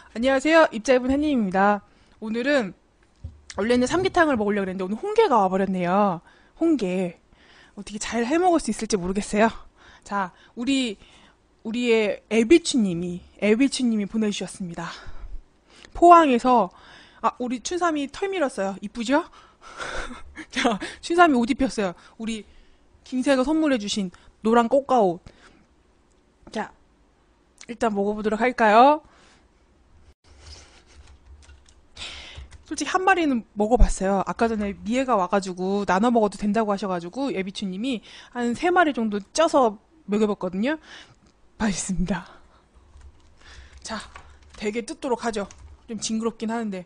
안녕하세요. 입짧은 햇님입니다. 오늘은 원래는 삼계탕을 먹으려고 했는데 오늘 홍게가 와버렸네요. 홍게. 어떻게 잘 해먹을 수 있을지 모르겠어요. 자, 우리의 애비추님이 보내주셨습니다. 포항에서, 우리 춘삼이 털 밀었어요. 이쁘죠? 자, 춘삼이 옷 입혔어요. 우리 김새가 선물해주신 노란 꽃가옷. 자, 일단 먹어보도록 할까요? 솔직히 한 마리는 먹어봤어요. 아까 전에 미애가 와가지고 나눠 먹어도 된다고 하셔가지고 예비추님이 한 세 마리 정도 쪄서 먹여봤거든요. 맛있습니다. 자, 되게 뜯도록 하죠. 좀 징그럽긴 하는데.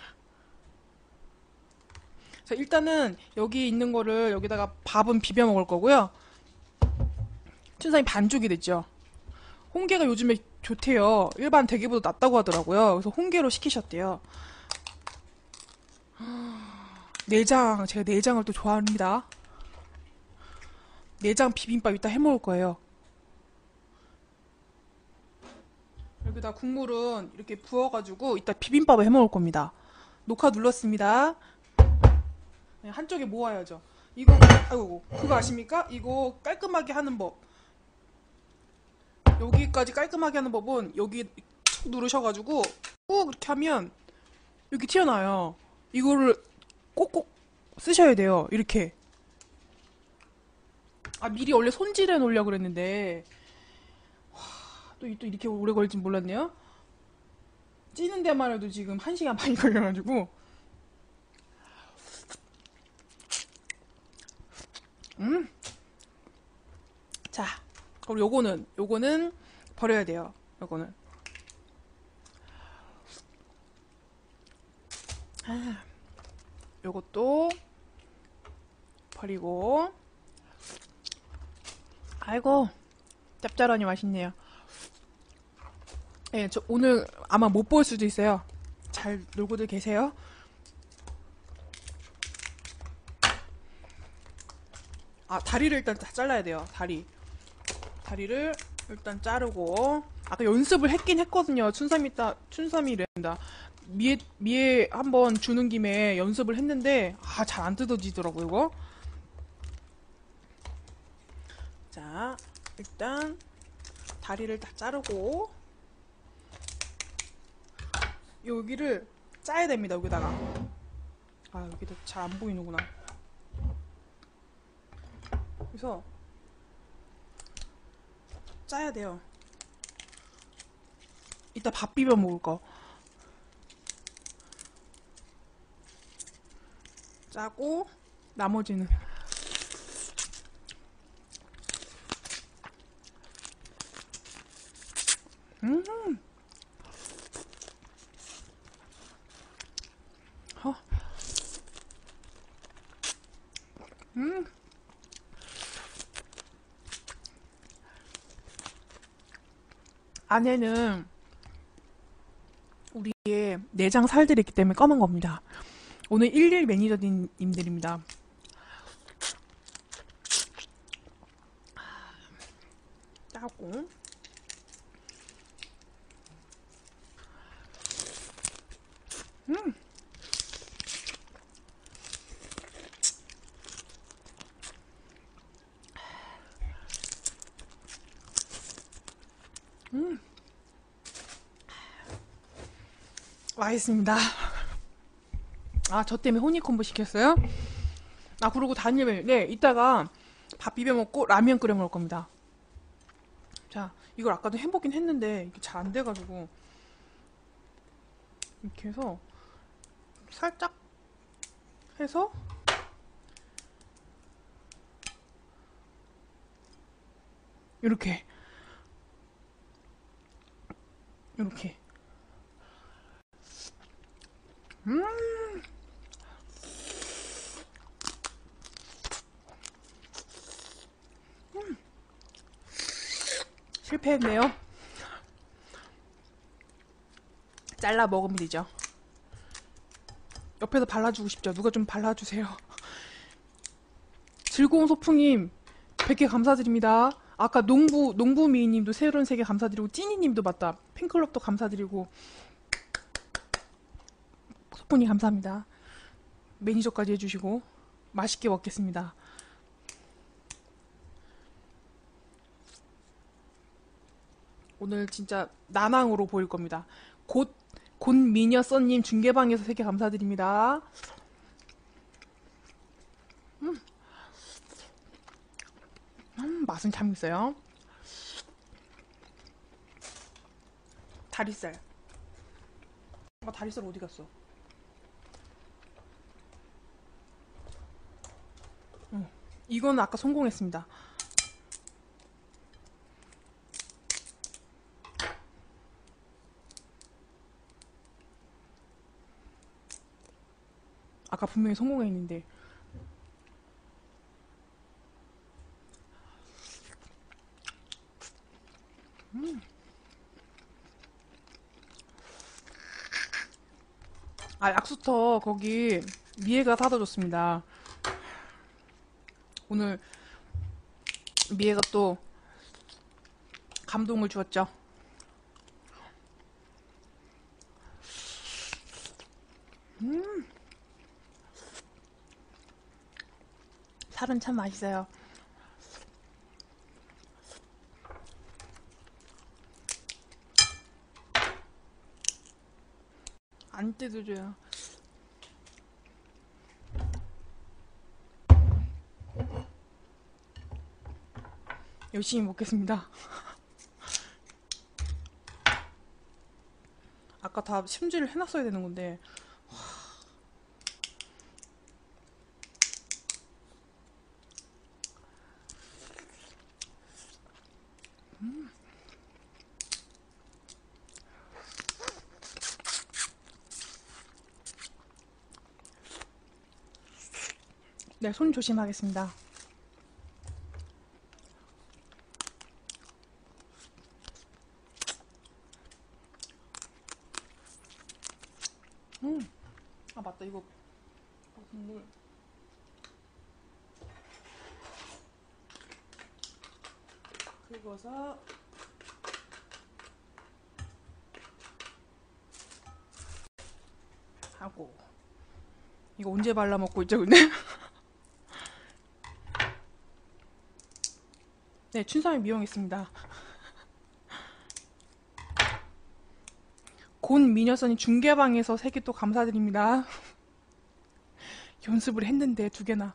자, 일단은 여기 있는 거를 여기다가 밥은 비벼 먹을 거고요. 춘삼이 반죽이 됐죠. 홍게가 요즘에 좋대요. 일반 대게보다 낫다고 하더라고요. 그래서 홍게로 시키셨대요. 내장, 제가 내장을 또 좋아합니다. 내장 비빔밥 이따 해먹을 거예요. 여기다 국물은 이렇게 부어가지고 이따 비빔밥을 해먹을 겁니다. 녹화 눌렀습니다. 네, 한쪽에 모아야죠. 이거, 아이고, 그거 아십니까? 이거 깔끔하게 하는 법. 여기까지 깔끔하게 하는 법은 여기 툭 누르셔가지고 꾹 이렇게 하면 여기 튀어나와요. 이거를 꼭꼭 쓰셔야 돼요. 이렇게. 미리 원래 손질해 놓으려고 그랬는데 또 이렇게 오래 걸릴진 몰랐네요. 찌는 데만 해도 지금 1시간 반이 걸려가지고. 음. 자, 그럼 요거는 버려야 돼요. 요거는. 요것도 버리고. 아이고, 짭짤하니 맛있네요. 예, 저 오늘 아마 못 볼 수도 있어요. 잘 놀고들 계세요. 다리를 일단 다 잘라야 돼요. 다리를 일단 자르고. 아까 연습을 했긴 했거든요. 춘삼이랜다. 미에 한번 주는 김에 연습을 했는데, 잘 안 뜯어지더라고요, 이거. 자, 일단, 다리를 다 자르고, 여기를 짜야 됩니다, 여기다가. 여기도 잘 안 보이는구나. 그래서, 짜야 돼요. 이따 밥 비벼 먹을 거. 짜고, 나머지는. 음, 어, 음. 안에는 우리의 내장 살들이 있기 때문에 검은 겁니다. 오늘 일일 매니저님들입니다. 짜고. 음. 음. 맛있습니다. 저 때문에 호니콤보 시켰어요? 그러고 네, 이따가 밥 비벼 먹고 라면 끓여 먹을 겁니다. 자, 이걸 아까도 해보긴 했는데 이게 잘 안 돼가지고 이렇게 해서 살짝 해서 이렇게 이렇게. 음. 실패했네요. 잘라 먹으면 되죠. 옆에서 발라주고 싶죠. 누가 좀 발라주세요. 즐거운 소풍님 100개 감사드립니다. 아까 농부미님도 새로운 세계 감사드리고 찐이님도 맞다. 팬클럽도 감사드리고 스푼이 감사합니다. 매니저까지 해주시고 맛있게 먹겠습니다. 오늘 진짜 난항으로 보일 겁니다. 곧 미녀 써님 중계방에서 3개 감사드립니다. 맛은 참 있어요. 다리살. 다리살 어디 갔어? 이거는 아까 성공했습니다. 아까 분명히 성공했는데. 아, 약수터 거기 미애가 사다 줬습니다. 오늘 미애가 또 감동을 주었죠. 살은 참 맛있어요. 안 뜯어줘요. 열심히 먹겠습니다. 아까 다 심지를 해놨어야 되는 건데. 네, 손 조심하겠습니다. 아, 맞다. 이거 국물. 긁어서 하고. 이거 언제 발라 먹고 있죠, 근데? 네, 춘삼이 미용했습니다. 곤 미녀선이 중계방에서 3개 또 감사드립니다. 연습을 했는데 2개나.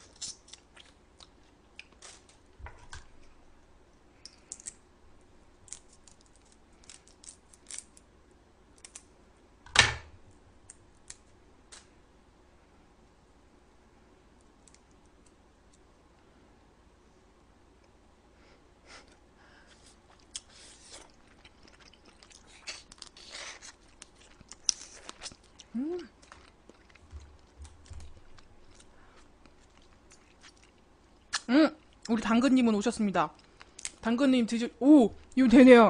우리 당근님은 오셨습니다. 당근님 오! 이거 되네요.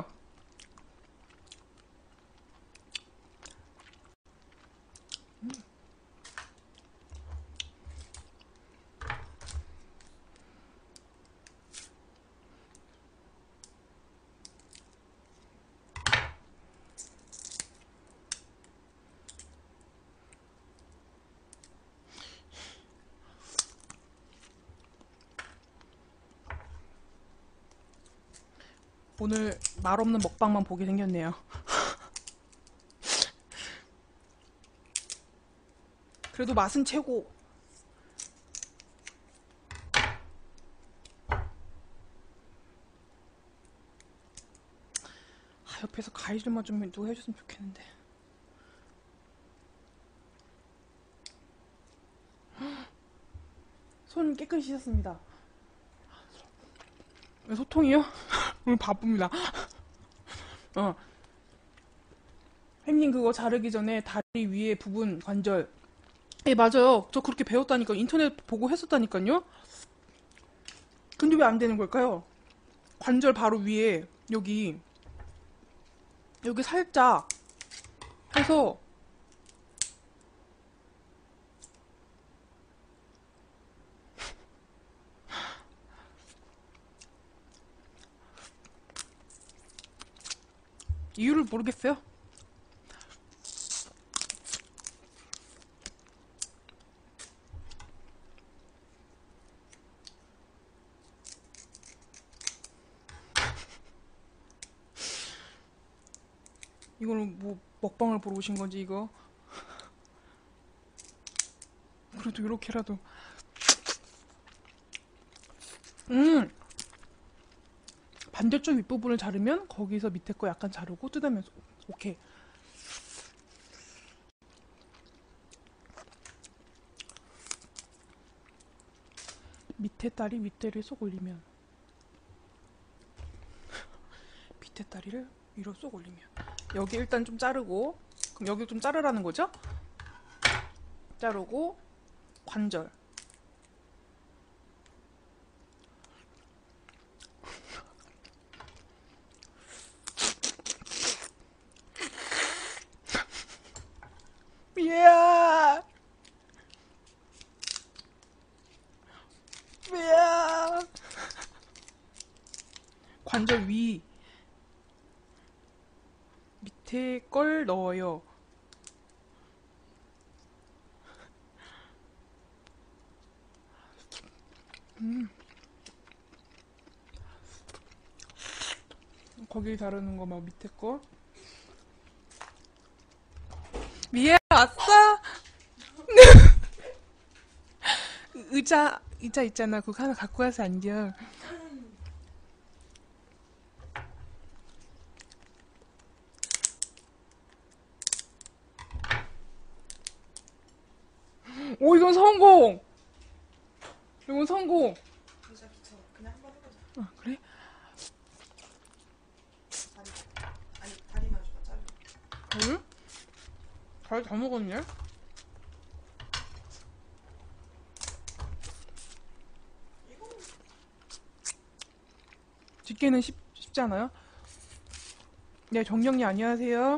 오늘 말없는 먹방만 보게 생겼네요. 그래도 맛은 최고. 아, 옆에서 가위를만 좀 누가 해줬으면 좋겠는데. 손 깨끗이 씻었습니다. 왜 소통이요? 오늘 바쁩니다. 햄님 그거 자르기 전에 다리 위에 부분 관절. 예, 맞아요. 저 그렇게 배웠다니까. 인터넷 보고 했었다니까요. 근데 왜 안 되는 걸까요? 관절 바로 위에 여기 살짝 해서 이유를 모르겠어요. 이거는 뭐 먹방을 보러 오신 건지 이거. 그래도 이렇게라도. 반대쪽 윗부분을 자르면 거기서 밑에 거 약간 자르고 뜯으면서 오케이. 밑에 다리 윗대를 쏙 올리면 밑에 다리를 위로 쏙 올리면 여기 일단 좀 자르고 그럼 여기 좀 자르라는 거죠? 자르고 관절 미야 미야 관절 위 밑에 걸 넣어요. 거기 자르는 거 막 밑에 거. 미야 왔어? 의자 있잖아. 그거 하나 갖고 와서 앉아. 오 이건 성공. 이건 성공. 진짜 귀찮아. 그냥 한번 해보자. 아 그래? 다리만 줘봐, 자르. 응? 잘 다 먹었네. 이거 집게는 쉽지 않아요? 네, 정령님 안녕하세요.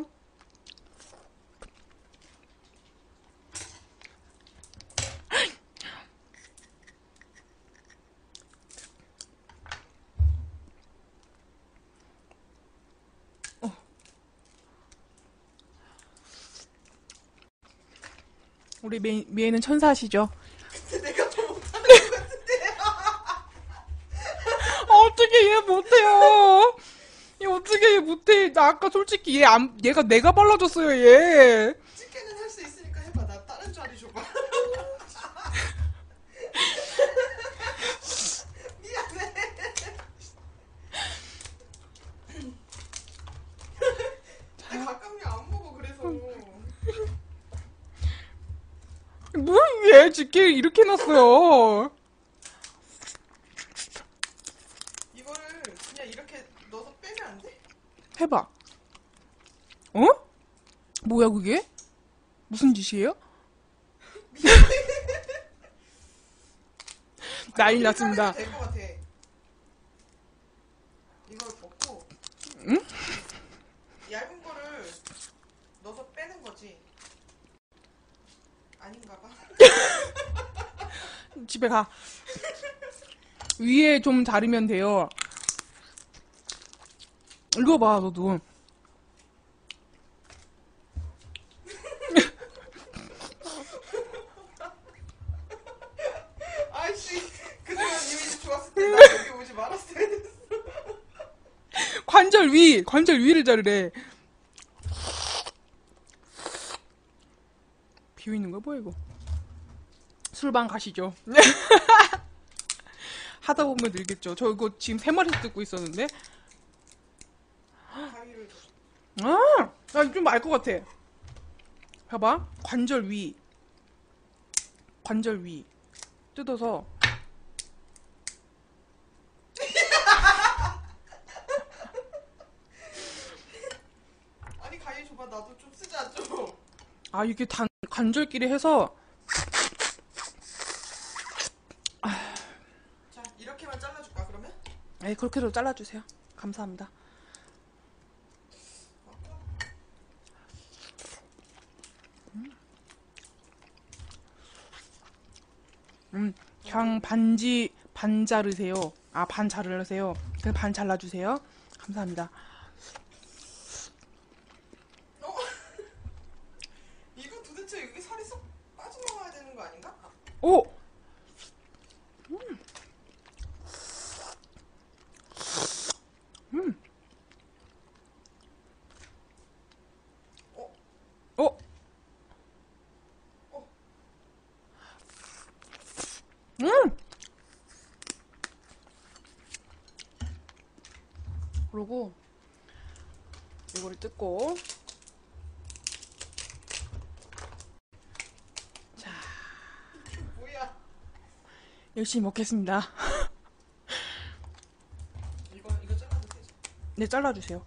우리 미애는 천사시죠? 내가 더 못하는 것 같은데. 어떻게 얘 못해요? 얘 어떻게 얘 못해? 나 아까 솔직히 얘가 내가 발라줬어요, 얘. 집게는 할 수 있으니까 해봐. 나 다른 자리 줘봐. 미안해. 내 가까운이 안 먹어, 그래서. 뭐야, 얘 집게 이렇게 해놨어요. 이거를 그냥 이렇게 넣어서 빼면 안 돼? 해봐. 어? 뭐야, 그게? 무슨 짓이에요? 난리 났습니다. 될것 같아. 이걸 벗고. 응? 얇은 거를 넣어서 빼는 거지. 아닌가 봐. 집에 가. 위에 좀 자르면 돼요. 이거 봐, 너도. 아이씨, 그동안 이미지 좋았을 때 나 여기 오지 말았어야 됐어. 관절 위를 자르래. 비어있는 거 뭐야, 이거? 술방 가시죠. 하다 보면 늘겠죠. 저 이거 지금 3마리 뜯고 있었는데. 가위를 아, 나 좀 알 것 같아. 봐봐. 관절 위. 뜯어서. 아니 가위 줘봐. 나도 좀 쓰자 좀. 아, 이게 관절끼리 해서. 자 이렇게만 잘라줄까 그러면? 에이, 그렇게도 잘라주세요. 감사합니다. 그냥 반 자르세요. 아, 반 자르세요. 그냥 반 잘라주세요. 감사합니다. 이거 도대체 여기 살이 쏙 빠져나와야 되는 거 아닌가? 오! 그리고 이거를 뜯고 자 뭐야? 열심히 먹겠습니다. 이거 잘라도 되지? 네, 잘라주세요.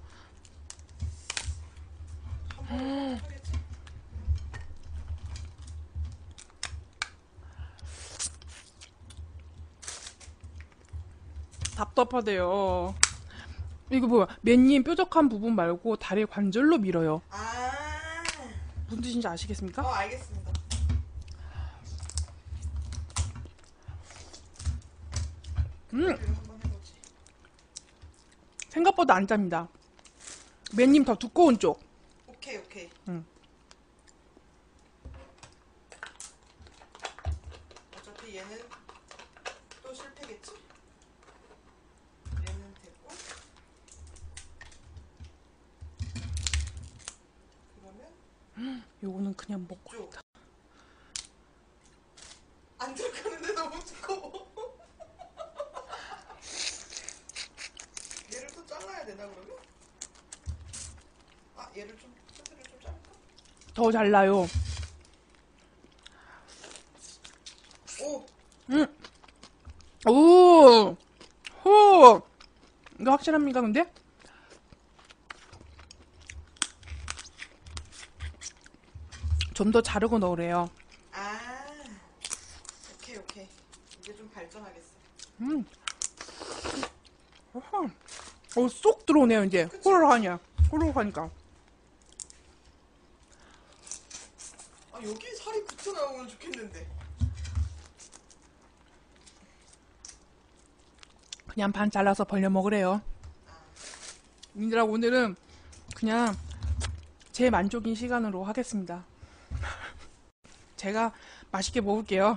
한 번에 하겠지? 답답하대요. 이거 뭐야? 맨님 뾰족한 부분 말고 다리 관절로 밀어요. 아, 무슨 뜻인지 아시겠습니까? 알겠습니다. 음, 한번 해보지. 생각보다 안 짭니다. 맨님 더 두꺼운 쪽. 오케이. 응. 어차피 얘는 또 실패겠지? 얘는 됐고. 그러면 요거는 그냥 먹고. 쭉. 안 들어가는데 너무 두꺼워. 얘를 또 잘라야 되나 그러면? 아, 얘를 좀 끝을 좀 자를까? 더 잘라요. 오, 오! 호! 이거 확실합니까, 근데? 좀 더 자르고 넣으래요. 아, 오케이. 이제 좀 발전하겠어. 어허. 쏙 들어오네요, 이제. 그치? 호로록 하니까. 아, 여기 살이 붙어 나오면 좋겠는데. 그냥 반 잘라서 벌려 먹으래요. 님들아, 오늘은 그냥 제 만족인 시간으로 하겠습니다. 제가 맛있게 먹을게요.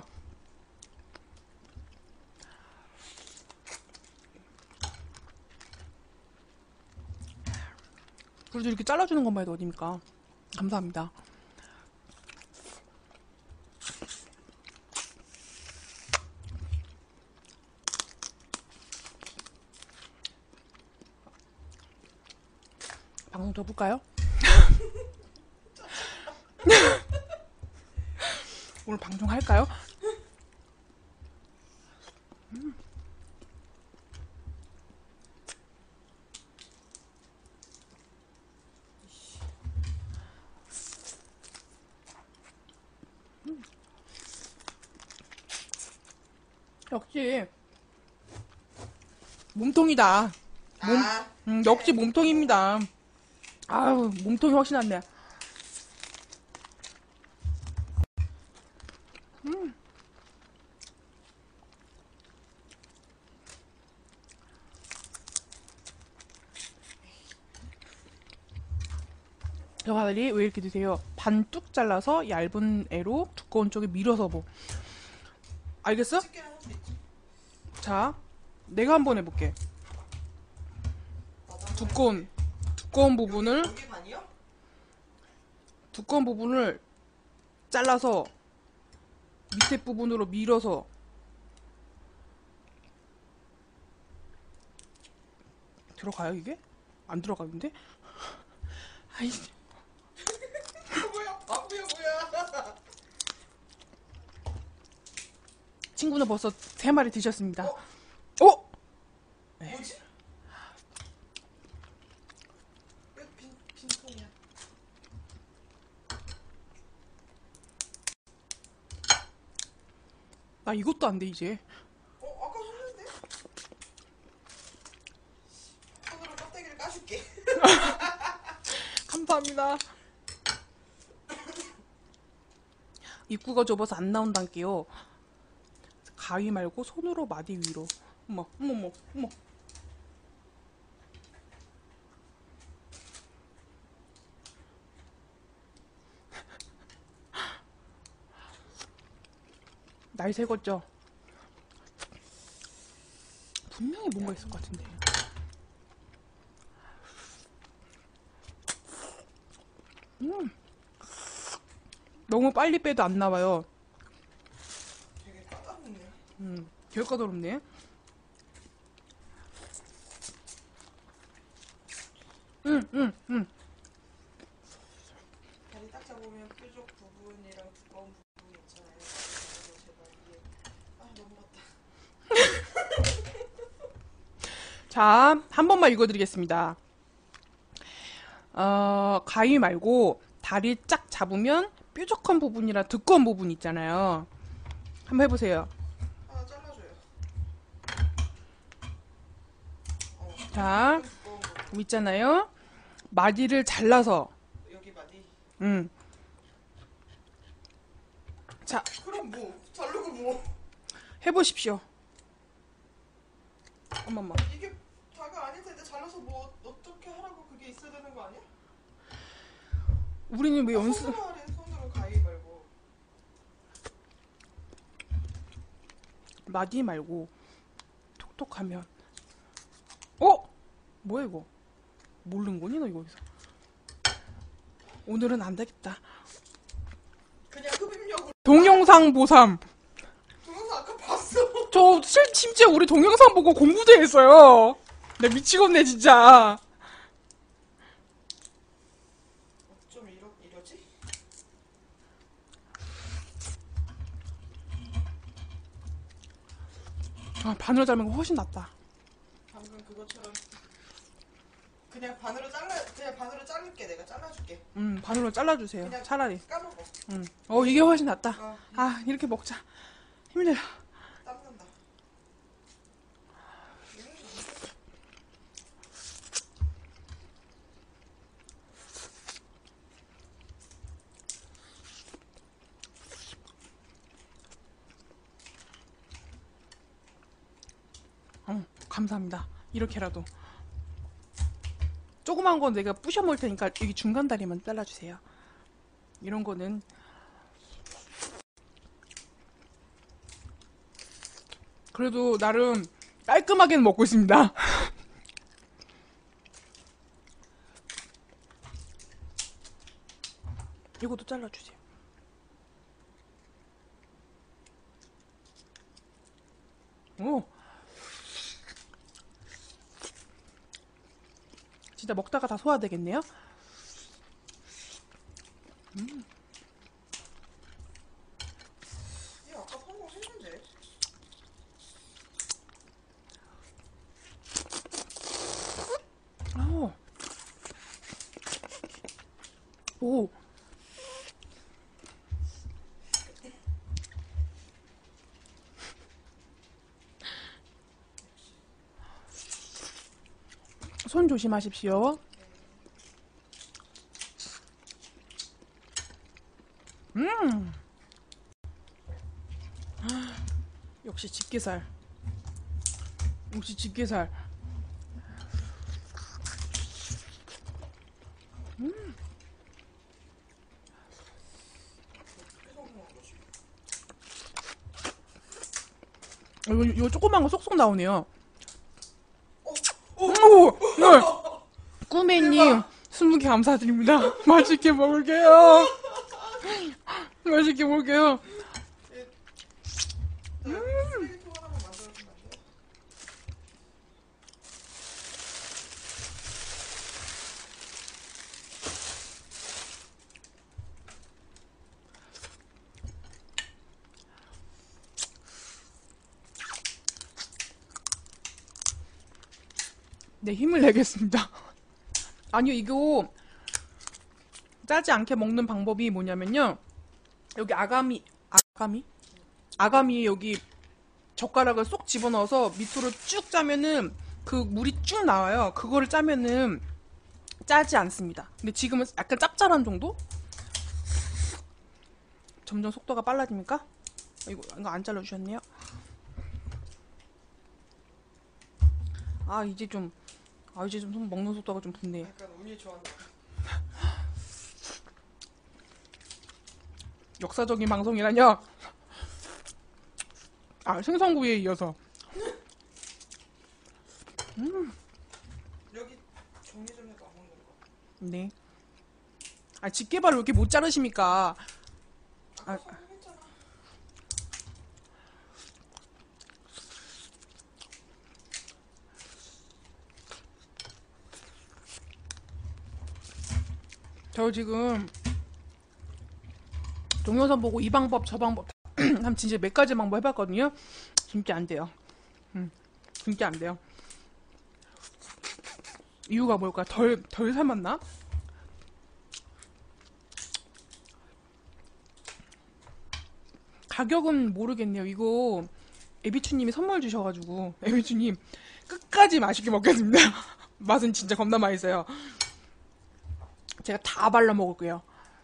그래도 이렇게 잘라주는 것만 해도 어딥니까? 감사합니다. 방송 더 볼까요? 오늘 방송 할까요? 역시 몸통이다. 아, 역시 몸통입니다. 아우, 몸통이 훨씬 낫네. 여가들이 왜 이렇게 드세요? 반 뚝 잘라서 얇은 애로 두꺼운 쪽에 밀어서 뭐. 알겠어? 집게는 할수 있지. 자, 내가 한번 해볼게. 나도 한번 두꺼운 부분을, 여기 반이요? 두꺼운 부분을 잘라서 밑에 부분으로 밀어서 들어가요, 이게? 안 들어가는데? 아이, 뭐야? 뭐야? 친구는 벌써 3마리 드셨습니다. 어? 어? 뭐지? 왜 빈통이야? 나 이것도 안 돼, 이제. 아까 했는데? 손으로 껍데기를 까줄게. 감사합니다. 입구가 좁아서 안 나온단게요. 가위 말고 손으로 마디 위로. 어머. 날 새겼죠? 분명히 뭔가 있을 것 같은데. 너무 빨리 빼도 안 나와요. 되게 까다롭네. 되게 까다롭네. 응. 다리 딱 잡으면 뾰족 부분이랑 두꺼운 부분 있잖아요. 그래서 제발 이게 넘어갔다. 자, 한 번만 읽어드리겠습니다. 가위 말고 다리 쫙 잡으면 뾰족한 부분이랑 두꺼운 부분 있잖아요. 한번 해보세요. 하나 잘라줘요. 자, 좀 두꺼운 부분. 여기 있잖아요. 마디를 잘라서, 여기 마디. 자, 그럼 뭐? 자르고 뭐? 해보십시오. 엄마마. 이게 다가 아닐 텐데 잘라서 뭐 어떻게 하라고 그게 있어야 되는 거 아니야? 우리는 왜 연습, 손으로 하래. 손으로 가위 말고. 마디 말고, 톡톡하면. 어? 뭐야, 이거? 모르는 거니, 너 이거 여기서? 오늘은 안 되겠다. 그냥 흡입력으로. 동영상 보삼. 동영상 아까 봤어. 저 심지어 우리 동영상 보고 공부도 했어요. 나 미치겠네 진짜. 좀 이러지? 아, 반으로 자르는 거 훨씬 낫다. 방금 그것처럼 그냥 반으로 자를게. 내가 잘라줄게. 반으로 잘라주세요. 그냥 차라리. 까먹어. 이게 훨씬 낫다. 어, 아, 이렇게 먹자. 힘들어. 땀난다. 감사합니다. 이렇게라도. 조그만 건 내가 부셔 먹을 테니까 여기 중간 다리만 잘라주세요. 이런 거는 그래도 나름 깔끔하게는 먹고 있습니다. 이것도 잘라주세요. 오. 진짜 먹다가 다 소화되겠네요. 얘 아까 성공했는데. 오. 오. 손 조심하십시오. 역시 집게살. 역시 집게살. 이거 조그만 거 쏙쏙 나오네요. 오! 네. 꾸메님, 20개 감사드립니다. 맛있게 먹을게요. 맛있게 먹을게요. 쓰레기통 하나만 만들어주면 안 돼요? 네, 힘을 내겠습니다. 아니요, 이거 짜지 않게 먹는 방법이 뭐냐면요. 여기 아가미 여기 젓가락을 쏙 집어넣어서 밑으로 쭉 짜면은 그 물이 쭉 나와요. 그거를 짜면은 짜지 않습니다. 근데 지금은 약간 짭짤한 정도? 점점 속도가 빨라집니까? 이거 안 잘라주셨네요. 이제 좀 먹는 속도가 좀 붙네요. 약간 운이 좋았나? 역사적인 방송이라뇨? 생선구이에 이어서. 여기 정리 좀 해봐. 먹는 거. 네. 집게발을 왜 이렇게 못 자르십니까? 아까 성공했잖아. 저 지금 동영상 보고 이 방법 저 방법 한 진짜 몇 가지 방법 해봤거든요. 진짜 안 돼요. 진짜 안 돼요. 이유가 뭘까? 덜 삶았나? 가격은 모르겠네요. 이거 에비추님이 선물 주셔가지고 에비추님 끝까지 맛있게 먹겠습니다. 맛은 진짜 겁나 맛있어요. 제가 다 발라 먹을게요.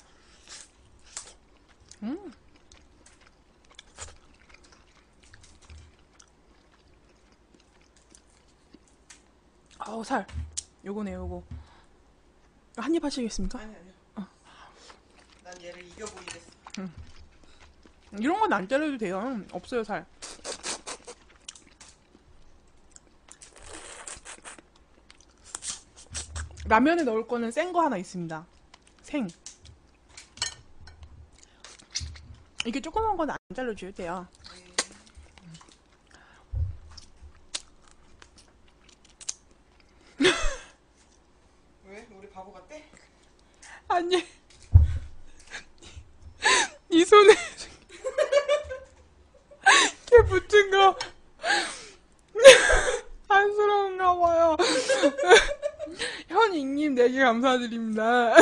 아우 살. 요거네 요거. 한 입 하시겠습니까? 아니 아니요. 난 얘를 이겨보이겠어. 이런 건 안 자르도 돼요. 없어요 살. 라면에 넣을 거는 센 거 하나 있습니다. 생. 이게 조그만 건 안 잘라줘도 돼요. 왜? 우리 바보 같대? 아니. 이 손에 이렇게 붙은 거 안쓰러운가 봐요. 현익님 4개 감사드립니다.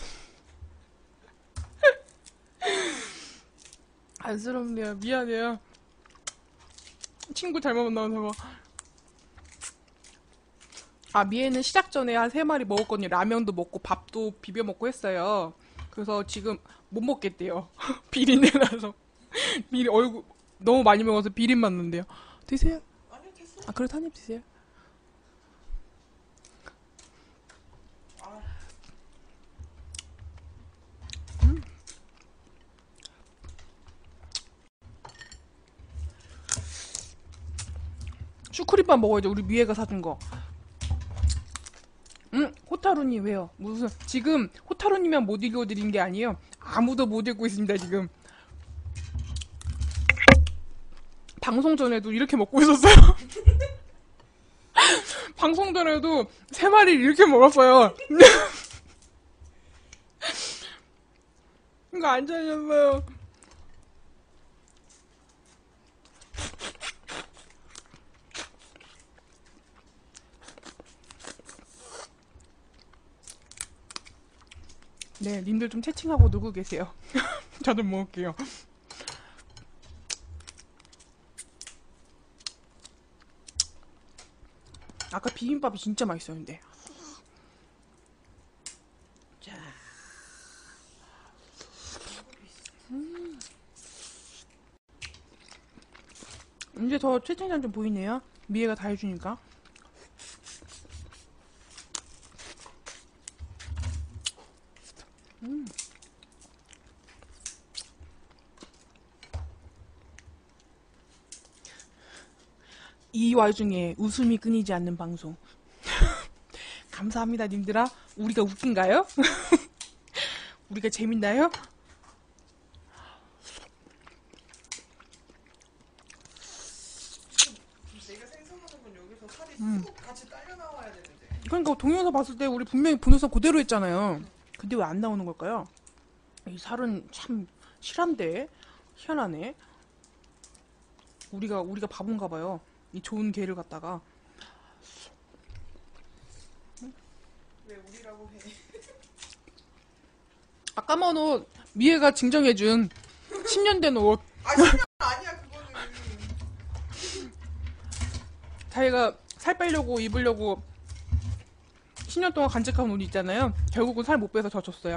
안쓰럽네요. 미안해요. 친구 잘못 만나서. 아, 미애는 시작 전에 한 3마리 먹었거든요. 라면도 먹고 밥도 비벼 먹고 했어요. 그래서 지금 못 먹겠대요. 비린내 나서. 얼굴 너무 많이 먹어서 비린 맞는데요. 드세요. 아니요 됐어. 아, 그래도 한 입 드세요. 아, 슈크림밥 먹어야죠. 우리 미애가 사준 거. 호타루님 왜요? 무슨 지금 호타루님만 못 읽어드린 게 아니에요. 아무도 못 읽고 있습니다 지금. 방송 전에도 이렇게 먹고 있었어요. 방송 전에도 3마리를 이렇게 먹었어요. 이거 안 잘렸어요. 네, 님들 좀 채팅하고 놀고 계세요. 저도 먹을게요. 아까 비빔밥이 진짜 맛있었는데. 자. 이제 더 채팅창 좀 보이네요. 미애가 다 해주니까. 이 와중에 웃음이 끊이지 않는 방송. 감사합니다, 님들아. 우리가 웃긴가요? 우리가 재밌나요? 내가 생각하는 건 여기서 살이 쑥 같이 딸려 나와야 되는데. 그러니까 동영상 봤을 때 우리 분명히 분홍선 그대로 했잖아요. 근데 왜 안 나오는 걸까요? 이 살은 참 실한데 희한하네. 우리가 바본가 봐요. 이 좋은 개를 갖다가. 왜 우리라고 해? 아까만 옷 미애가 증정해준 10년 된 옷. 아 신경 아니야 그거는. 자기가 살 빼려고 입으려고 10년 동안 간직한 옷 있잖아요. 결국은 살 못 빼서 젖혔어요.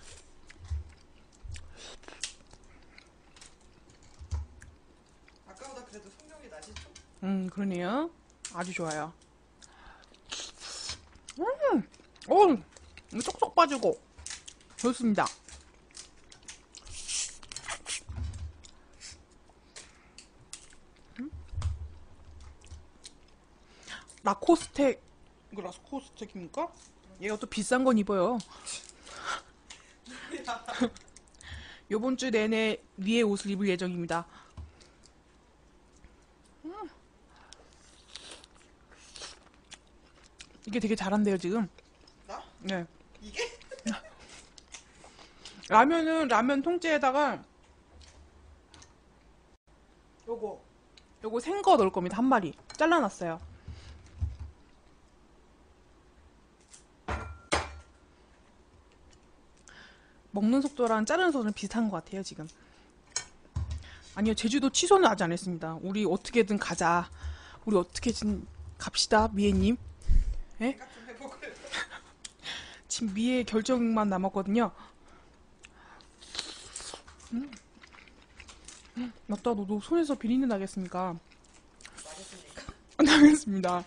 아까보다 그래도 성적이 나시죠? 그러네요. 아주 좋아요. 오, 쏙쏙 빠지고 좋습니다. 라코스텍, 이거 라코스텍입니까? 얘가 또 비싼 건 입어요. 요번 주 내내 위에 옷을 입을 예정입니다. 이게 되게 잘한대요 지금. 나? 네. 이게? 라면은 라면 통째에다가 요거 생거 넣을 겁니다. 한 마리 잘라놨어요. 먹는 속도랑 자르는 속도는 비슷한 것 같아요 지금. 아니요, 제주도 취소는 아직 안 했습니다. 우리 어떻게든 가자. 우리 어떻게든 갑시다, 미애님. 예? 생각 좀 해보고요. 지금 미애 결정만 남았거든요. 맞다, 너도 손에서 비린내 나겠습니까? 말했습니까? 나겠습니다.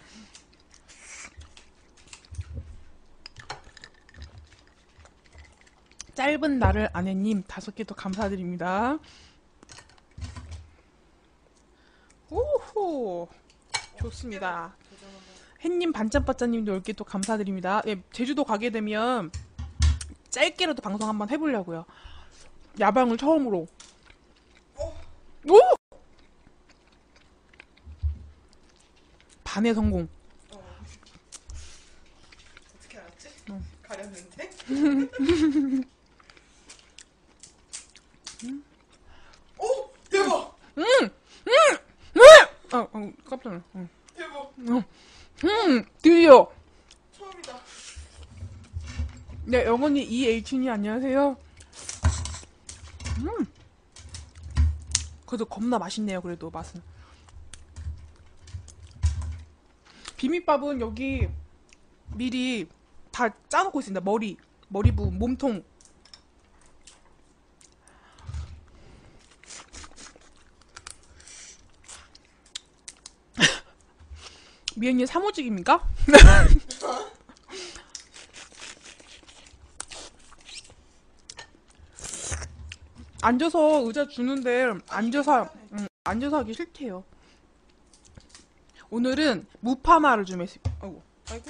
짧은 날을 아내님 5개 더 감사드립니다. 오호, 좋습니다. 도전 한번. 햇님 반짝반짝님도 10개 또 감사드립니다. 예, 제주도 가게 되면 짧게라도 방송 한번 해보려고요. 야방을 처음으로. 오! 반의 성공. 어떻게 알았지? 어. 가렸는데? 오! 대박! 깜짝 놀랐어. 대박! 드디어. 처음이다. 네, 영원히 EH님 안녕하세요. 그래도 겁나 맛있네요. 그래도 맛은. 비빔밥은 여기 미리 다 짜놓고 있습니다. 머리 부분, 몸통. 미연님 사무직입니까? 앉아서 의자 주는데 앉아서 하기 싫대요. 오늘은 무파마를 준비했습니다. 아이고.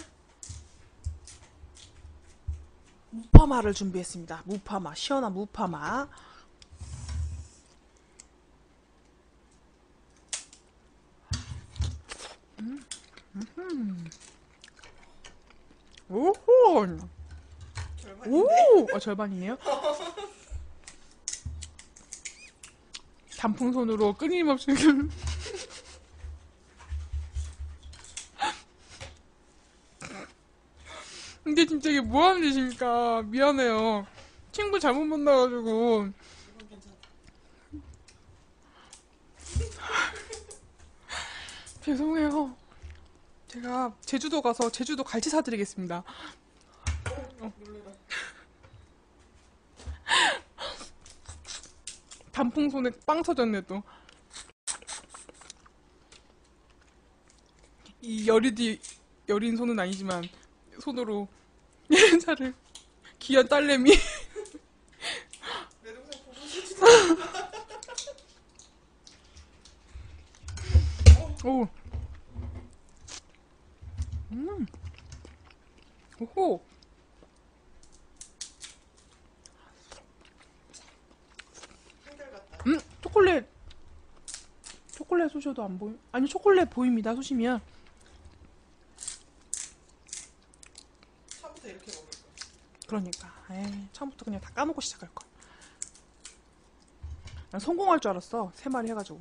무파마를 준비했습니다. 무파마, 시원한 무파마. 오호. 절반인데? 오, 절반이네요. 단풍손으로 끊임없이. 근데 진짜 이게 뭐하는 짓입니까? 미안해요. 친구 잘못 만나가지고. 이건 괜찮다. 죄송해요. 제가 제주도 가서 제주도 갈치 사드리겠습니다. 놀래라. 단풍손에 빵 터졌네 또. 이 여린 손은 아니지만 손으로 예자를 귀한 딸내미. 내 동생 보고 싶다. 오. 오호. 한결같다. 초콜릿 쏘셔도 안 보임? 아니, 초콜릿 보입니다, 쏘시면. 처음부터 이렇게 먹을 거야. 그러니까. 에이, 처음부터 그냥 다 까먹고 시작할 걸. 난 성공할 줄 알았어. 3마리 해가지고.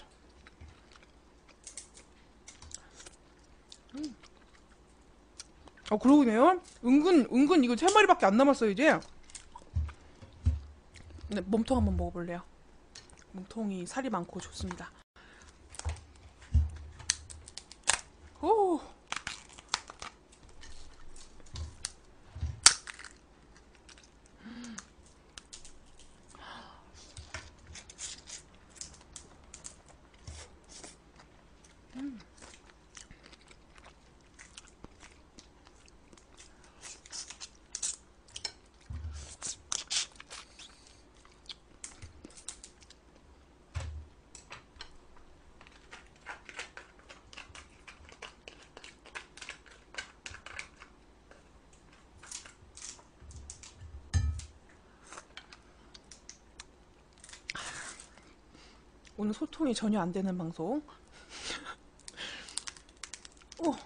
그러네요. 은근 이거 3마리밖에 안 남았어요, 이제. 네, 몸통 한번 먹어볼래요. 몸통이 살이 많고 좋습니다. 오. 오늘 소통이 전혀 안 되는 방송. 오.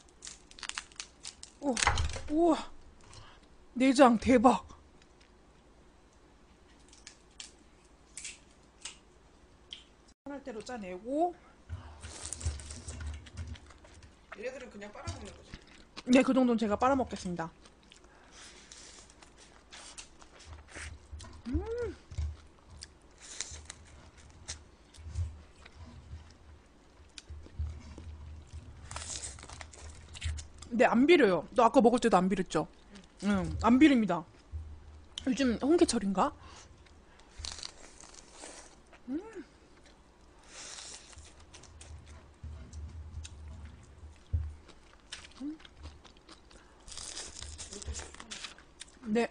오. 우와. 내장 대박. 대로 짜내고. 얘네들은 그냥 빨아먹는 거지. 네, 그 정도는 제가 빨아먹겠습니다. 근데 안 비려요. 너 아까 먹을 때도 안 비렸죠? 응, 안 비립니다. 요즘 홍게철인가? 네.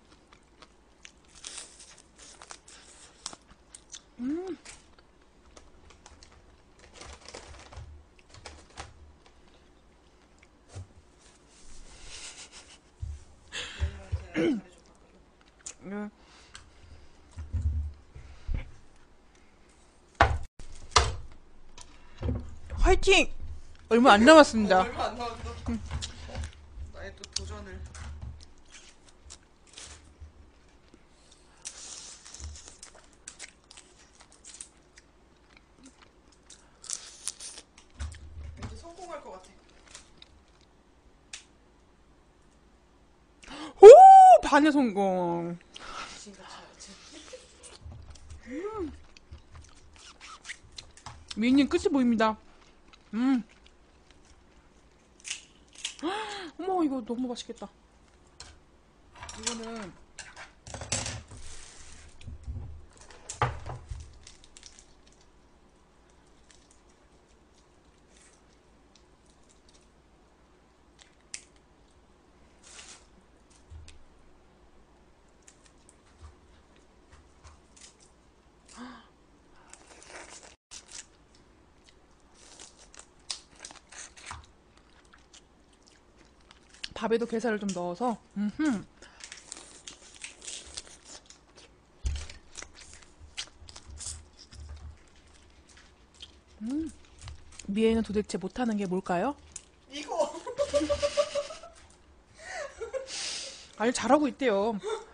얘네한테 잘해줬거든. 네. 화이팅! 얼마 안 남았습니다. 얼마 안 남았어. 나의 또 도전을. 왠지 성공할 것 같아. 오! 반의 성공. 미친같이 알지. 미인님 끝이 보입니다. 어머, 이거 너무 맛있겠다. 이거는 밥에도 게살을 좀 넣어서. 미애는 도대체 못하는 게 뭘까요? 이거. 아니, 잘하고 있대요.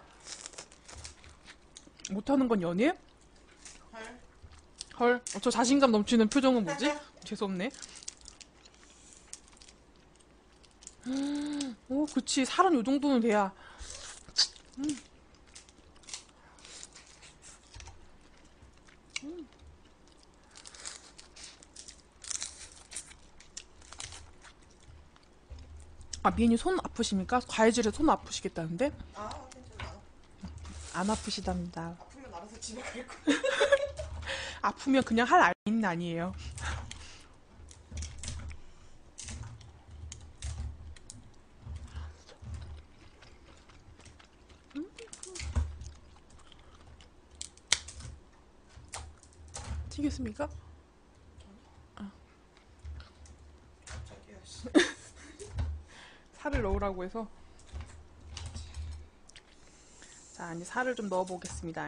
못하는 건 연애? 헐. 헐, 저 자신감 넘치는 표정은 뭐지? 재수없네. 오, 그치. 살은 요 정도는 돼야. 아, 미애님 손 아프십니까? 과일질에 손 아프시겠다는데? 아, 괜찮아. 안 아프시답니다. 아프면 알아서 집에 갈 거야. 아프면 그냥 할 아이는 아니에요. 튀겼습니까? 자기야, 씨. 살을 넣으라고 해서. 자, 이제 살을 좀 넣어보겠습니다.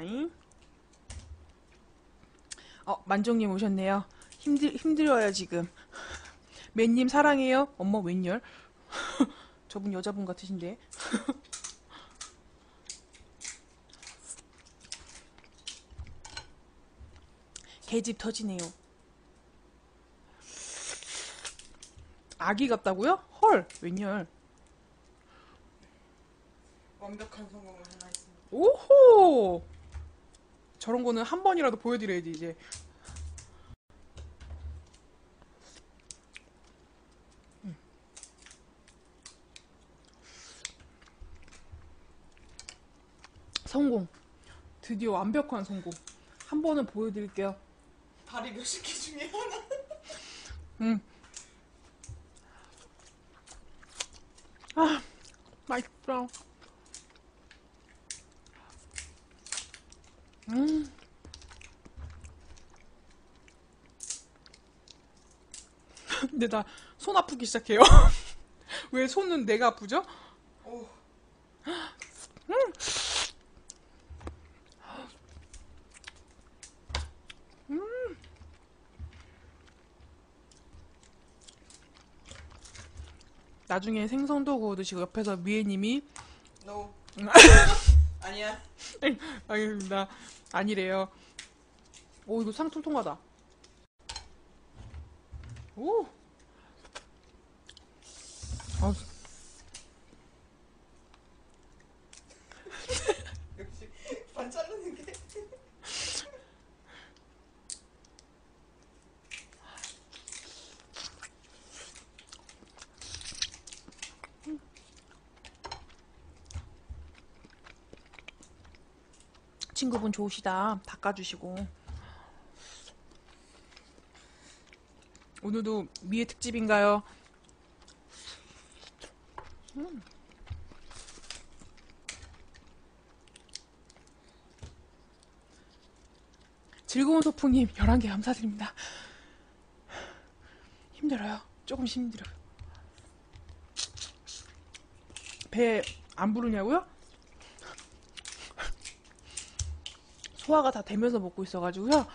만종님 오셨네요. 힘들어요, 지금. 맨님 사랑해요. 엄마, 웬열? 저분 여자분 같으신데. 계집 터지네요. 아기 같다고요? 헐, 웬열. 완벽한 성공을 하나 했습니다. 오호! 저런 거는 한 번이라도 보여드려야지, 이제. 성공. 드디어 완벽한 성공. 한 번은 보여드릴게요. 다리 몇십 개 중에 하나. 아, 맛있어. 근데 나 손 아프기 시작해요. 왜 손은 내가 아프죠? 오. 나중에 생선도 구워 드시고 옆에서 미애님이 No. 아니야. 알겠습니다. 아니래요. 오, 이거 상통통하다. 오. 아, 역시 반 자르는 게. 친구분 좋으시다. 닦아주시고. 오늘도 미의 특집인가요? 즐거운 소풍님 11개 감사드립니다. 힘들어요. 조금씩 힘들어요. 배 안 부르냐고요? 소화가 다 되면서 먹고 있어가지고요.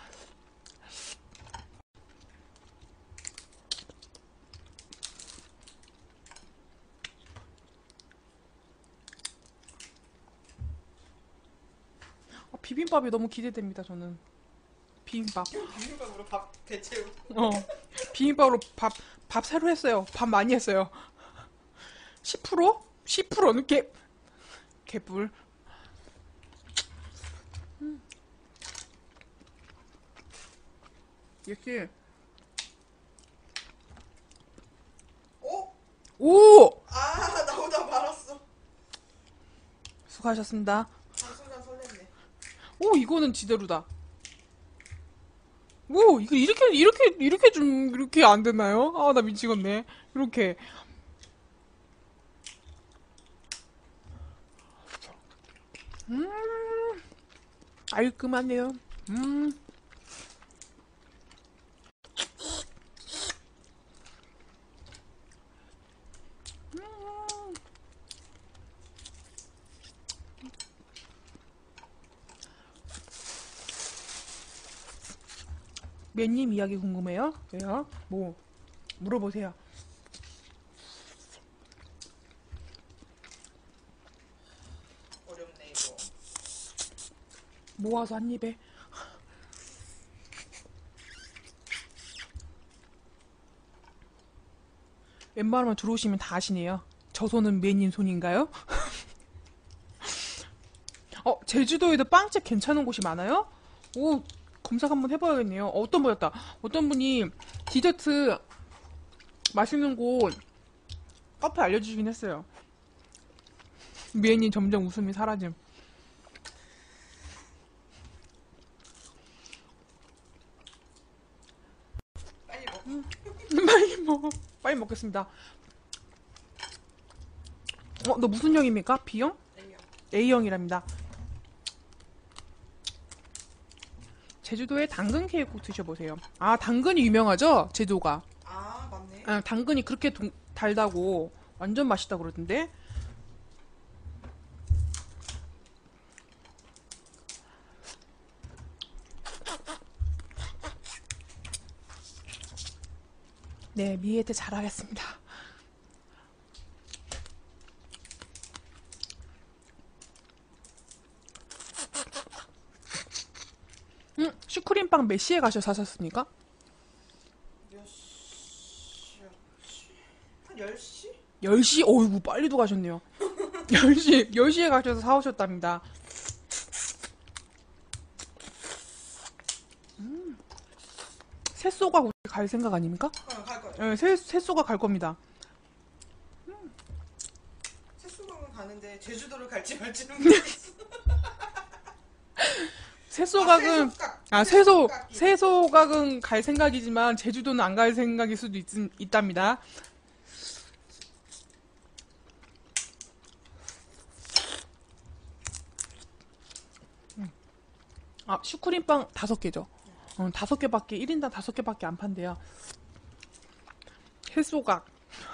비빔밥이 너무 기대됩니다, 저는. 비빔밥. 비빔밥으로 밥 대체로. 비빔밥으로 밥 새로 했어요. 밥 많이 했어요. 10%? 10%는 개뿔. 역시. 어? 오! 아, 나오다 말았어. 수고하셨습니다. 순간 설렜네. 오, 이거는 지대로다. 오, 이거 이렇게 좀, 이렇게 안 되나요? 아, 나 미치겠네. 이렇게. 깔끔하네요. 맨님 이야기 궁금해요? 왜요? 뭐, 물어보세요. 어렵네 이거. 모아서 한 입에. 웬만하면 들어오시면 다 아시네요. 저 손은 맨님 손인가요? 제주도에도 빵집 괜찮은 곳이 많아요? 오, 검색 한번 해봐야겠네요. 어떤 분이 디저트 맛있는 곳 카페 알려주시긴 했어요. 미애님 점점 웃음이 사라짐. 빨리 먹어. 빨리 먹겠습니다. 너 무슨 형입니까? B형? A형. A형이랍니다. 제주도에 당근 케이크 꼭 드셔보세요. 아, 당근이 유명하죠? 제주도가. 아, 맞네. 당근이 그렇게 달다고 완전 맛있다 그러던데. 네, 미애한테 잘하겠습니다. 슈크림빵 몇 시에 가셔 사셨습니까? 몇 시였지? 한 10시? 10시? 어이구, 빨리도 가셨네요. 10시에 가셔서 사오셨답니다. 새쏘가 갈 생각 아닙니까? 갈 거야. 네, 새쏘가 갈 겁니다. 새수강은 가는데 제주도를 갈지 말지는 모르겠어. 새쏘각은, 새소각은 갈 생각이지만, 제주도는 안 갈 생각일 수도 있답니다. 슈크림빵 5개죠. 5개밖에, 1인당 5개밖에 안 판대요. 새쏘각.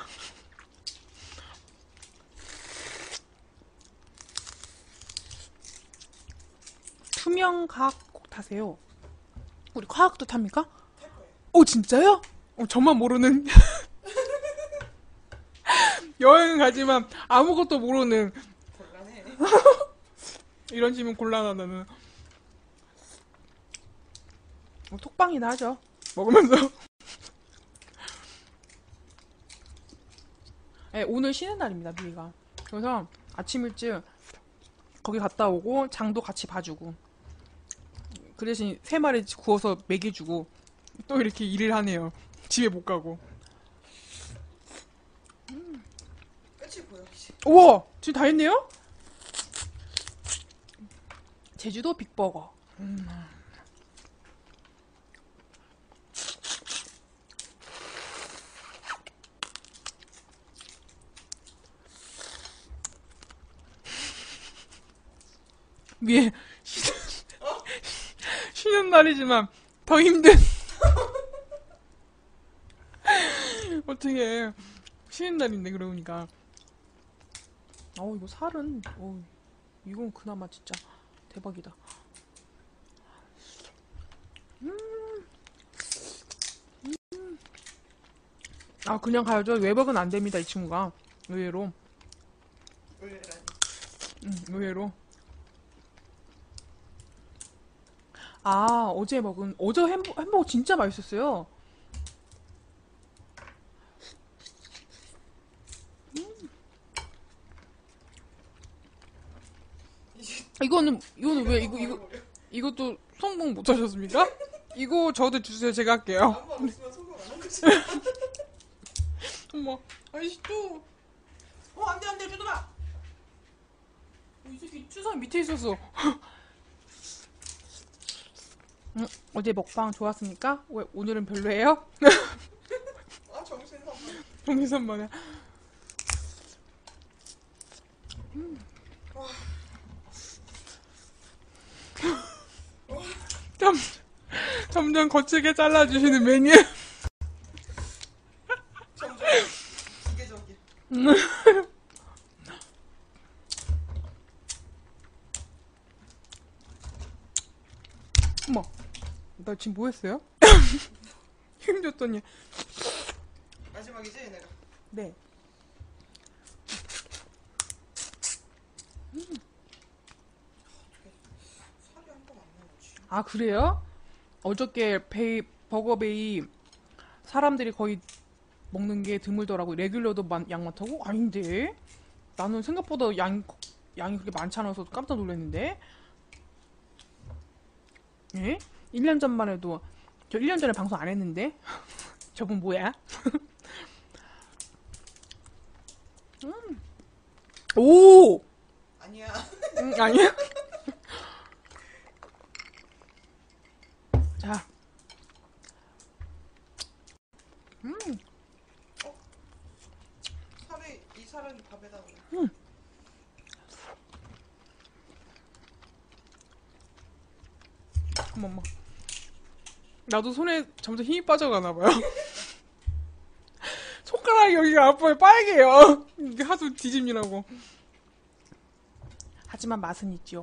투명각 꼭 타세요. 우리 과학도 탑니까? 탈 거예요. 오, 진짜요? 저만 모르는. 여행은 가지만 아무것도 모르는. 곤란해. 이런 질문 곤란하다는. 톡방이나 하죠. 먹으면서. 네, 오늘 쉬는 날입니다, 미애가. 그래서 아침 일찍 거기 갔다 오고 장도 같이 봐주고 그 대신 3마리 구워서 먹여주고 또 이렇게 일을 하네요. 집에 못 가고. 끝이 보여. 이제. 우와! 지금 다 했네요? 제주도 빅버거. 위에 쉬는 날이지만 더 힘든. 어떻게 쉬는 날인데 그러니까. 이거 살은 이건 그나마 진짜 대박이다. 그냥 가야죠. 외박은 안 됩니다, 이 친구가. 의외로. 의외라니. 의외로. 어제 햄버거 진짜 맛있었어요. 이거는 왜, 이것도 성공 못 하셨습니까? 이거 저도 주세요. 제가 할게요. 아무 말 없으면 성공 안 한 거지. 어머, 아이씨, 또. 안 돼, 주더라! 이 새끼 추석 밑에 있었어. 어제 먹방 좋았습니까? 왜, 오늘은 별로예요? 정신상만. 정신산만해. 점점 거칠게 잘라주시는 메뉴. 점점 기계적이. 어머, 나 지금 뭐 했어요? 힘줬더니. 마지막이지 내가. 네. 살이 한 번 안 나오지. 그래요? 어저께 버거베이 사람들이 거의 먹는 게 드물더라고. 레귤러도 양 많다고? 아닌데? 나는 생각보다 양이 그렇게 많지 않아서 깜짝 놀랐는데? 예? 1년 전만 해도, 저 1년 전에 방송 안 했는데? 저분 뭐야? 오! 아니야. 아니야? 자. 이 살은 밥에다 넣어. 어머머. 나도 손에 점점 힘이 빠져가나봐요. 손가락 여기가 아파요. 빨개요. 이게 하도 뒤집느라고. 하지만 맛은 있죠.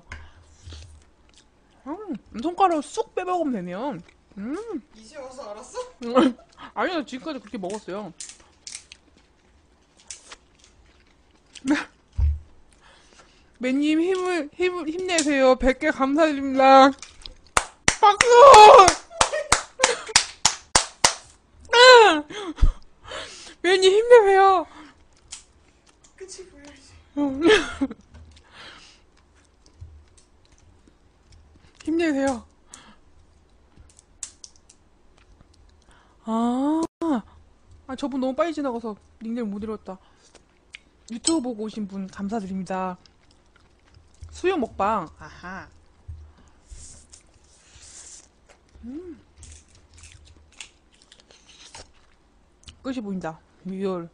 손가락으로 쑥 빼먹으면 되네요. 이제 와서 알았어? 아니요, 지금까지 그렇게 먹었어요. 매님 힘내세요. 100개 감사드립니다. 박수! 매님 힘내세요. 끝이 보여야지. 힘내세요. 저분 너무 빨리 지나가서 닉네임 못 읽었다. 유튜브 보고 오신 분 감사드립니다. 수육 먹방. 아하. 끝이 보인다. 리얼.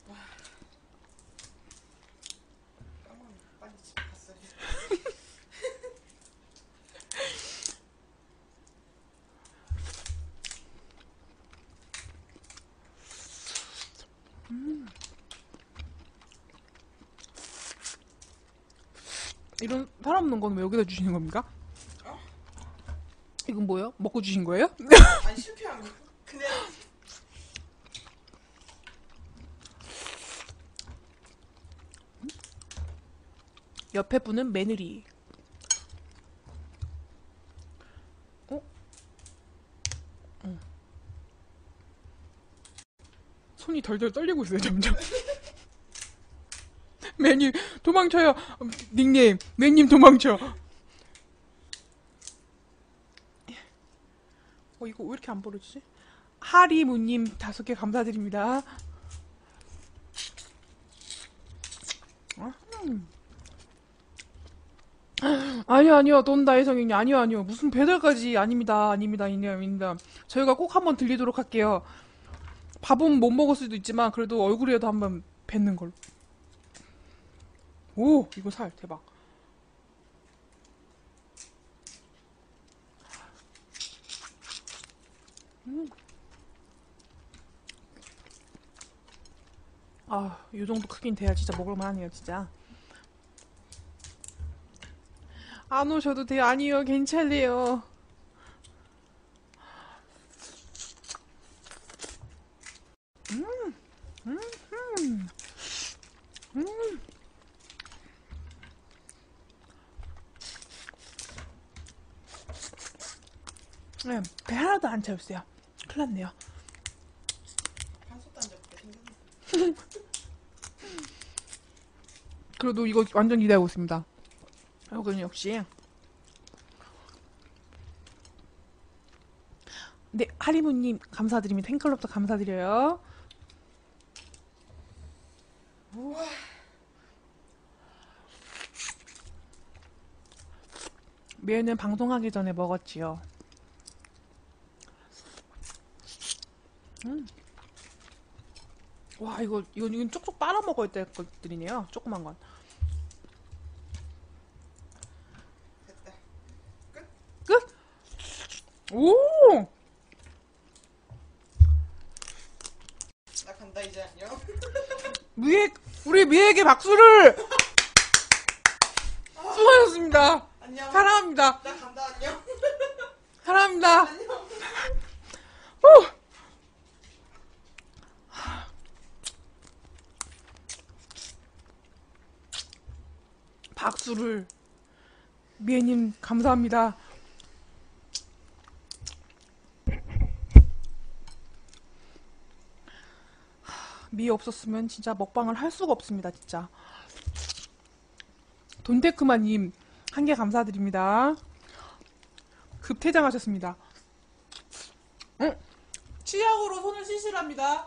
빨리 집 갔어야 돼. 이런 사람 없는 건 왜 여기다 주시는 겁니까? 이건 뭐예요? 먹고 주신 거예요? 아니 실패한 거. 그냥 옆에 분은 며느리. 손이 덜덜 떨리고 있어요, 점점. 매님 도망쳐요. 닉네임 매님 도망쳐. 이거 왜 이렇게 안 벌어지지? 하리무님 5개 감사드립니다. 아니요, 돈다이 성인이 아니요. 무슨 배달까지 아닙니다. 저희가 꼭 한번 들리도록 할게요. 밥은 못 먹을 수도 있지만 그래도 얼굴이라도 한번 뵙는 걸로. 오, 이거 살 대박. 이 정도 크긴 돼야 진짜 먹을만하네요, 진짜. 안 오셔도 돼요. 아니요, 괜찮네요. 네, 배 하나도 안 채웠어요. 큰일 났네요. 한솥도 안 잡게 생겼네. 그래도 이거 완전 기대하고 있습니다. 여기는 역시. 네, 하리무님 감사드립니다. 팬클럽도 감사드려요. 매는 방송하기 전에 먹었지요. 와, 이건 쪽쪽 빨아 먹어야 될 것들이네요. 조그만 건. 됐다. 끝? 오! 나 간다 이제 안녕. 우리 미에게 박수를! 수고하셨습니다. 안녕. 사랑합니다. 나 간다 안녕. 사랑합니다. 안녕. 후! 박수를. 미애님, 감사합니다. 미애 없었으면 진짜 먹방을 할 수가 없습니다, 진짜. 돈테크마님, 1개 감사드립니다. 급퇴장하셨습니다. 치약으로 손을 씻으랍니다.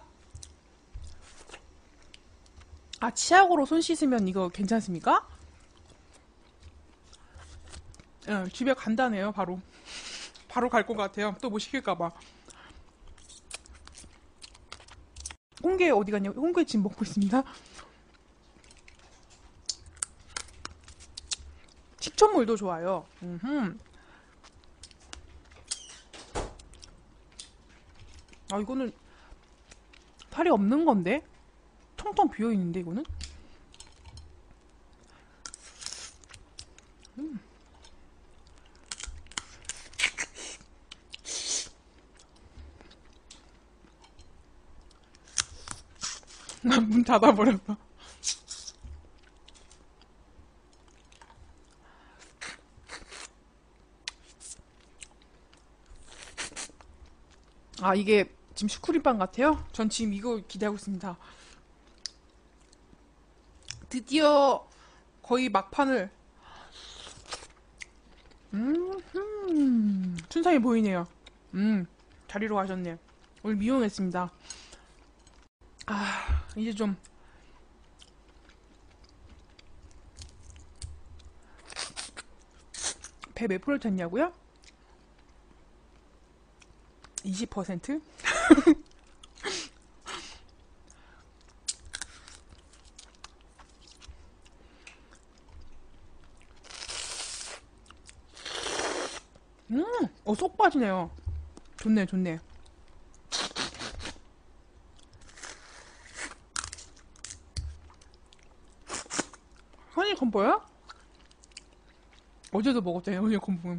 치약으로 손 씻으면 이거 괜찮습니까? 집에 간다네요, 바로. 바로 갈 것 같아요. 또 뭐 시킬까봐. 홍게 어디 갔냐고? 홍게 지금 먹고 있습니다. 식초물도 좋아요. 이거는 살이 없는 건데? 텅텅 비어 있는데, 이거는? 문 닫아버렸어. 이게 지금 슈크림빵 같아요? 전 지금 이거 기대하고 있습니다. 드디어 거의 막판을. 춘상이 보이네요. 자리로 가셨네. 오늘 미용했습니다. 이제 좀. 배 몇 프로 찼냐고요? 20%? 쏙 빠지네요. 좋네. 허니콤보요? 어제도 먹었잖아요, 허니콤보.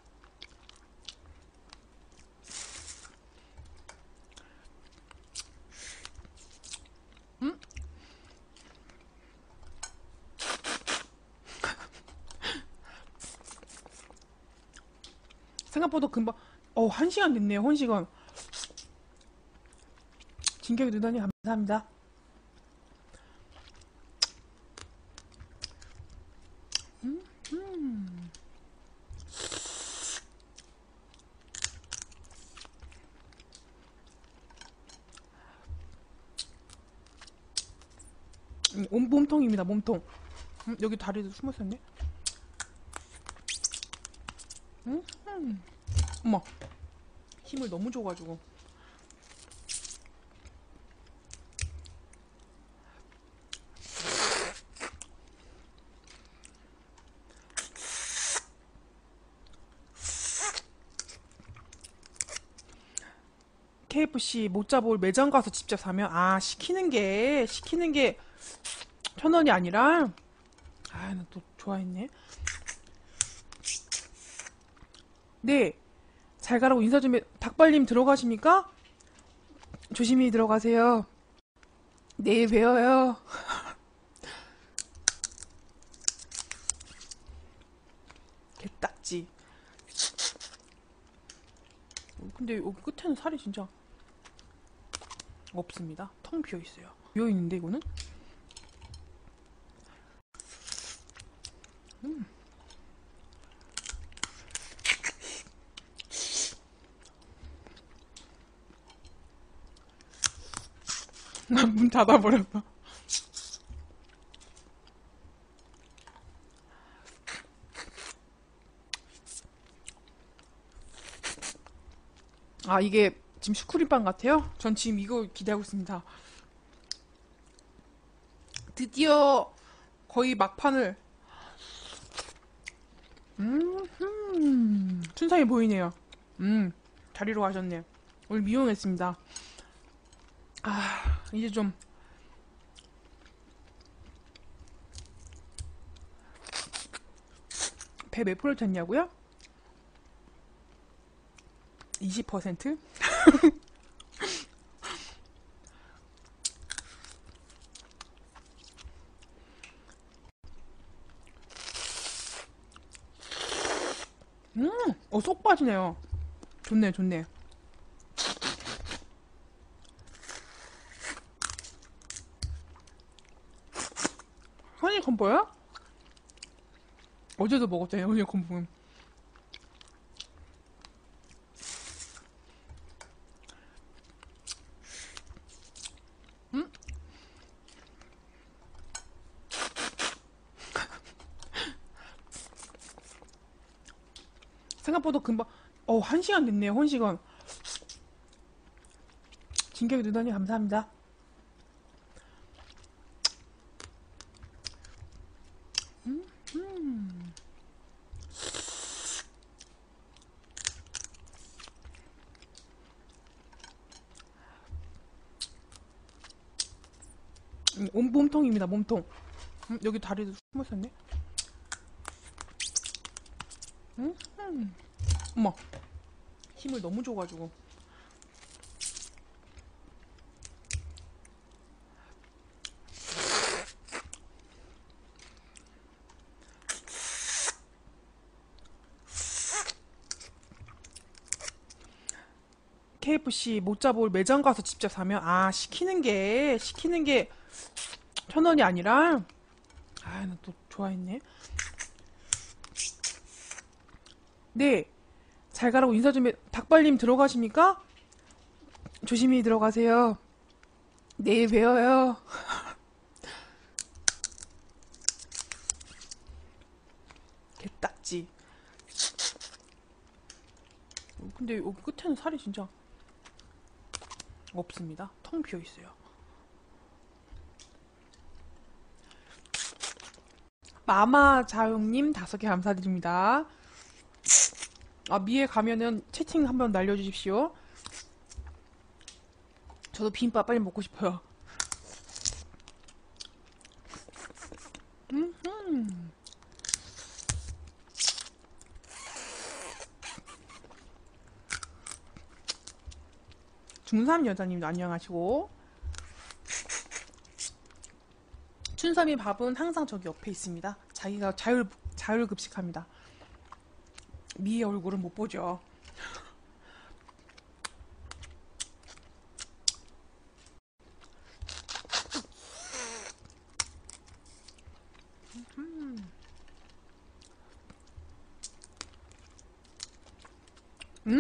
생각보다 금방, 1시간 됐네요, 1시간. 진격의 누나님 감사합니다. 몸통입니다, 몸통. 여기 다리도 숨었었네. 어머, 힘을 너무 줘가지고. KFC 모짜볼 매장 가서 직접 사면, 아, 시키는 게 1,000원이 아니라, 아, 나 또 좋아했네. 네, 잘 가라고 인사 좀 해. 닭발님 들어가십니까? 조심히 들어가세요. 내일 봬요. 개딱지. 근데 여기 끝에는 살이 진짜 없습니다. 텅 비어 있어요. 비어 있는데 이거는? 문 닫아버렸어. 아, 이게 지금 슈크림빵 같아요? 전 지금 이거 기대하고 있습니다. 드디어 거의 막판을. 춘상이 보이네요. 자리로 가셨네. 오늘 미용했습니다. 아, 이제 좀. 배 몇 프로 쳤냐고요? 20%? 쏙 빠지네요. 좋네, 좋네. 허니콤보요? 어제도 먹었잖아요, 허니콤보. 생각보다 금방, 1시간 됐네요, 1시간. 진격이 누더니 감사합니다. 몸통입니다, 몸통. 여기 다리도 숨었었네. 어머, 힘을 너무 줘가지고. KFC 모짜볼 매장 가서 직접 사면, 아, 시키는 게 1,000원이 아니라, 아, 나 또 좋아했네. 네, 잘 가라고 인사 좀 해. 닭발님 들어가십니까? 조심히 들어가세요. 내일 봬요. 개딱지. 근데 여기 끝에는 살이 진짜 없습니다. 텅 비어 있어요. 마마 자용님 5개 감사드립니다. 아, 미에 가면은 채팅 한번 날려주십시오. 저도 비빔밥 빨리 먹고 싶어요. 중3 여자님도 안녕하시고. 춘삼이 밥은 항상 저기 옆에 있습니다. 자기가 자율급식합니다. 미의 얼굴은 못 보죠.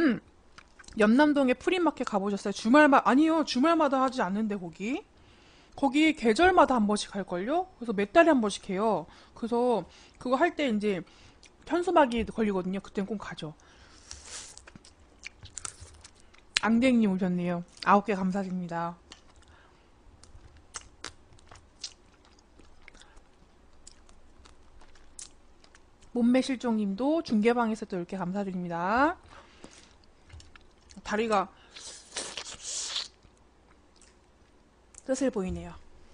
염남동에 프리마켓 가보셨어요? 아니요, 주말마다 하지 않는데, 거기 거기 계절마다 한 번씩 할걸요? 그래서 몇 달에 한 번씩 해요. 그래서 그거 할 때 이제 현수막이 걸리거든요. 그땐 꼭 가죠. 앙댕님 오셨네요. 9개 감사드립니다. 몸매 실종님도 중계방에서 또 이렇게 감사드립니다. 다리가 뜻을 보이네요.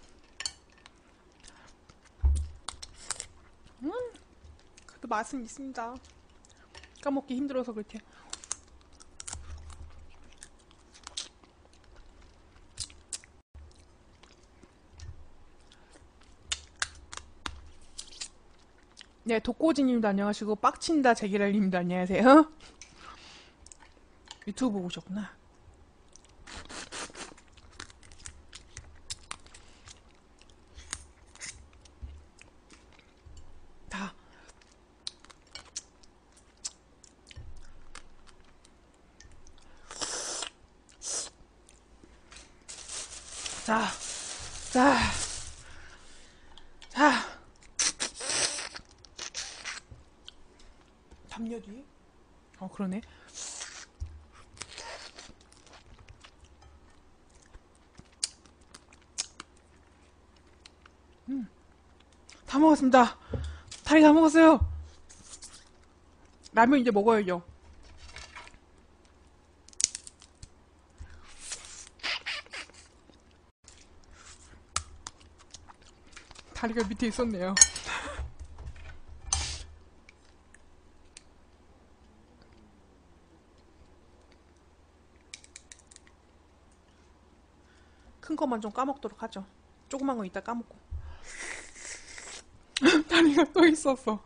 그래도 맛은 있습니다. 까먹기 힘들어서 그렇게. 네, 독고지님도 안녕하시고 빡친다 제기랄님도 안녕하세요. 유튜브 보고 오셨구나. 다. 자, 자, 자. 담력이? 그러네. 다 먹었습니다. 다리 다 먹었어요. 라면 이제 먹어야죠. 다리가 밑에 있었네요. 큰 것만 좀 까먹도록 하죠. 조그만 거 이따 까먹고. 다리가 또 있었어.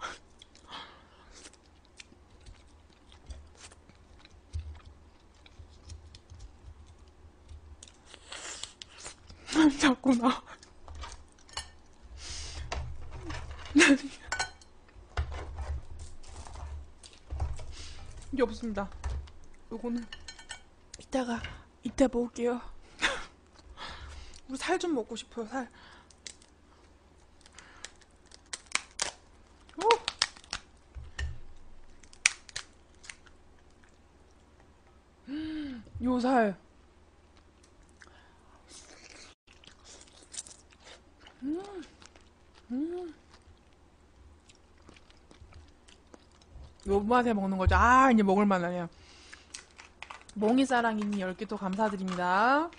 자꾸 나. 이게 없습니다. 요거는 이따 먹을게요. 우리 살 좀 먹고 싶어요, 살. 오! 요 살. 요 맛에 먹는 거죠. 아, 이제 먹을 만하네요. 몽이사랑이님 10개 또 감사드립니다.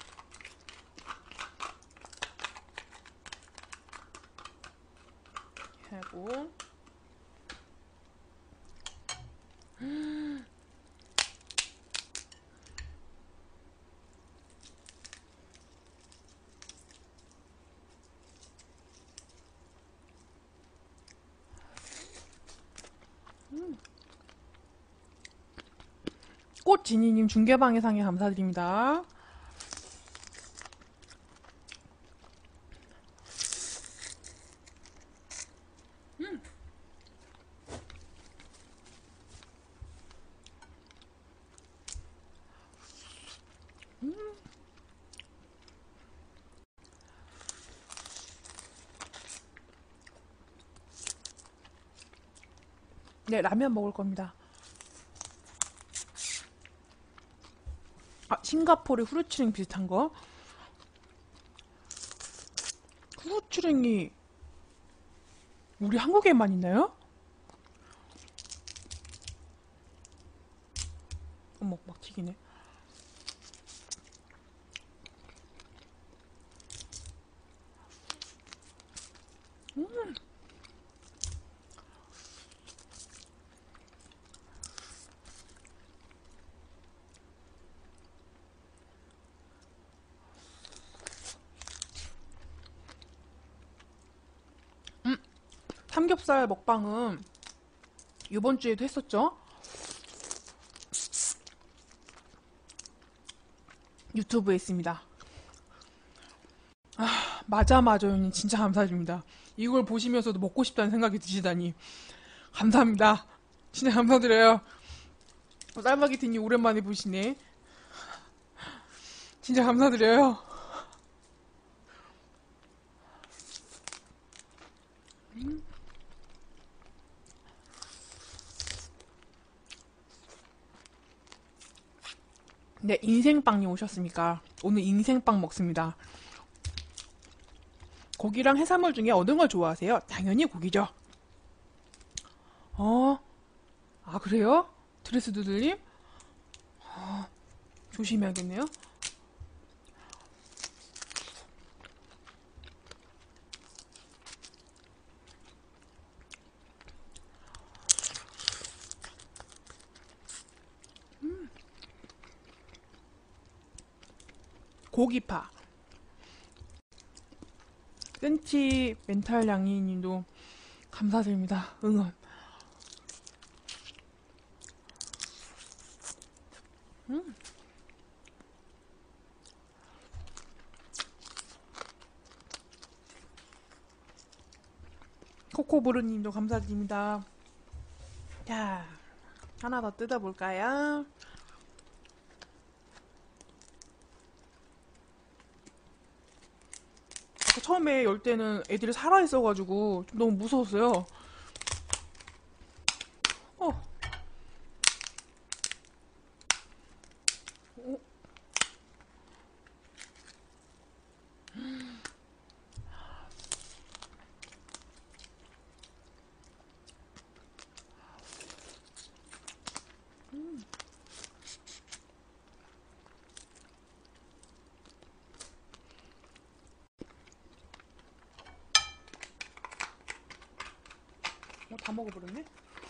하고. 꽃지니님 중계방의 상에 감사드립니다. 네, 라면 먹을 겁니다. 아, 싱가포르 후르츠링 비슷한 거? 후르츠링이 우리 한국에만 있나요? 어머, 막 튀기네. 삼겹살 먹방은 이번 주에도 했었죠? 유튜브에 있습니다. 아, 맞아요. 진짜 감사드립니다. 이걸 보시면서도 먹고 싶다는 생각이 드시다니. 감사합니다. 진짜 감사드려요. 쌀마게티님 오랜만에 보시네. 진짜 감사드려요. 네, 인생빵이 오셨습니까? 오늘 인생빵 먹습니다. 고기랑 해산물 중에 어느 걸 좋아하세요? 당연히 고기죠. 어, 아, 그래요? 드레스 두들님? 조심해야겠네요. 고기파. 센치 멘탈 양이님도 감사드립니다. 응원. 코코브루님도 감사드립니다. 자, 하나 더 뜯어볼까요? 처음에 열 때는 애들이 살아있어가지고 좀 너무 무서웠어요. 어, 어, 다 먹어버렸네?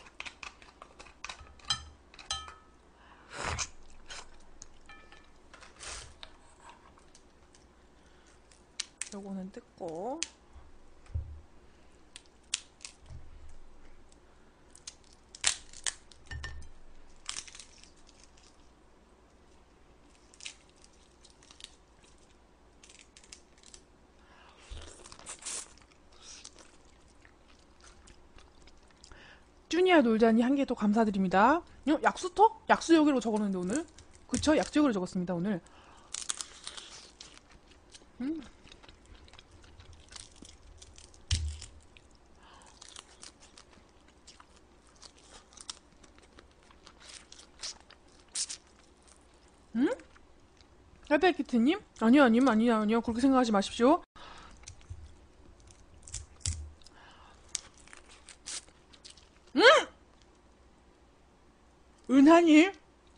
요거는 뜯고. 쭈니아 놀자니 한 개 또 감사드립니다. 약수터? 약수여기로 적었는데 오늘? 그쵸? 약수여기로 적었습니다 오늘. 헬베키트님? 아니요, 아니요. 그렇게 생각하지 마십시오. 은하님?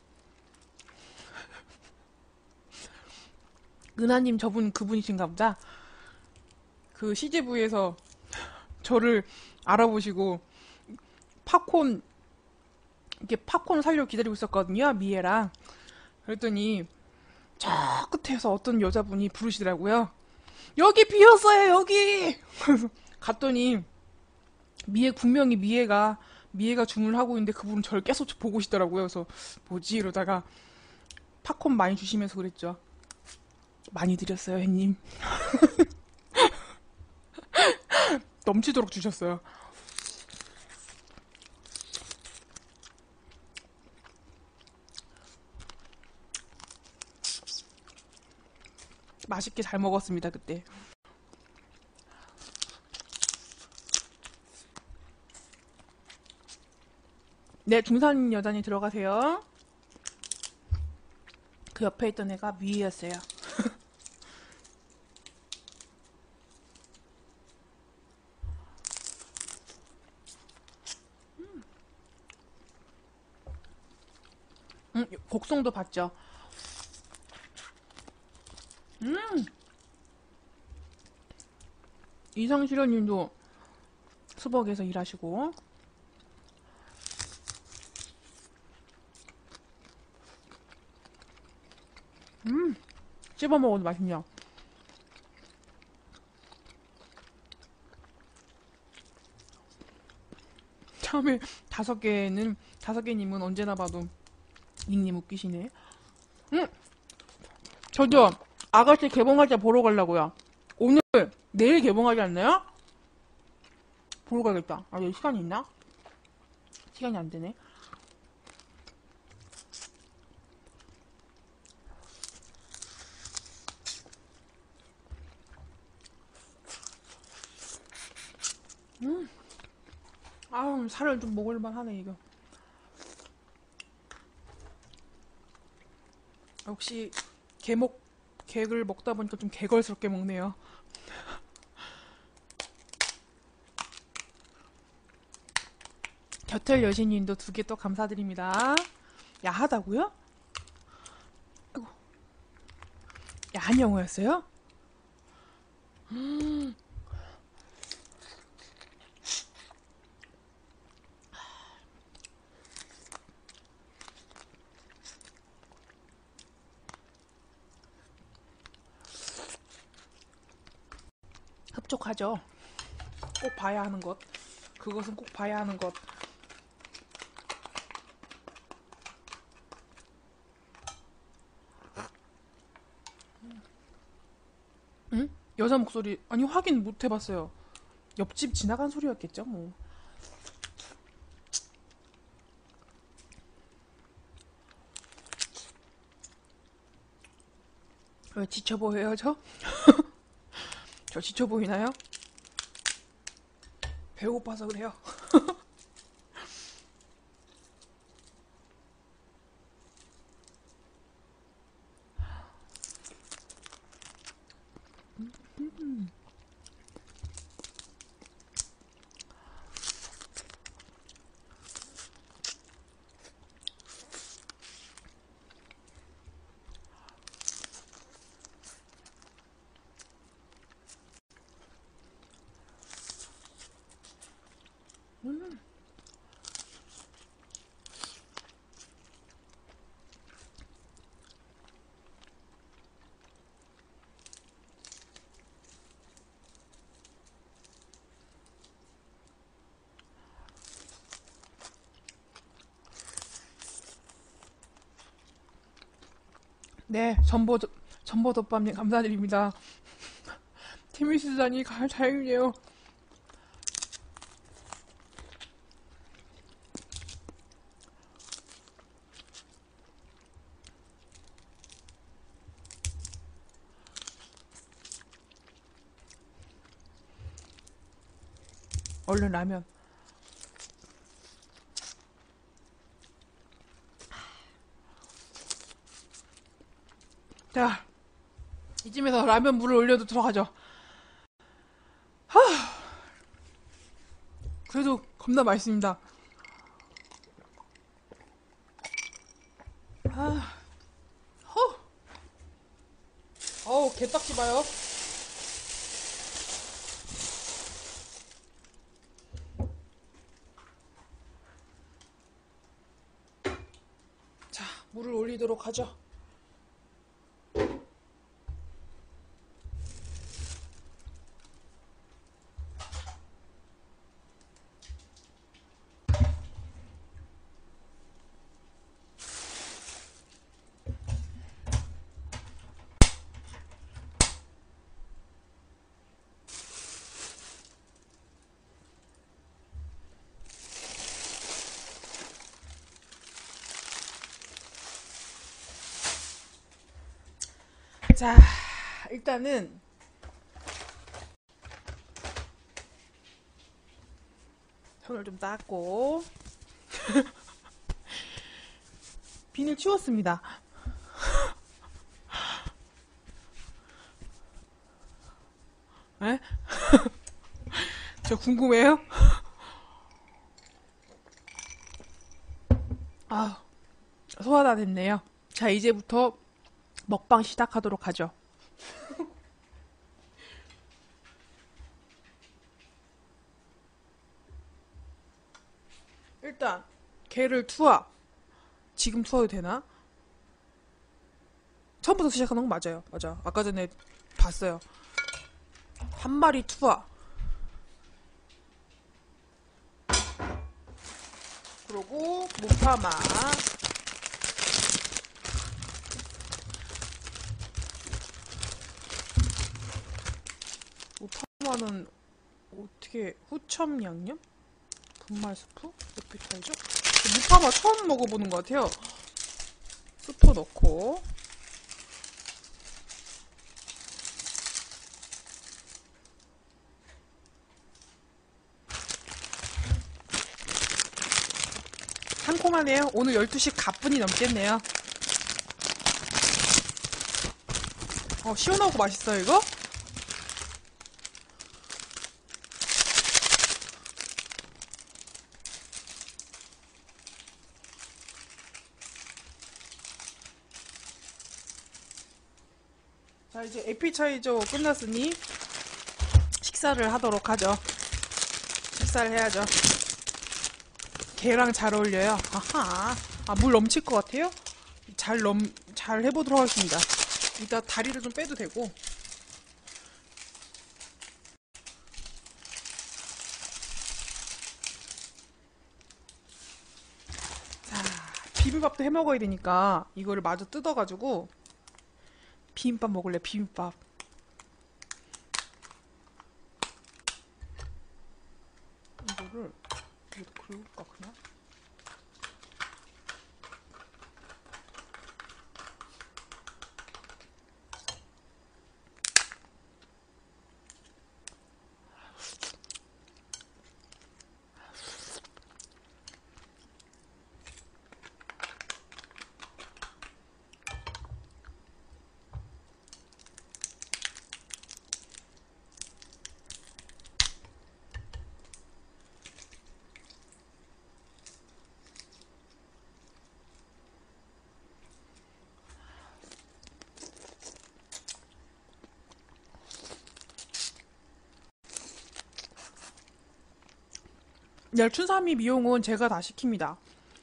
은하님 저분 그분이신가 보다. 그 CGV에서 저를 알아보시고 팝콘, 이렇게 팝콘을 사려고 기다리고 있었거든요, 미애랑. 그랬더니 저 끝에서 어떤 여자분이 부르시더라고요. 여기 비었어요, 여기! 그래서 갔더니 분명히 미애가 주문을 하고 있는데 그분은 저를 계속 보고 계시더라고요. 그래서 뭐지? 이러다가 팝콘 많이 주시면서 그랬죠. 많이 드렸어요, 햇님. 넘치도록 주셨어요. 맛있게 잘 먹었습니다, 그때. 네, 중산 여단이 들어가세요. 그 옆에 있던 애가 미애였어요. 곡송도 봤죠. 이상실현님도 수벅에서 일하시고. 씹어 먹어도 맛있냐. 처음에 다섯 개님은 언제나 봐도 닉님 웃기시네. 저도 아가씨 개봉할 때 보러 가려고요. 오늘, 내일 개봉하지 않나요? 보러 가야겠다. 아, 여기 시간이 있나? 시간이 안 되네. 아, 살을 좀 먹을만 하네, 이거. 역시 객을 먹다 보니까 좀 개걸스럽게 먹네요. 겨털 여신님도 2개 또 감사드립니다. 야하다고요? 아이고. 야한 영어였어요? 흡족하죠. 꼭 봐야 하는 것. 그것은 꼭 봐야 하는 것. 응? 여자 목소리 아니 확인 못 해봤어요. 옆집 지나간 소리였겠죠 뭐. 왜 지쳐 보여요 저? 저 지쳐 보이나요? 배고파서 그래요. 네, 전버덮밥님 감사드립니다. 재미있으다니 다행이에요. 얼른 라면. 자, 이쯤에서 라면 물을 올려도 들어가죠. 그래도 겁나 맛있습니다. 아, 어우, 개딱지 봐요. 자, 물을 올리도록 하죠. 자, 일단은 손을 좀 닦고 비닐 치웠습니다. 에? 저 궁금해요? 아, 소화 다 됐네요. 자, 이제부터 먹방 시작하도록 하죠. 일단 개를 투하. 지금 투하도 되나? 처음부터 시작하는 건 맞아요. 맞아. 아까 전에 봤어요. 한 마리 투하. 그리고 무파마. 무파마는 어떻게 후첨 양념? 분말 스프? 어떻게 알죠? 무파마 처음 먹어보는 것 같아요. 스프 넣고 상콤하네요. 오늘 12시 가뿐히 넘겠네요. 시원하고 맛있어요, 이거? 자, 이제 에피타이저 끝났으니 식사를 하도록 하죠. 식사를 해야죠. 게랑 잘 어울려요. 아하. 물 넘칠 것 같아요? 잘 해보도록 하겠습니다. 이따 다리를 좀 빼도 되고. 자, 비빔밥도 해 먹어야 되니까 이거를 마저 뜯어가지고 비빔밥 먹을래, 비빔밥. 이거를 여기다 긁을까, 그냥? 춘삼이 미용은 제가 다 시킵니다.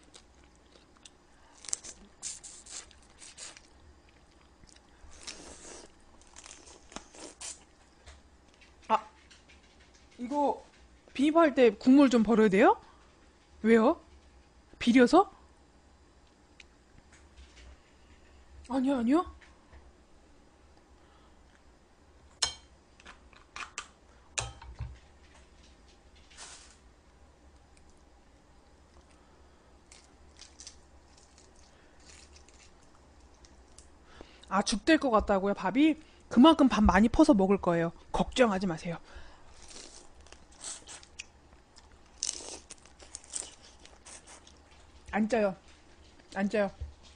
아, 이거 비빔할 때 국물 좀 버려야 돼요? 왜요? 비려서? 아니요, 아니요. 죽 될 것 같다고요, 밥이? 그만큼 밥 많이 퍼서 먹을 거예요. 걱정하지 마세요. 안 짜요. 안 짜요.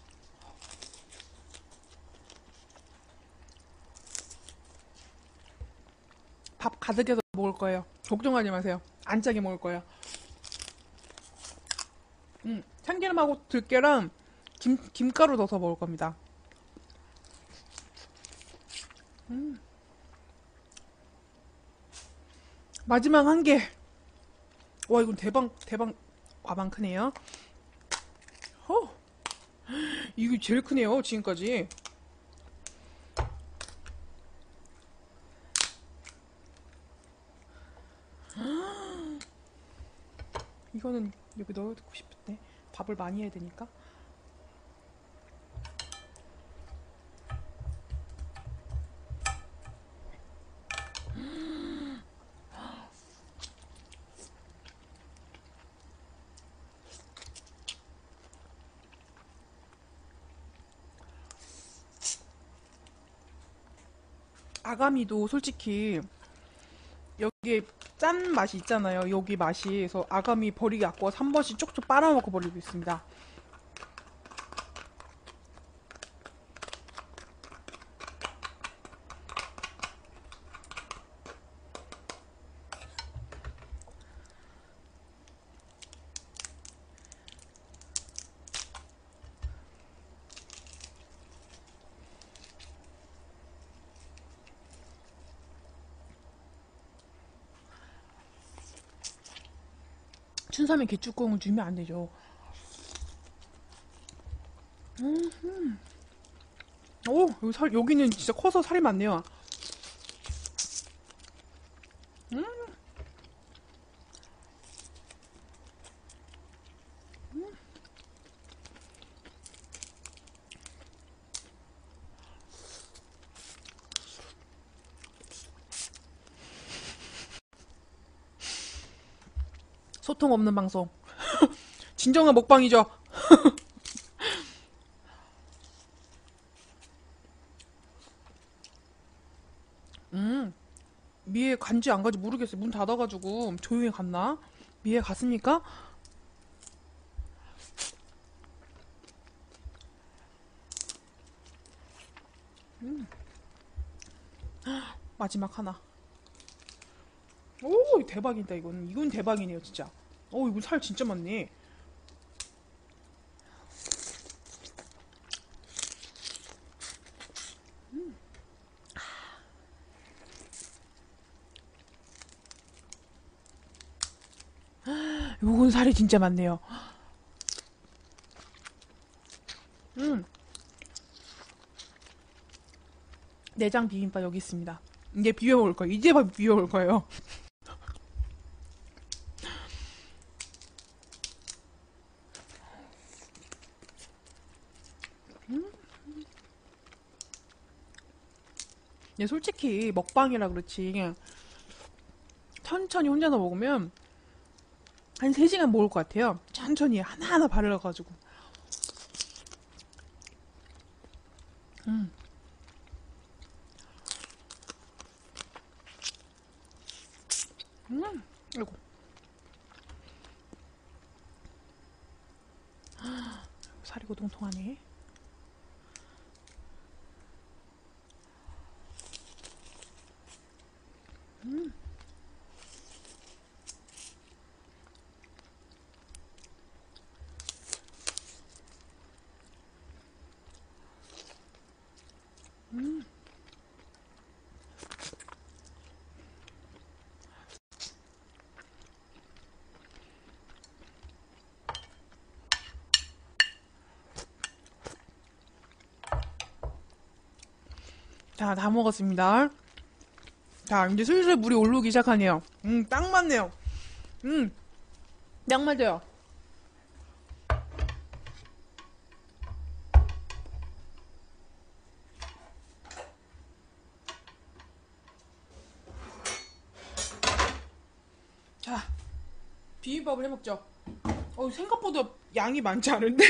밥 가득해서 먹을 거예요. 걱정하지 마세요. 안 짜게 먹을 거예요. 참기름하고 들깨랑 김가루 넣어서 먹을 겁니다. 마지막 한 개. 와, 이건 대박 과방 크네요. 어, 이게 제일 크네요, 지금까지. 이거는 여기 넣어두고 싶은데. 밥을 많이 해야 되니까. 아가미도 솔직히 여기에 짠 맛이 있잖아요. 여기 맛이. 그래서 아가미 버리기 아까워서 한 번씩 쪽쪽 빨아먹어 버리고 있습니다. 춘삼이 개쭈꾸미를 주면 안 되죠. 오, 여기는 진짜 커서 살이 많네요. 소통 없는 방송. 진정한 먹방이죠. 미에 간지 안 간지 모르겠어요. 문 닫아가지고 조용히 갔나? 미에 갔습니까? 마지막 하나. 오, 대박이다, 이거는. 이건 대박이네요, 진짜. 오, 이거 살 진짜 많네. 요건 살이 진짜 많네요. 음, 내장 비빔밥 여기 있습니다. 이제 비벼 먹을 거예요. 이제 비벼 먹을 거예요. 얘 솔직히 먹방이라 그렇지. 그냥 천천히 혼자서 먹으면 한 3시간 먹을 것 같아요. 천천히 하나하나 바르러가지고. 음, 아이고. 살이 고동통하네. 자, 다 먹었습니다. 자, 이제 슬슬 물이 오르기 시작하네요. 딱 맞네요. 음, 딱 맞아요. 자, 비빔밥을 해먹죠. 생각보다 양이 많지 않은데?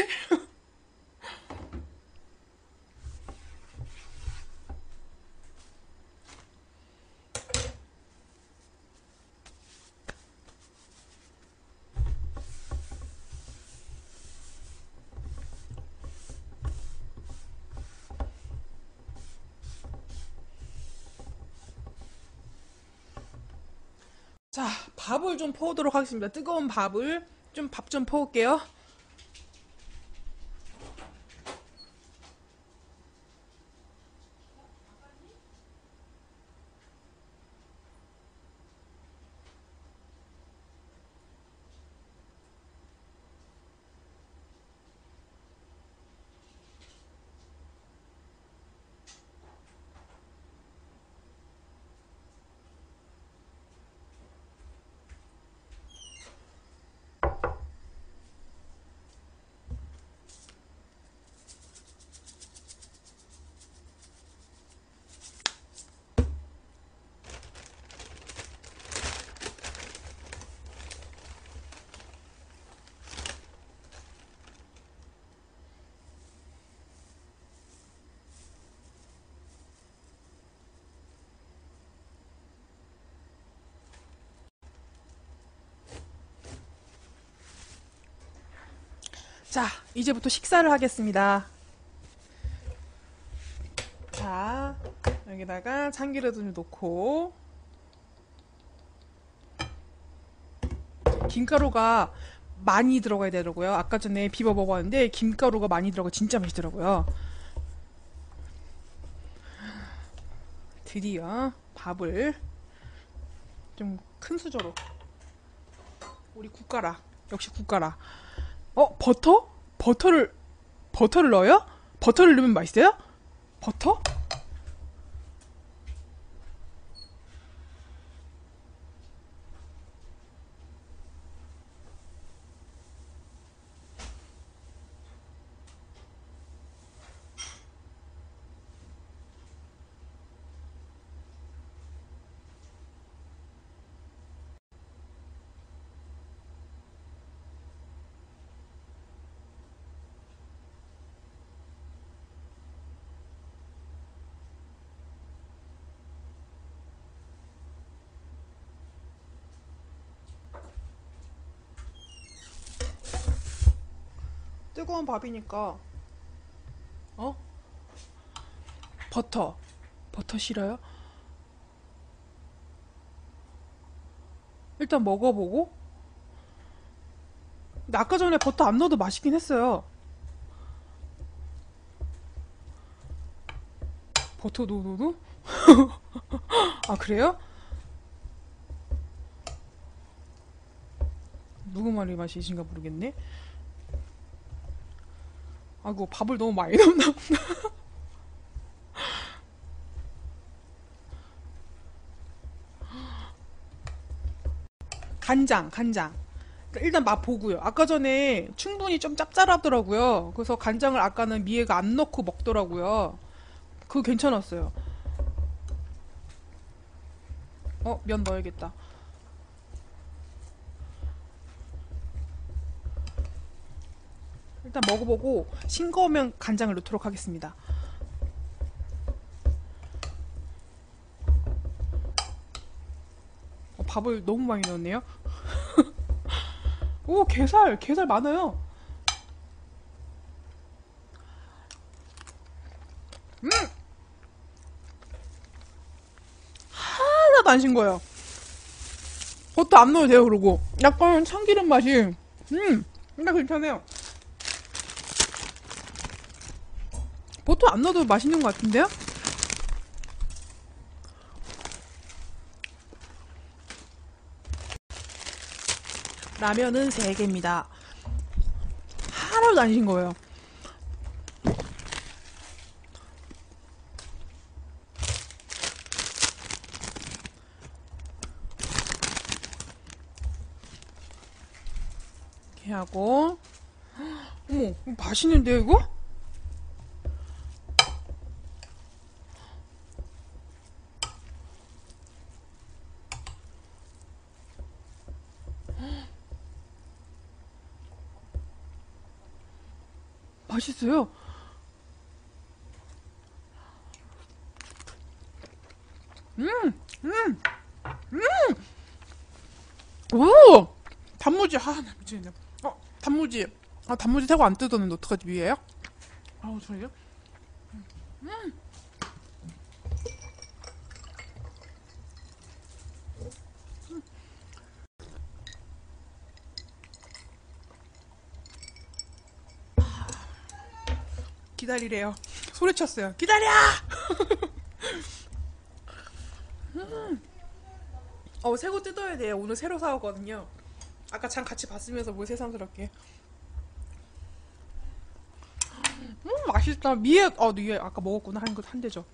자, 밥을 좀 퍼오도록 하겠습니다. 뜨거운 밥을 밥 좀 퍼올게요. 자, 이제부터 식사를 하겠습니다. 자, 여기다가 참기름 좀 넣고, 김가루가 많이 들어가야 되더라고요. 아까 전에 비벼 먹었는데, 김가루가 많이 들어가 진짜 맛있더라고요. 드디어 밥을 좀 큰 수저로. 우리 국가라. 역시 국가라. 버터? 버터를 넣어요? 버터를 넣으면 맛있어요? 버터? 뜨거운 밥이니까, 어? 버터. 버터 싫어요? 일단 먹어보고. 근데 아까 전에 버터 안 넣어도 맛있긴 했어요. 버터 넣어도? 아, 그래요? 누구 말이 맛이신가 모르겠네. 아이고, 밥을 너무 많이 넣나? 간장. 일단 맛 보고요. 아까 전에 충분히 좀 짭짤하더라고요. 그래서 간장을 아까는 미애가 안 넣고 먹더라고요. 그거 괜찮았어요. 면 넣어야겠다. 일단 먹어보고 싱거우면 간장을 넣도록 하겠습니다. 밥을 너무 많이 넣었네요. 오, 게살 많아요. 하나도 안 싱거워요. 버터 안 넣어도 돼요, 그러고. 약간 참기름 맛이, 근데 괜찮아요. 버터 안 넣어도 맛있는 것 같은데요? 라면은 3개입니다. 하나도 안 싱거워요. 이렇게 하고, 어머, 이거 맛있는데요, 이거? 맛있어요. 오! 단무지, 미치겠네. 단무지. 단무지 새거 안 뜯었는데 어떡하지, 위에요? 아우, 저요? 기다리래요. 소리쳤어요. 기다려! 새거 뜯어야 돼요. 오늘 새로 사오거든요. 아까 장 같이 봤으면서 뭘 새삼스럽게. 맛있다. 위에 아까 먹었구나. 한 대죠.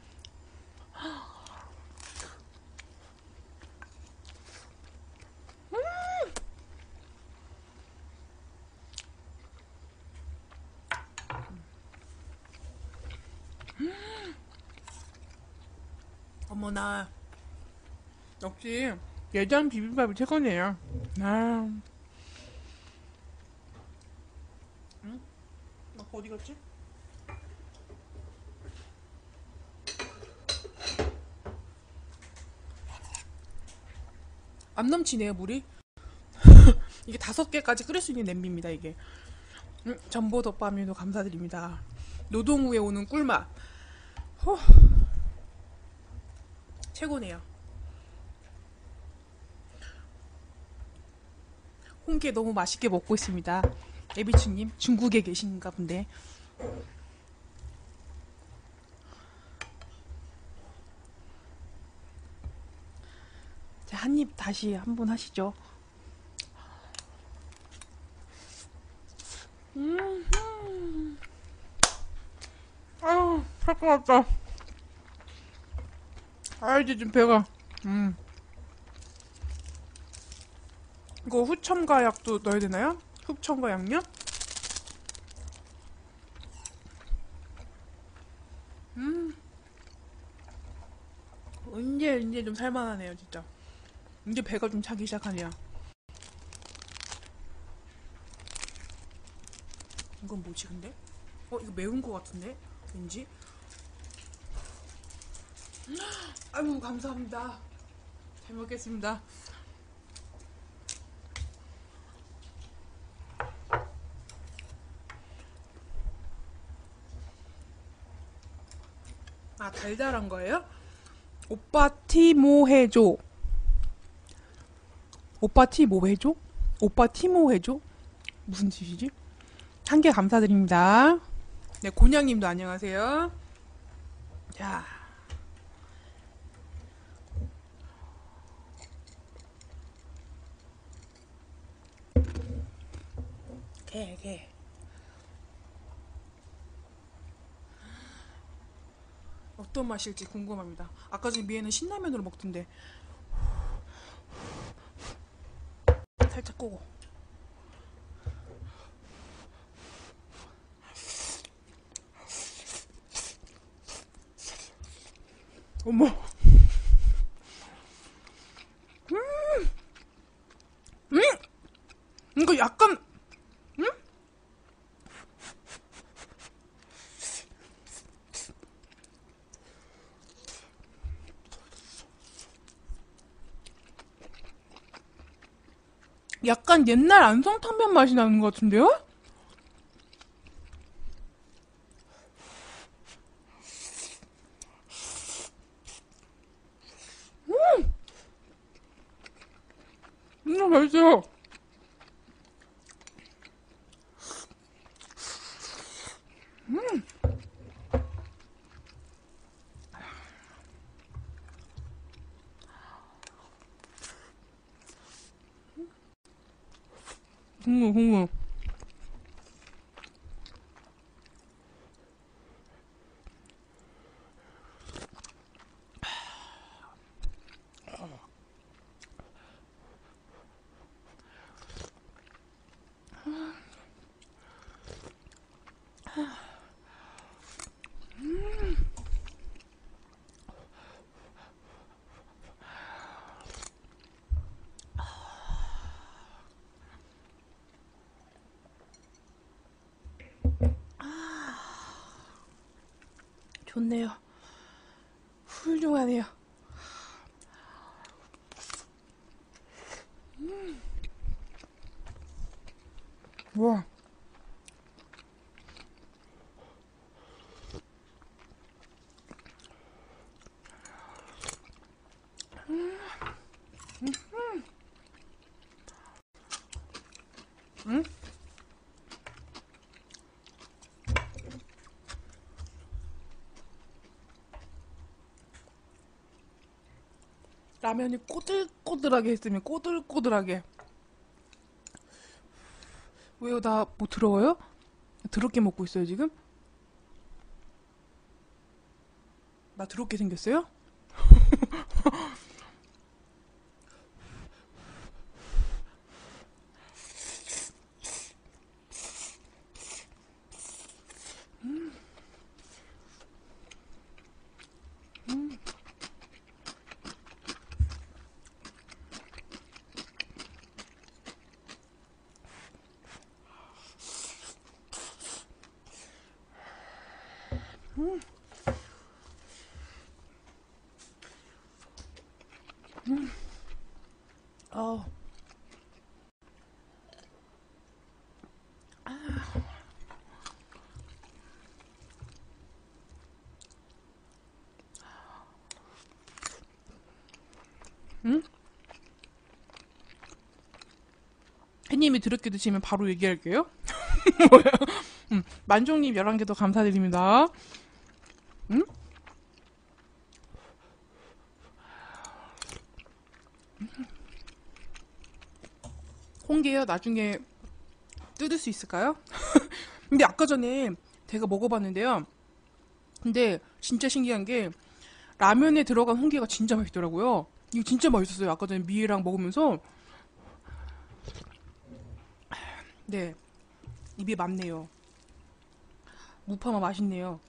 어머나. 역시, 예전 비빔밥이 최고네요. 아, 어디 갔지? 안 넘치네요, 물이. 이게 5개까지 끓일 수 있는 냄비입니다, 이게. 전보덮밥님도 감사드립니다. 노동 후에 오는 꿀맛. 호, 최고네요. 홍게 너무 맛있게 먹고 있습니다. 에비추님, 중국에 계신가 본데. 자, 한입 다시 한번 하시죠. 아유, 살 것 같다. 이제 좀 배가. 이거 후첨가 약도 넣어야 되나요? 후첨가 양념? 이제 좀 살만하네요, 진짜. 이제 배가 좀 차기 시작하네요. 이건 뭐지, 근데? 이거 매운 거 같은데? 왠지? 아유, 감사합니다. 잘 먹겠습니다. 달달한 거예요? 오빠 티모 해줘. 오빠 티 뭐 해줘? 오빠 티모 해줘? 무슨 뜻이지? 한 개 감사드립니다. 네, 곤양님도 안녕하세요. 자, 개. 어떤 맛일지 궁금합니다. 아까 전에 미애는 신라면으로 먹던데. 살짝 꼬고. 어머. 이거 약간, 약간 옛날 안성탕면 맛이 나는 것 같은데요? 맛있어요. 국물. 좋네요. 훌륭하네요. 와. 응? 라면이 꼬들꼬들하게 했으면 꼬들꼬들하게. 왜요? 나 뭐 더러워요? 더럽게 먹고 있어요, 지금? 나 더럽게 생겼어요? 어. 응? 햇님이 더럽게 드시면 바로 얘기할게요. 만종님 11개 더 감사드립니다. 응? 홍게요? 나중에 뜯을 수 있을까요? 근데 아까 전에 제가 먹어봤는데요. 근데 진짜 신기한 게 라면에 들어간 홍게가 진짜 맛있더라고요. 이거 진짜 맛있었어요. 아까 전에 미애랑 먹으면서. 네, 입에 맞네요. 무파마 맛있네요.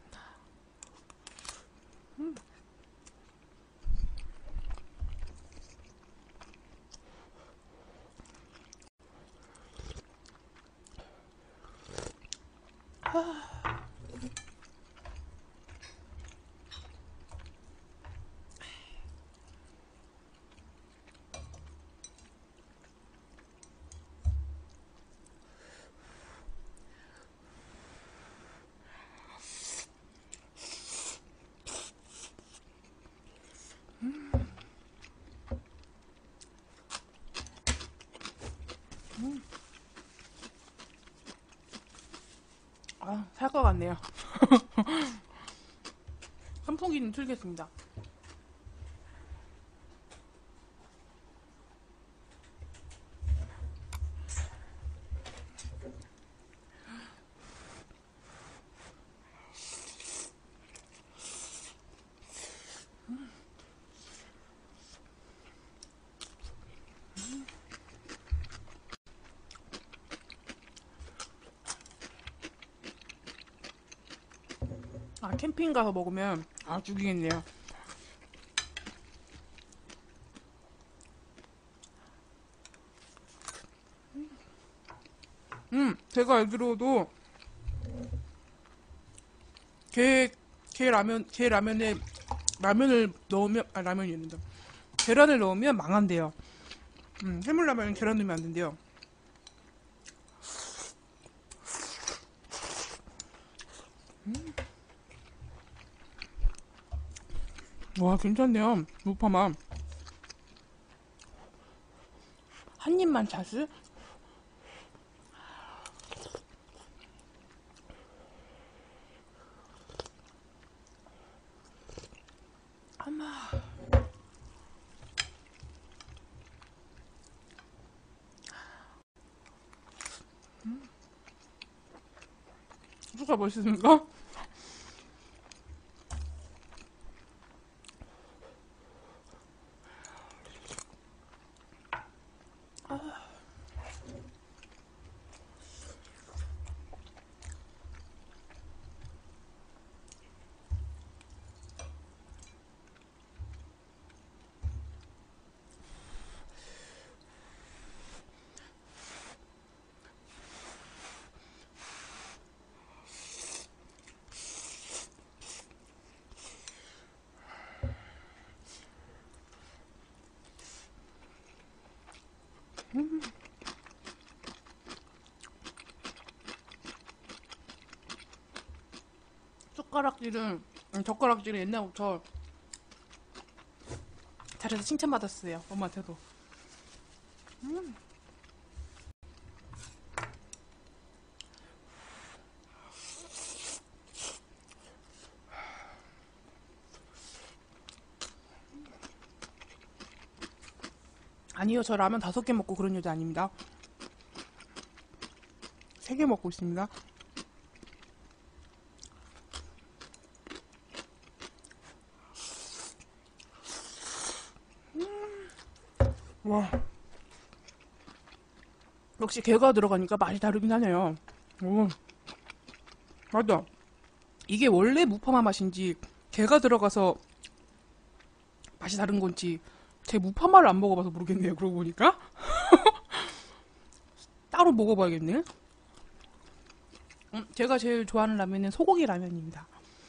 같네요. 선풍기는 틀겠습니다. 아, 캠핑 가서 먹으면 아 죽이겠네요. 제가 알기로도 게, 게 라면에 라면을 넣으면, 아, 라면이 있는데. 계란을 넣으면 망한대요. 해물라면은 계란 넣으면 안 된대요. 와, 괜찮네요. 무파마. 한 입만 자스? 아마. 수가 멋있습니까? 젓가락질은 옛날부터 잘해서 칭찬받았어요. 엄마한테도. 아니요, 저 라면 5개 먹고 그런 여자 아닙니다. 3개 먹고 있습니다. 와, 역시 게가 들어가니까 맛이 다르긴 하네요. 오, 맞다. 이게 원래 무파마 맛인지 게가 들어가서 맛이 다른 건지 제 무파마를 안 먹어봐서 모르겠네요. 그러고 보니까 따로 먹어봐야겠네. 제가 제일 좋아하는 라면은 소고기 라면입니다.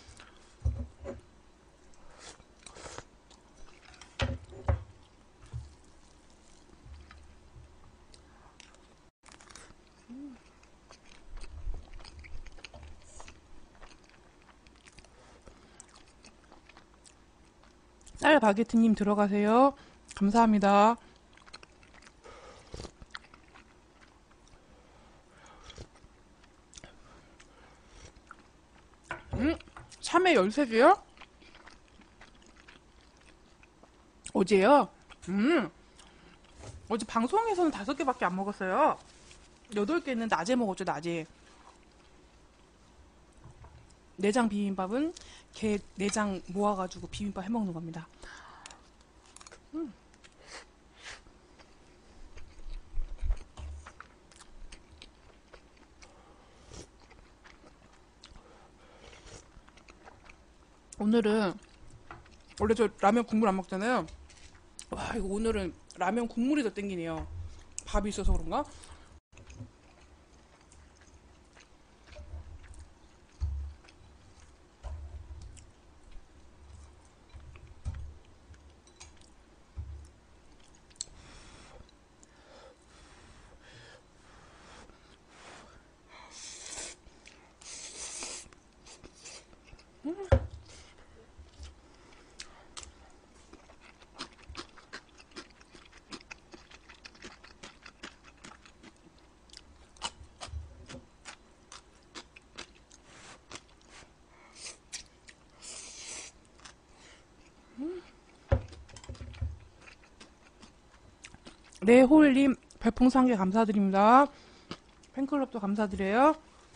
쌀 바게트님 들어가세요. 감사합니다. 참외 13개요? 어제요? 어제 방송에서는 5개밖에 안 먹었어요. 8개는 낮에 먹었죠, 낮에. 내장 비빔밥은 게 내장 모아가지고 비빔밥 해먹는 겁니다. 오늘은 원래 저 라면 국물 안 먹잖아요. 와, 이거 오늘은 라면 국물이 더 땡기네요. 밥이 있어서 그런가? 네, 호일님 별풍선 1개 감사드립니다. 팬클럽도 감사드려요.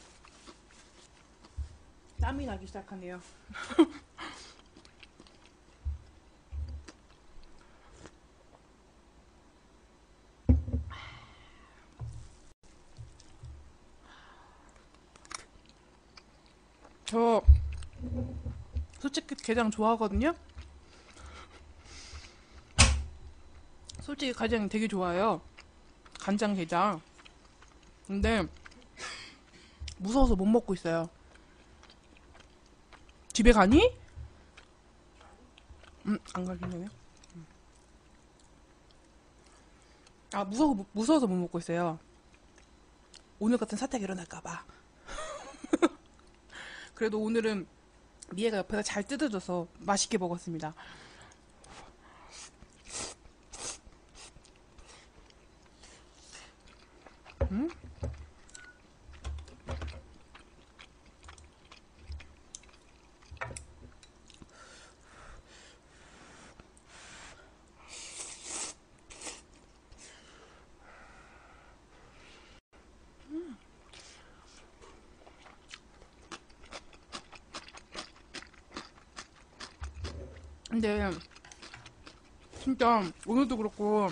땀이 나기 시작하네요. 저 솔직히 게장 좋아하거든요. 솔직히 게장 되게 좋아해요. 간장 게장. 근데 무서워서 못 먹고 있어요. 집에 가니? 안 가긴 되네. 아, 무서워서 못 먹고 있어요. 오늘 같은 사태가 일어날까봐. 그래도 오늘은 미애가 옆에서 잘 뜯어줘서 맛있게 먹었습니다. 근데 진짜 오늘도 그렇고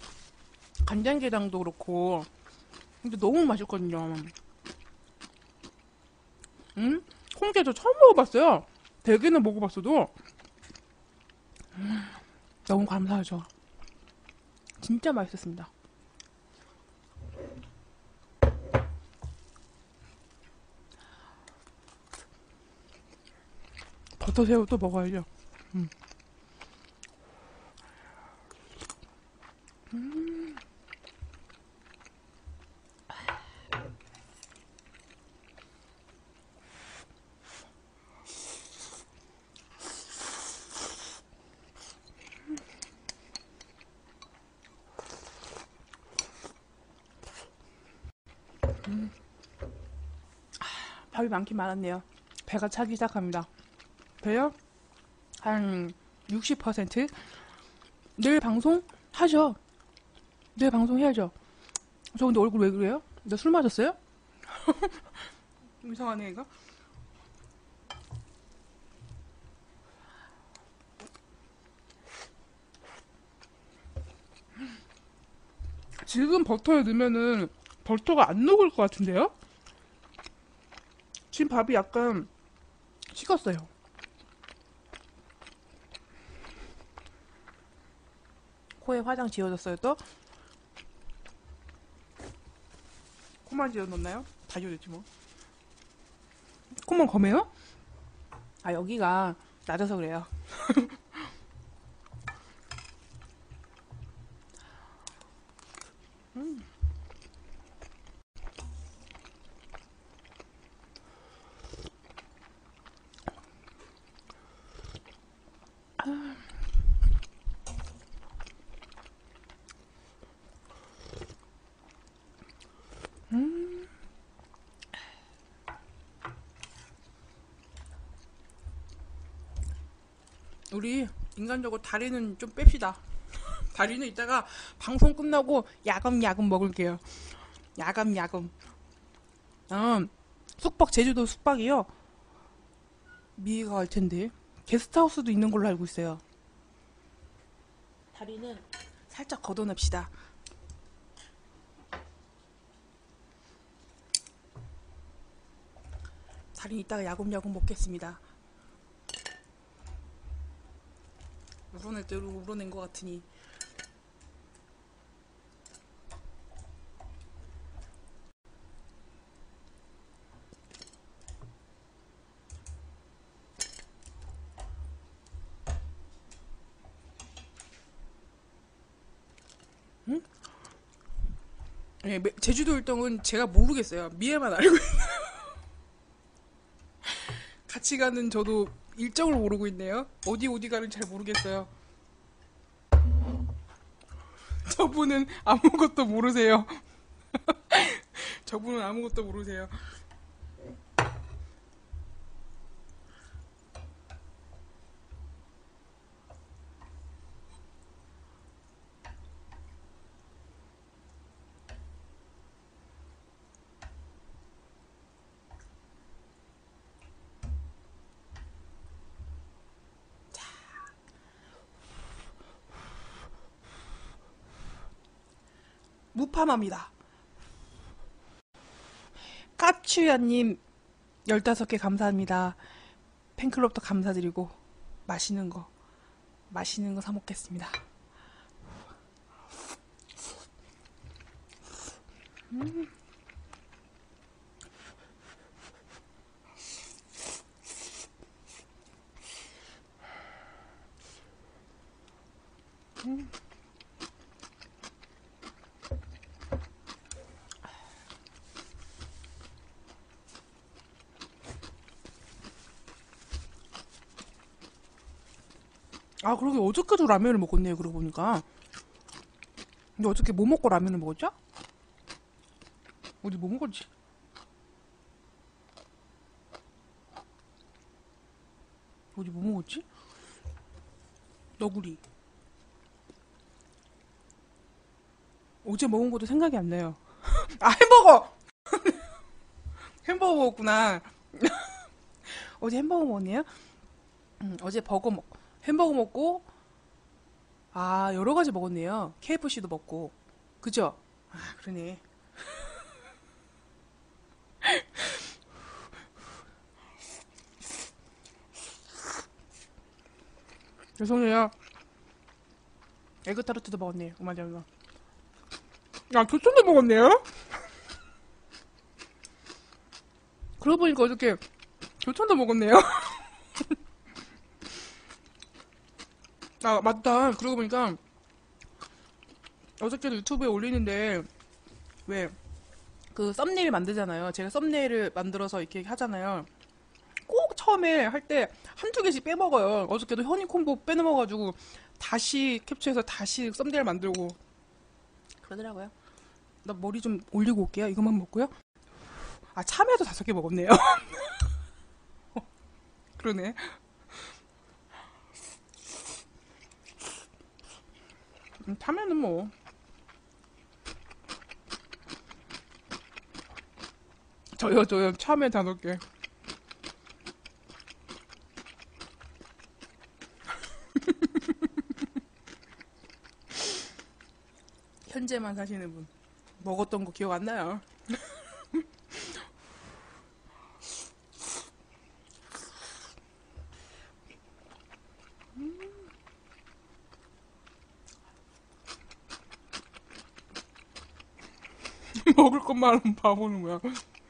간장게장도 그렇고 근데 너무 맛있거든요. 홍게 저 처음 먹어봤어요. 대게는 먹어봤어도 너무 감사하죠. 진짜 맛있었습니다. 버터새우 또 먹어야죠. 밥이 많긴 많았네요. 배가 차기 시작합니다. 배요? 한 60%? 내일 방송? 하죠. 내일 방송 해야죠. 저 근데 얼굴 왜 그래요? 나 술 마셨어요? 이상하네 이거. 지금 버터에 넣으면은 버터가 안 녹을 것 같은데요? 지금 밥이 약간 식었어요. 코에 화장 지워졌어요 또? 코만 지워졌나요? 다 지워졌지 뭐. 코만 검해요? 아 여기가 낮아서 그래요. 우리 인간적으로 다리는 좀 뺍시다. 다리는 이따가 방송 끝나고 야금야금 먹을게요. 야금야금. 숙박 제주도 숙박이요. 미가 갈 텐데 게스트하우스도 있는 걸로 알고 있어요. 다리는 살짝 걷어냅시다. 다리는 이따가 야금야금 먹겠습니다. 우러낼 대로 우러낸 것 같으니. 예, 제주도 일정은 제가 모르겠어요. 미애만 알고 같이 가는 저도 일정을 모르고 있네요. 어디 가는 잘 모르겠어요. 저분은 아무것도 모르세요. 저분은 아무것도 모르세요. 무파마입니다. 까추야님 15개 감사합니다. 팬클럽도 감사드리고 맛있는 거 사 먹겠습니다. 아, 그러게 어저께도 라면을 먹었네요. 그러고 보니까. 근데 어저께 뭐 먹고 라면을 먹었죠? 어디 뭐 먹었지? 어디 뭐 먹었지? 너구리. 어제 먹은 것도 생각이 안 나요. 아, 햄버거! 햄버거 먹었구나. 어제 햄버거 먹었네요? 어제 햄버거 먹고, 아, 여러 가지 먹었네요. KFC도 먹고. 그죠? 아, 그러네. 죄송해요. 에그타르트도 먹었네요. 맞아요. 아, 교촌도 먹었네요? 그러고 보니까 어저께 교촌도 먹었네요. 아, 맞다. 그러고 보니까 어저께도 유튜브에 올리는데 왜 그 썸네일 만들잖아요. 제가 썸네일을 만들어서 이렇게 하잖아요. 꼭 처음에 할 때 한두 개씩 빼먹어요. 어저께도 허니콤보 빼먹어가지고 다시 캡처해서 다시 썸네일 만들고 그러더라고요. 나 머리 좀 올리고 올게요. 이것만 먹고요. 아, 참외도 5개 먹었네요. 그러네. 참외는 뭐 저요 참외 5개. 현재만 사시는 분 먹었던 거 기억 안 나요? 먹을 것만 하면 바보는 거야.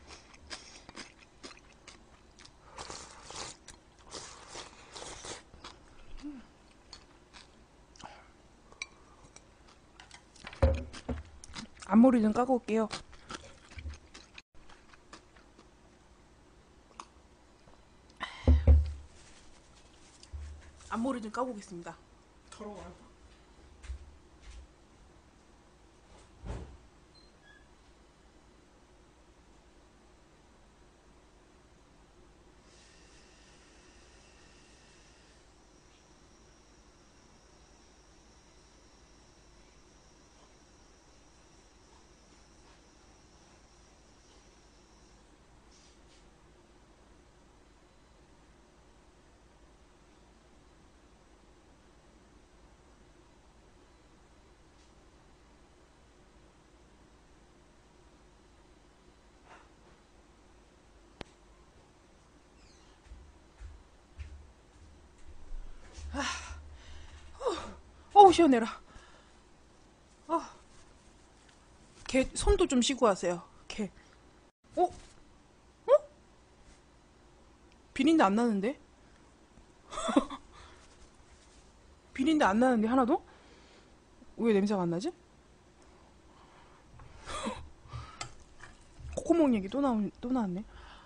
앞머리 좀 까고 올게요. 앞머리 좀 까고 오겠습니다. 더러워요. 어우, 시원해라. 개 손도 좀 씻고 하세요. 개. 어? 비린내 안 나는데? 비린내 안 나는데 하나도? 왜 냄새가 안 나지? 콧구멍 얘기 또 나왔네.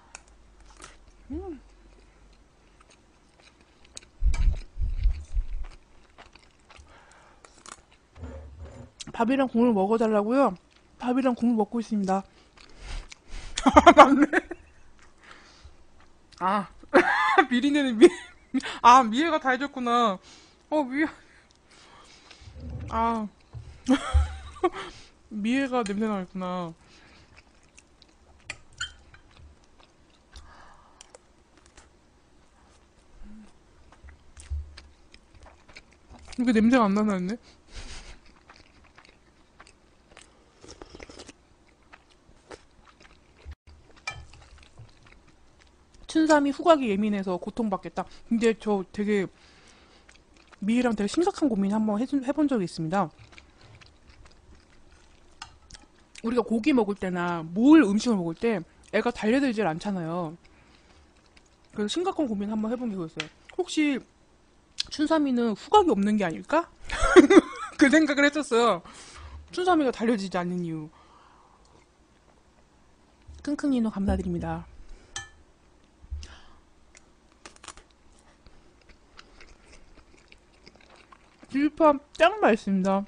밥이랑 국물 먹어달라고요? 밥이랑 국물 먹고 있습니다. 맞네. 아, 비린내는 미애가 다 해줬구나. 미애, 아, 미애가 냄새 나겠구나. 이게 냄새가 안 나나 했네? 춘삼이 후각이 예민해서 고통받겠다. 근데 저 되게 미애랑 되게 심각한 고민 한번 해본 적이 있습니다. 우리가 고기 먹을 때나 뭘 음식을 먹을 때 애가 달려들질 않잖아요. 그래서 심각한 고민 한번 해본 게 그랬어요. 혹시 춘삼이는 후각이 없는 게 아닐까? 그 생각을 했었어요. 춘삼이가 달려지지 않는 이유. 킁킁이노 감사드립니다. 비빔밥 짱 맛있습니다.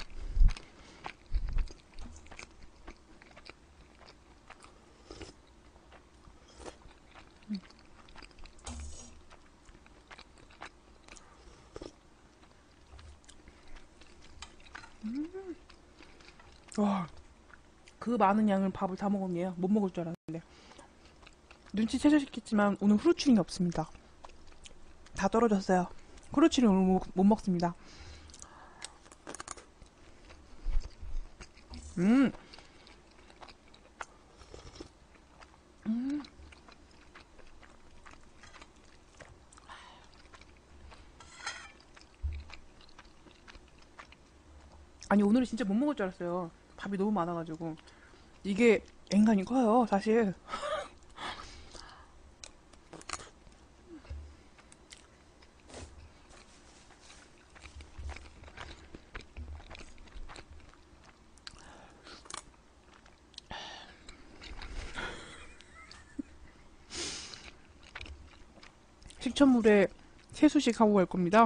와, 그 많은 양을 밥을 다 먹었네요. 못 먹을 줄 알았는데. 눈치채셨겠지만 오늘 후루츠링이 없습니다. 다 떨어졌어요. 후루츠링 오늘 못 먹습니다. 음. 아니 오늘은 진짜 못 먹을 줄 알았어요. 밥이 너무 많아가지고. 이게 앵간히 커요 사실. 식천물에 세수씩 하고 갈 겁니다.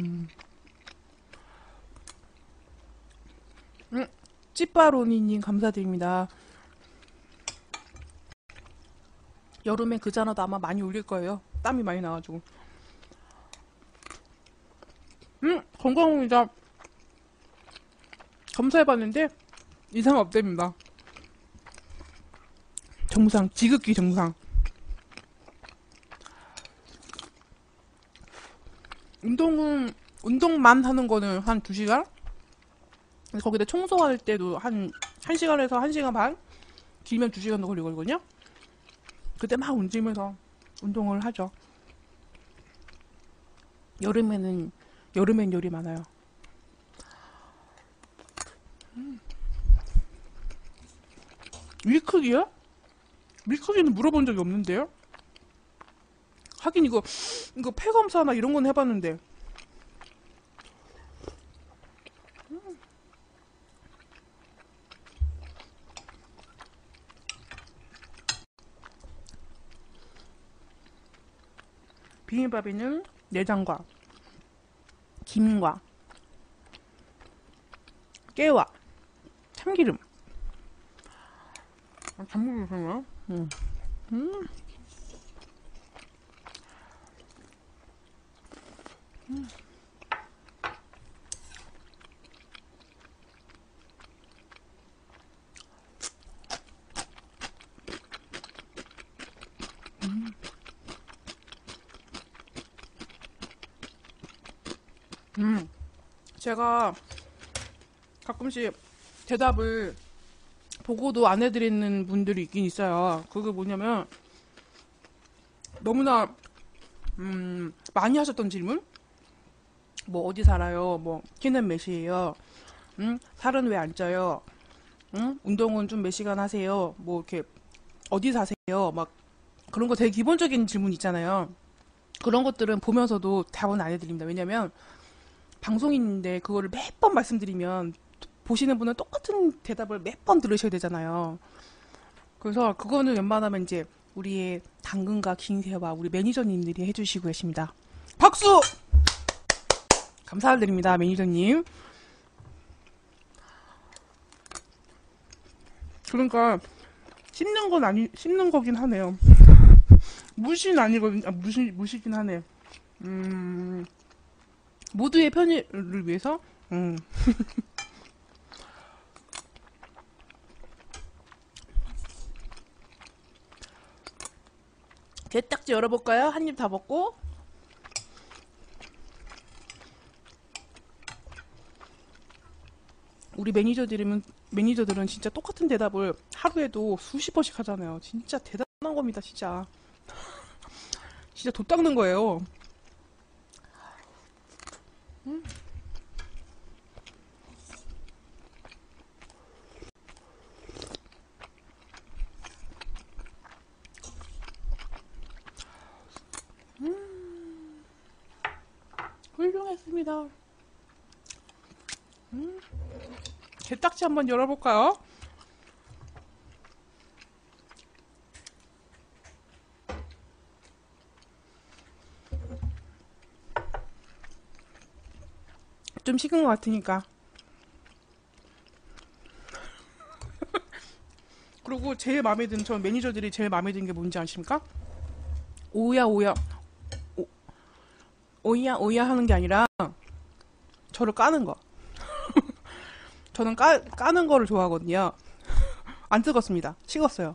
찌빠로니님 감사드립니다. 여름에 그자나도 아마 많이 울릴 거예요. 땀이 많이 나가지고. 건강합니다. 검사해봤는데 이상 없답니다. 정상, 지극히 정상. 운동만 하는 거는 한 2시간? 거기다 청소할 때도 한 1시간에서 1시간 반? 길면 2시간도 걸리거든요? 그때 막 움직이면서 운동을 하죠. 여름엔 열이 많아요. 밀크기요? 밀크기는 물어본 적이 없는데요? 하긴 이거 폐검사나 이런 건 해봤는데. 비빔밥에는 내장과 김과 깨와 참기름. 참기름 있었나? 제가 가끔씩 대답을 보고도 안 해드리는 분들이 있긴 있어요. 그게 뭐냐면 너무나 많이 하셨던 질문? 뭐 어디 살아요? 뭐 키는 몇이에요? 살은 왜 안 쪄요? 운동은 좀 몇 시간 하세요? 뭐 이렇게 어디 사세요? 막 그런 거 되게 기본적인 질문 있잖아요. 그런 것들은 보면서도 답은 안 해드립니다. 왜냐면 방송인인데 그거를 매번 말씀드리면 보시는 분은 똑같은 대답을 몇 번 들으셔야 되잖아요. 그래서 그거는 웬만하면 이제 우리의 당근과 김새와 우리 매니저님들이 해주시고 계십니다. 박수! 감사드립니다, 매니저님. 그러니까 씹는 거긴 하네요. 무시는 아니거든요. 무시긴 하네. 모두의 편의를 위해서. 게딱지 열어볼까요? 한 입 다 먹고. 우리 매니저들은 진짜 똑같은 대답을 하루에도 수십 번씩 하잖아요. 진짜 대단한 겁니다, 진짜. 진짜 도 닦는 거예요. 훌륭했습니다. 게딱지 한번 열어볼까요? 좀 식은 것 같으니까. 그리고 제일 마음에 든, 저 매니저들이 제일 마음에 든 게 뭔지 아십니까? 오야, 오야. 오, 오야, 오야 하는 게 아니라, 저를 까는 거. 저는 까는 거를 좋아하거든요. 안 뜨겁습니다. 식었어요.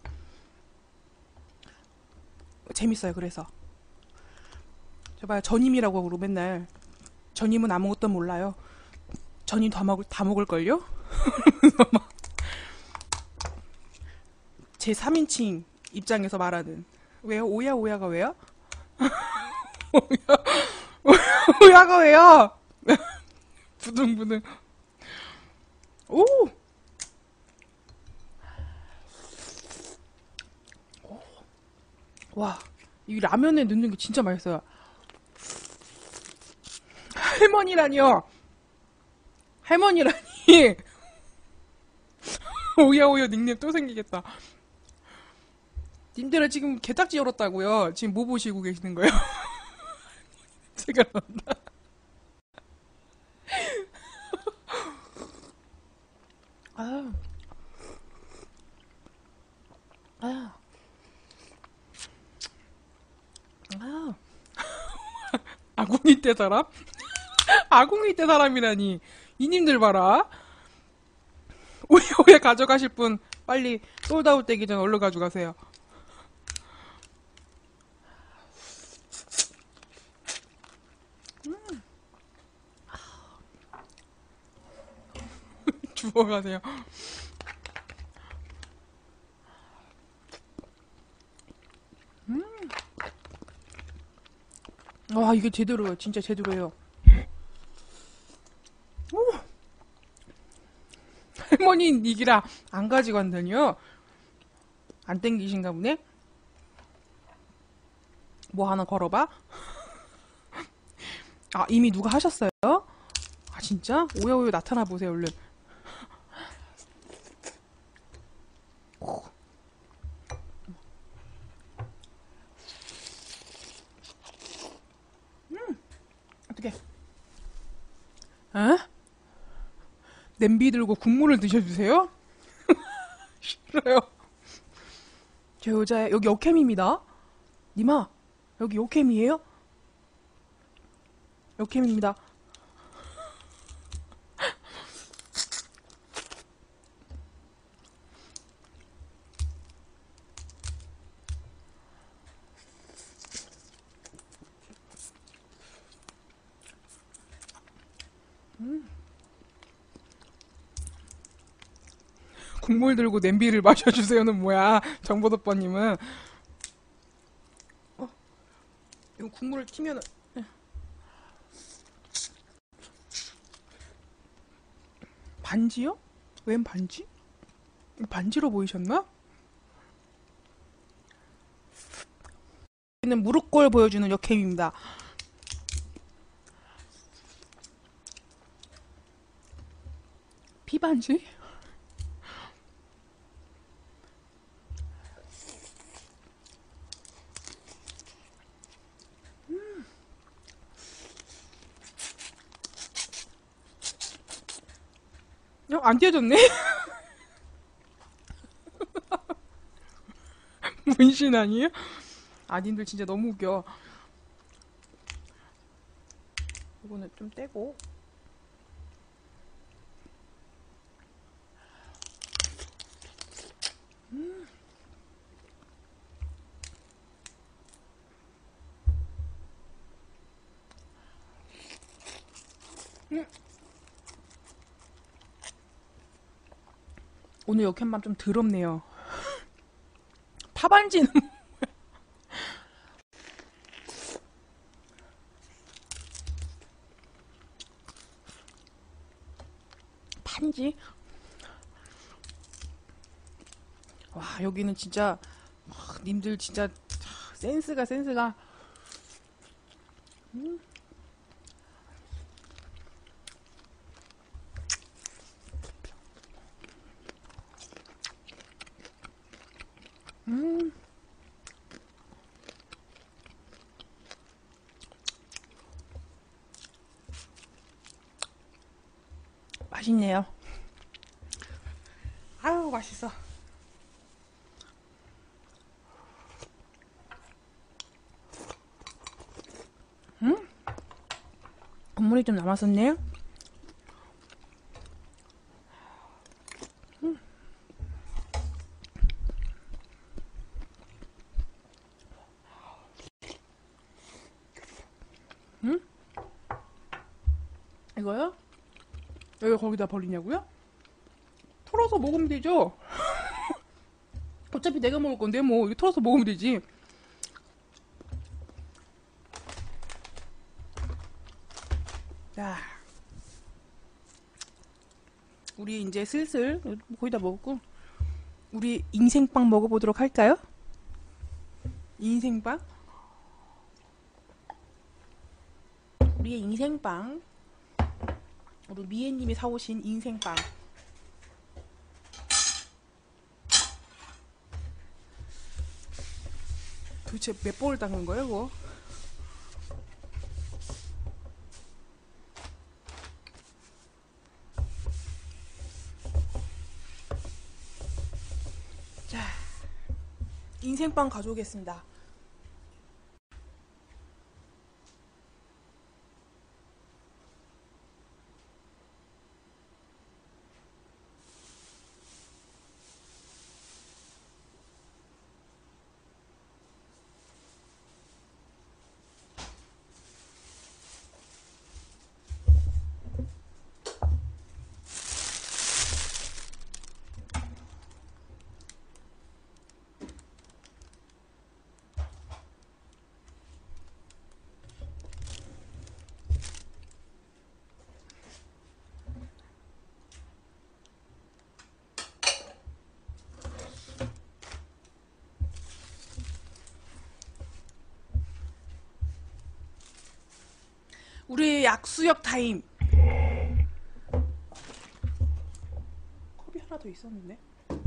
재밌어요, 그래서. 제발 전임이라고 그러고 맨날. 전임은 아무것도 몰라요. 전임 다 먹을걸요? 제 3인칭 입장에서 말하는. 왜요? 오야, 오야가 왜요? 오야가 왜요? 부둥부둥. 오! 와, 이 라면에 넣는 게 진짜 맛있어요. 할머니라니요. 할머니라니. 오야오야 닉네임 또 생기겠다. 님들은 지금 게딱지 열었다고요. 지금 뭐 보시고 계시는 거예요? 제가 나온다. 아, 아, 아. 아궁이 때 사람? 아궁이 때 사람이라니. 이님들 봐라. 오야오야 가져가실 분 빨리 솔드아웃 되기 전에 얼른 가져가세요. 주워가세요. 와, 이게 제대로예요. 진짜 제대로예요. 오, 할머니는 이기라 안 가지고 간다니요? 안 땡기신가 보네? 뭐 하나 걸어봐? 아, 이미 누가 하셨어요? 아, 진짜? 오야오야 나타나 보세요, 얼른. 어떻게? 에? 냄비 들고 국물을 드셔주세요? 싫어요. 저 여자, 여기 역캠입니다. 니마, 여기 역캠이에요? 역캠입니다. 국물 들고 냄비를 마셔주세요는 뭐야, 정보도빠님은. 어, 이거 국물을 튀면은, 반지요? 웬 반지? 반지로 보이셨나? 여기는 무릎골 보여주는 역캠입니다. 피반지? 안 떼졌네? 문신 아니에요? 아, 님들 진짜 너무 웃겨. 이거는 좀 떼고. 오늘 역캠맘 좀 더럽네요. 파반지는 한지. 와, 여기는 진짜 님들 진짜 센스가. 음, 음, 맛있네요. 아유, 맛있어. 국물이 좀 남았었네요. 음? 이거요? 왜 거기다 버리냐고요? 털어서 먹으면 되죠. 어차피 내가 먹을 건데 뭐 이거 털어서 먹으면 되지. 자, 우리 이제 슬슬 거의 다 먹었고 우리 인생빵 먹어보도록 할까요? 인생빵? 우리의 인생빵. 우리 미애님이 사오신 인생빵. 도대체 몇 번을 닦는 거예요, 그거? 자, 인생빵 가져오겠습니다. 우리의 약수역 타임. 컵이 하나 더 있었는데.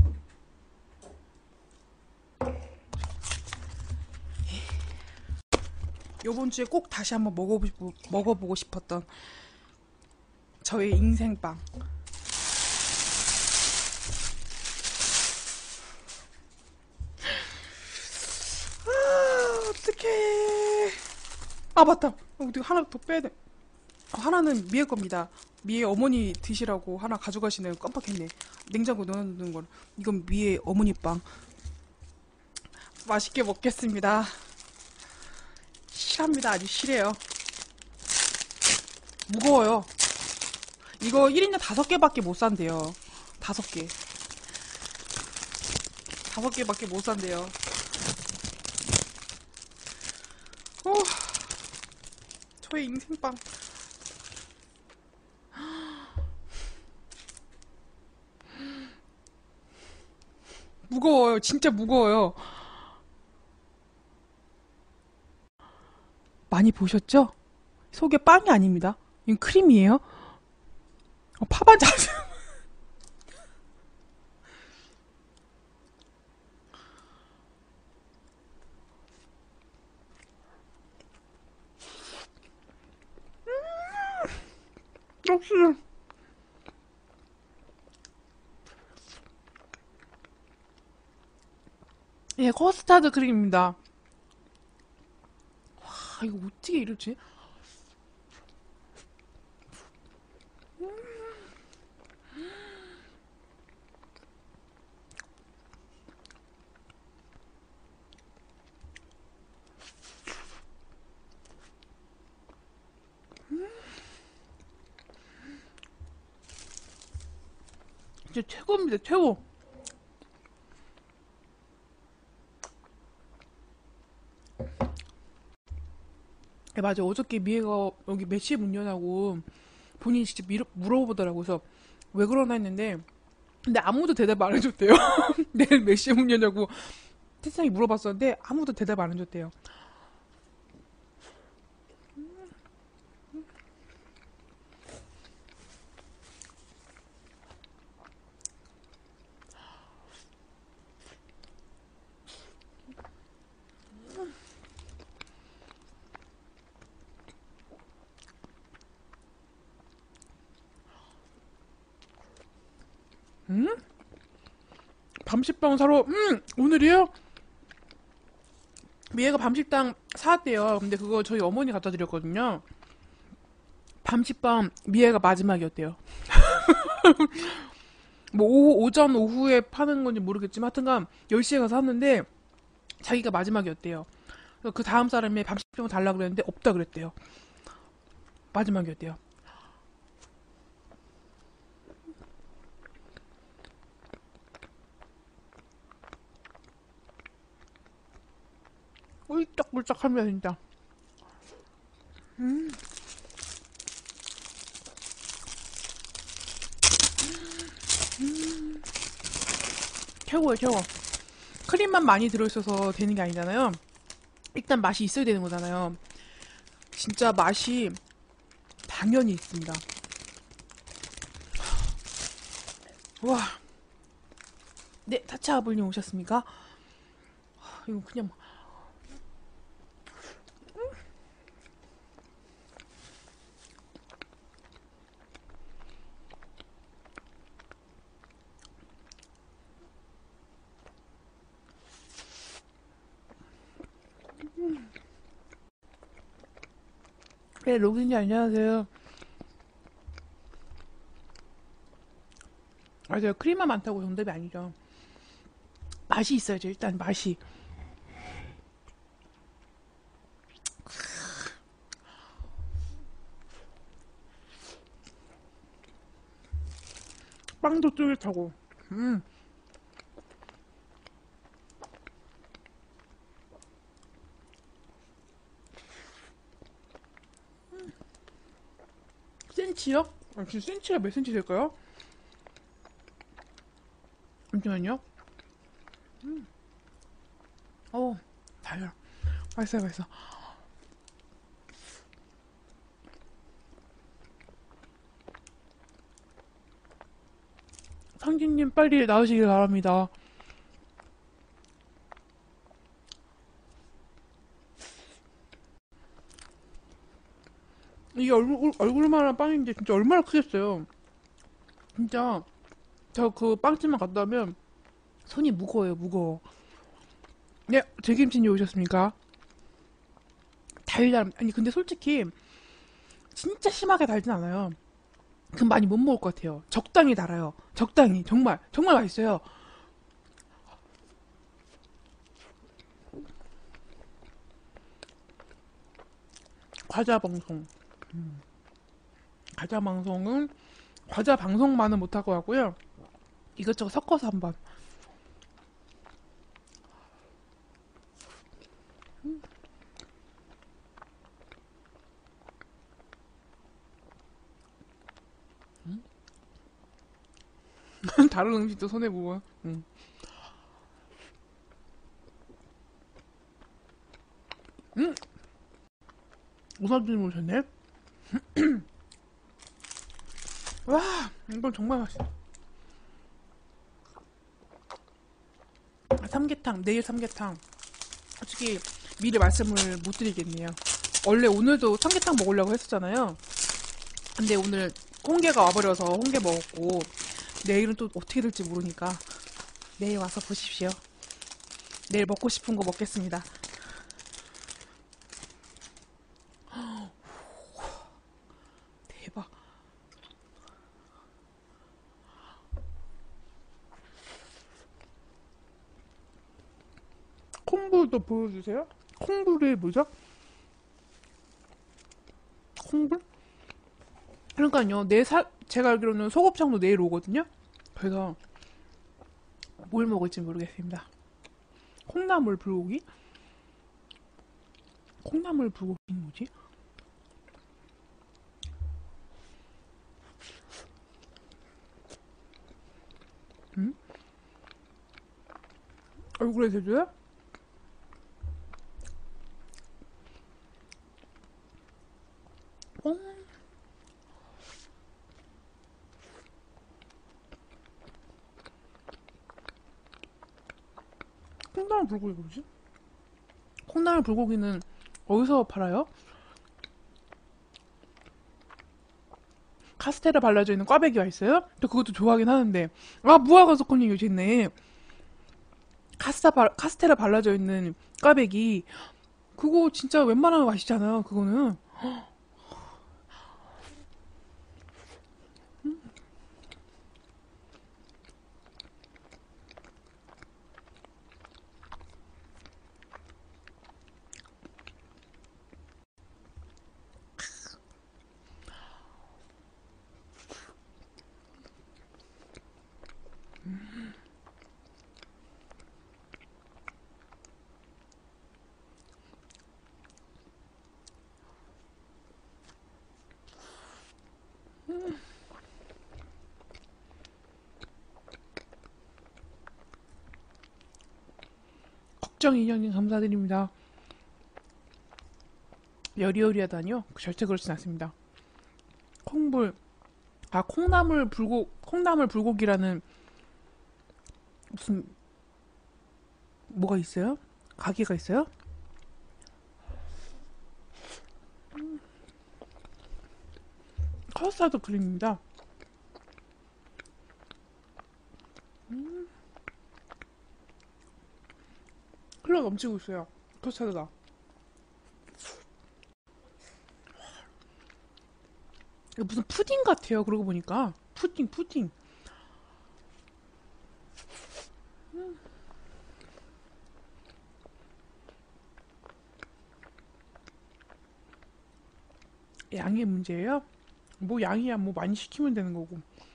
요번 주에 꼭 다시 한번 먹어보고 싶었던 저의 인생빵. 아, 어떡해. 아, 맞다. 어디 하나 더 빼야 돼. 하나는 미애 겁니다. 미애 어머니 드시라고 하나 가져가시네요. 깜빡했네. 냉장고 넣어놓는 걸. 이건 미애 어머니 빵. 맛있게 먹겠습니다. 실합니다. 아주 실해요. 무거워요. 이거 1인당 5개밖에 못 산대요. 5개. 5개밖에 못 산대요. 어, 저의 인생빵. 무거워요. 진짜 무거워요. 많이 보셨죠? 속에 빵이 아닙니다. 이건 크림이에요. 파반자. 역시. 예, 커스타드 크림입니다. 와, 이거 어떻게 이러지? 진짜 최고입니다, 최고. 예, 맞아. 어저께 미애가 여기 몇 시에 문 여냐고 본인이 직접 물어보더라고. 그래서 왜 그러나 했는데 근데 아무도 대답 안 해줬대요. 내일 몇 시에 문 여냐고 채팅창에 물어봤었는데 아무도 대답 안 해줬대요. 음? 밤식빵 사러 오늘이요? 미애가 밤식빵 사왔대요. 근데 그거 저희 어머니 갖다 드렸거든요. 밤식빵 미애가 마지막이었대요. 뭐 오전 오후에 파는 건지 모르겠지만 하여튼간 10시에 가서 샀는데 자기가 마지막이었대요. 그래서 그 다음 사람이 밤식빵 달라 그랬는데 없다 그랬대요. 마지막이었대요. 꿀떡꿀떡합니다 진짜. 음, 최고예요 최고. 크림만 많이 들어있어서 되는 게 아니잖아요. 일단 맛이 있어야 되는 거잖아요. 진짜 맛이 당연히 있습니다. 와, 네 타차 아블님 오셨습니까? 이거 그냥 네 로빈님 안녕하세요. 맞아요. 크림만 많다고 정답이 아니죠. 맛이 있어야죠. 일단 맛이. 빵도 쫄깃하고. 음, 센치요? 아, 지금 센치가 몇 센치 될까요? 잠시만요. 어, 달려. 맛있어요, 맛있어. 상진님 빨리 나오시길 바랍니다. 이게 얼굴만한 빵인데 진짜 얼마나 크겠어요. 진짜 저 그 빵집만 갔다 오면 손이 무거워요, 무거워. 네, 제김치님 오셨습니까? 아니 근데 솔직히 진짜 심하게 달진 않아요. 그럼 많이 못 먹을 것 같아요. 적당히 달아요. 적당히 정말 정말 맛있어요. 과자 방송. 과자 방송은 과자 방송만은 못할 것 같고요. 이것저것 섞어서 한번. 다른 음식도 손에 보고. 음, 오사주님 오셨네. 와, 이건 정말 맛있어. 아, 삼계탕, 내일 삼계탕. 솔직히 미리 말씀을 못 드리겠네요. 원래 오늘도 삼계탕 먹으려고 했었잖아요. 근데 오늘 홍게가 와버려서 홍게 먹었고 내일은 또 어떻게 될지 모르니까 내일 와서 보십시오. 내일 먹고 싶은 거 먹겠습니다. 대박. 콩불도 보여주세요. 콩불이 뭐죠? 콩불? 그러니까요. 제가 알기로는 소곱창도 내일 오거든요. 그래서 뭘 먹을지 모르겠습니다. 콩나물 불고기? 콩나물 불고기는 뭐지? 얼굴에 대줘요? 어? 콩나물 불고기가 뭐지? 콩나물 불고기는 어디서 팔아요? 카스테라 발라져 있는 꽈배기가 있어요? 저 그것도 좋아하긴 하는데. 아, 무화과스콘이 요새 있네. 카스테라 발라져 있는 꽈배기. 그거 진짜 웬만하면 맛있잖아요, 그거는. 걱정 인형님 감사드립니다. 여리여리하다니요? 절대 그렇진 않습니다. 콩불, 아, 콩나물 불고기라는 무슨, 뭐가 있어요? 가게가 있어요? 커스타드 크림입니다. 흘러 넘치고 있어요. 커스타드가. 이거 무슨 푸딩 같아요. 그러고 보니까. 푸딩. 양의 문제예요? 뭐 양이야, 뭐 많이 시키면 되는 거고.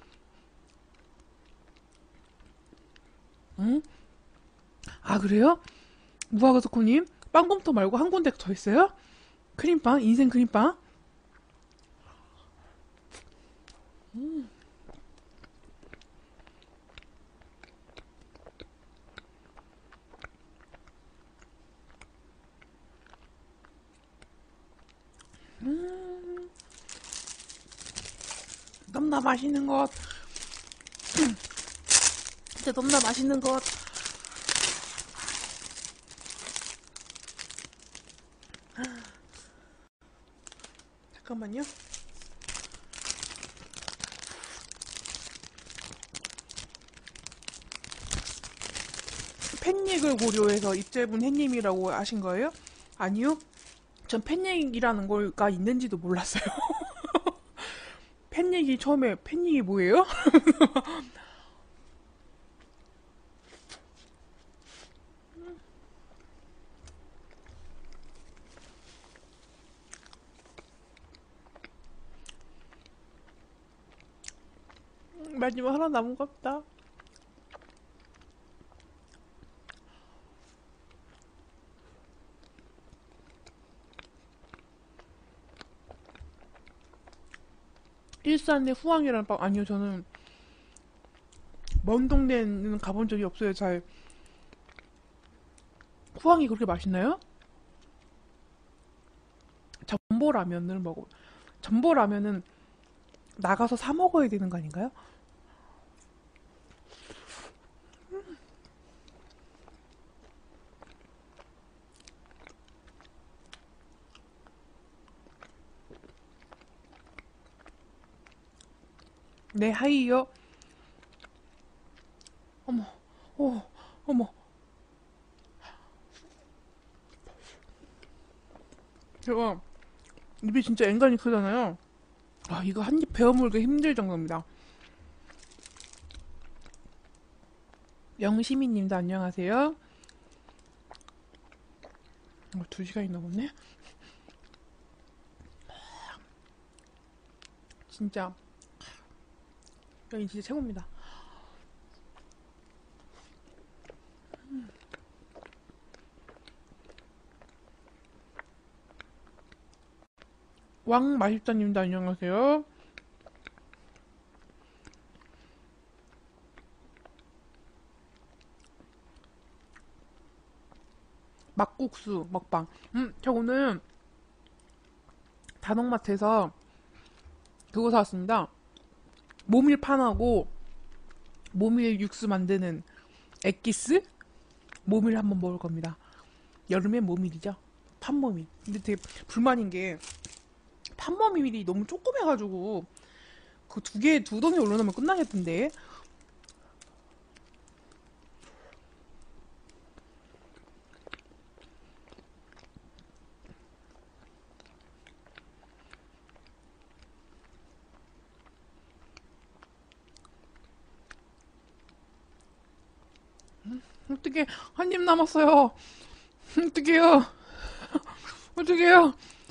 응? 아, 그래요? 무화과스코님? 빵곰탕 말고 한 군데 더 있어요? 크림빵? 인생 크림빵? 너무나 맛있는 것. 진짜 너무나 맛있는 것. 잠깐만요. 팬닉을 고려해서 입제분 햇님이라고 하신 거예요? 아니요. 전 팬닉이라는 걸가 있는지도 몰랐어요. 팬닉이 처음에 팬닉이 뭐예요? 마지막 하나 남은 것 같다. 일산에 후황이라는 빵 아니요. 저는 먼 동네는 가본 적이 없어요. 잘. 후황이 그렇게 맛있나요? 전보라면을 먹어. 전보라면은 나가서 사 먹어야 되는 거 아닌가요? 네, 하이요. 어머, 어머. 제가 입이 진짜 앵간히 크잖아요. 아, 이거 한 입 베어 물기 힘들 정도입니다. 영시미님도 안녕하세요. 2시간이 넘었네? 진짜, 여기 진짜 최고입니다. 왕 맛있다님도 안녕하세요. 막국수 먹방. 저 오늘 단옥마트에서 그거 사왔습니다. 모밀판하고 모밀 육수 만드는 엑기스? 모밀 한번 먹을 겁니다. 여름엔 모밀이죠. 판모밀. 근데 되게 불만인 게 판모밀이 너무 조그매가지고 그 두 개, 두 덩이 올려놓으면 끝나겠던데. 어떻게 한 입 남았어요. 어떡해요. 어떡해요.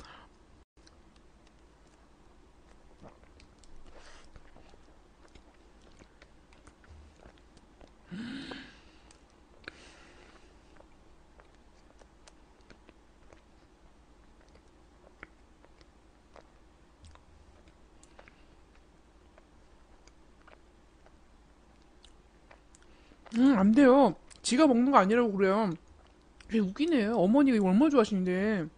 안 돼요. 지가 먹는 거 아니라고 그래요. 되게 웃기네요. 어머니가 이거 얼마나 좋아하시는데.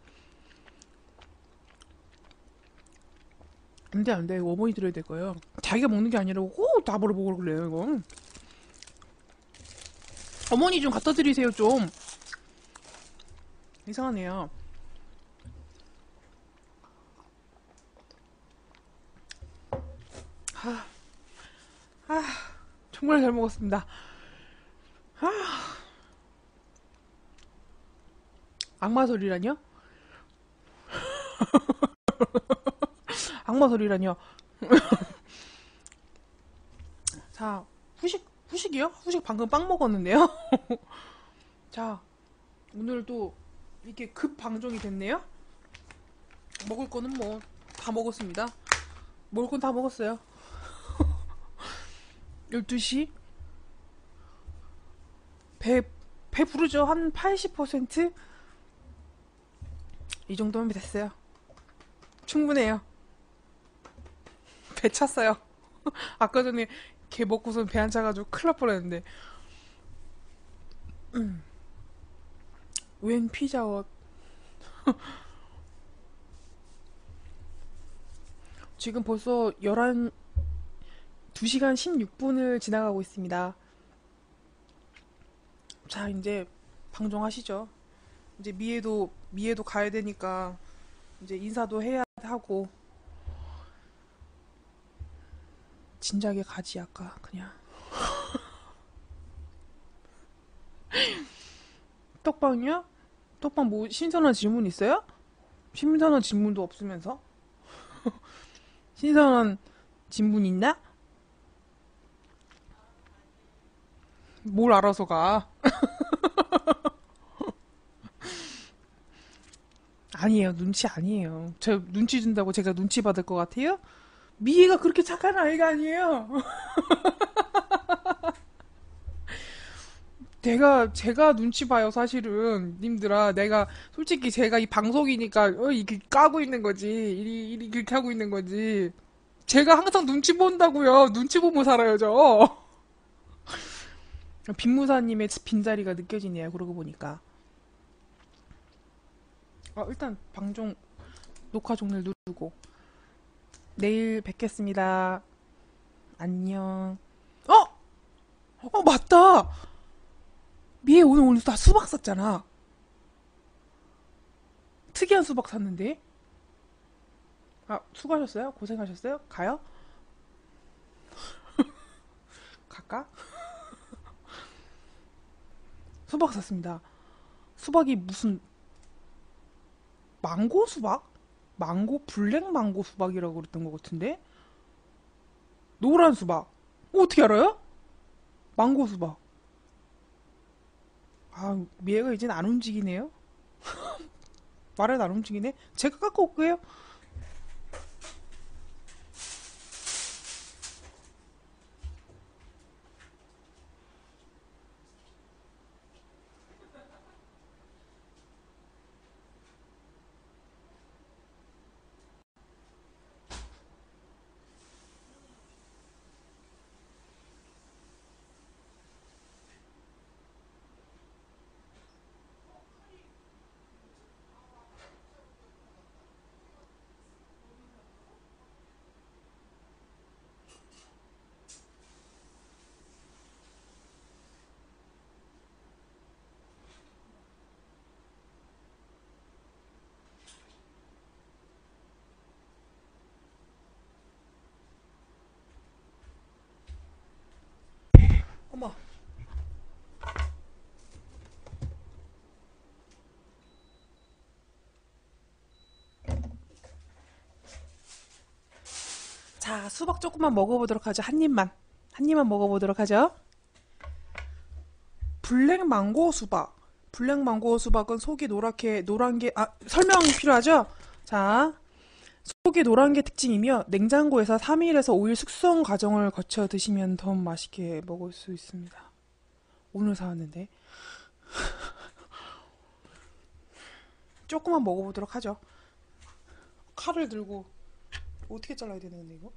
안 돼, 안 돼. 이거 어머니 들어야 될 거예요. 자기가 먹는 게 아니라고 꼭 나보러 먹으러 그래요, 이거. 어머니 좀 갖다 드리세요, 좀. 이상하네요. 정말 잘 먹었습니다. 악마 소리라뇨? 악마 소리라뇨? 자, 후식이요? 후식 방금 빵 먹었는데요? 자, 오늘도 이렇게 급 방종이 됐네요? 먹을 거는 뭐, 다 먹었습니다. 먹을 건 다 먹었어요. 12시? 배 부르죠? 한 80%? 이 정도면 됐어요. 충분해요. 배 찼어요. 아까 전에 개 먹고선 배 안 차가지고 큰일 날 뻔했는데. 웬 피자헛. 지금 벌써 2시간 16분을 지나가고 있습니다. 자, 이제 방종하시죠. 이제 미애도 가야 되니까 이제 인사도 해야 하고 진작에 가지 아까 그냥. 떡방이요? 떡방 뭐 신선한 질문 있어요? 신선한 질문도 없으면서 신선한 질문 있나? 뭘 알아서 가? 아니에요. 눈치 아니에요. 저 눈치 준다고 제가 눈치 받을 것 같아요? 미애가 그렇게 착한 아이가 아니에요. 제가 눈치 봐요, 사실은. 님들아, 솔직히 제가 이 방송이니까, 이렇게 까고 있는 거지. 이리 그렇게 하고 있는 거지. 제가 항상 눈치 본다고요. 눈치 보고 살아요, 저. 빈무사님의 빈자리가 느껴지네요, 그러고 보니까. 일단, 녹화 종료 누르고. 내일 뵙겠습니다. 안녕. 맞다! 미애 오늘 다 수박 샀잖아. 특이한 수박 샀는데. 수고하셨어요? 고생하셨어요? 가요? 갈까? 수박 샀습니다. 수박이 무슨 망고 수박? 블랙 망고 수박이라고 그랬던 것 같은데? 노란 수박. 어떻게 알아요? 망고 수박. 미애가 이젠 안 움직이네요? 말을 안 움직이네? 제가 갖고 올게요. 자, 수박 조금만 먹어보도록 하죠. 한 입만. 한 입만 먹어보도록 하죠. 블랙망고 수박. 블랙망고 수박은 속이 노랗게, 노란 게, 설명이 필요하죠? 자, 속이 노란 게 특징이며, 냉장고에서 3일에서 5일 숙성 과정을 거쳐 드시면 더 맛있게 먹을 수 있습니다. 오늘 사왔는데. 조금만 먹어보도록 하죠. 칼을 들고, 어떻게 잘라야 되는데, 이거?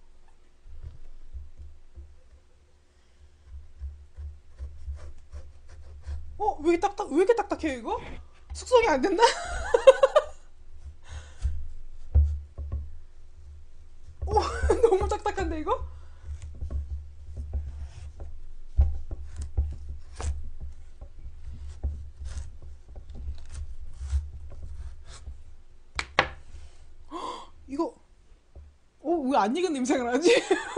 왜 이렇게 딱딱해요, 이거? 숙성이 안 됐나? 너무 딱딱한데, 이거? 이거, 왜 안 익은 냄새가 나지?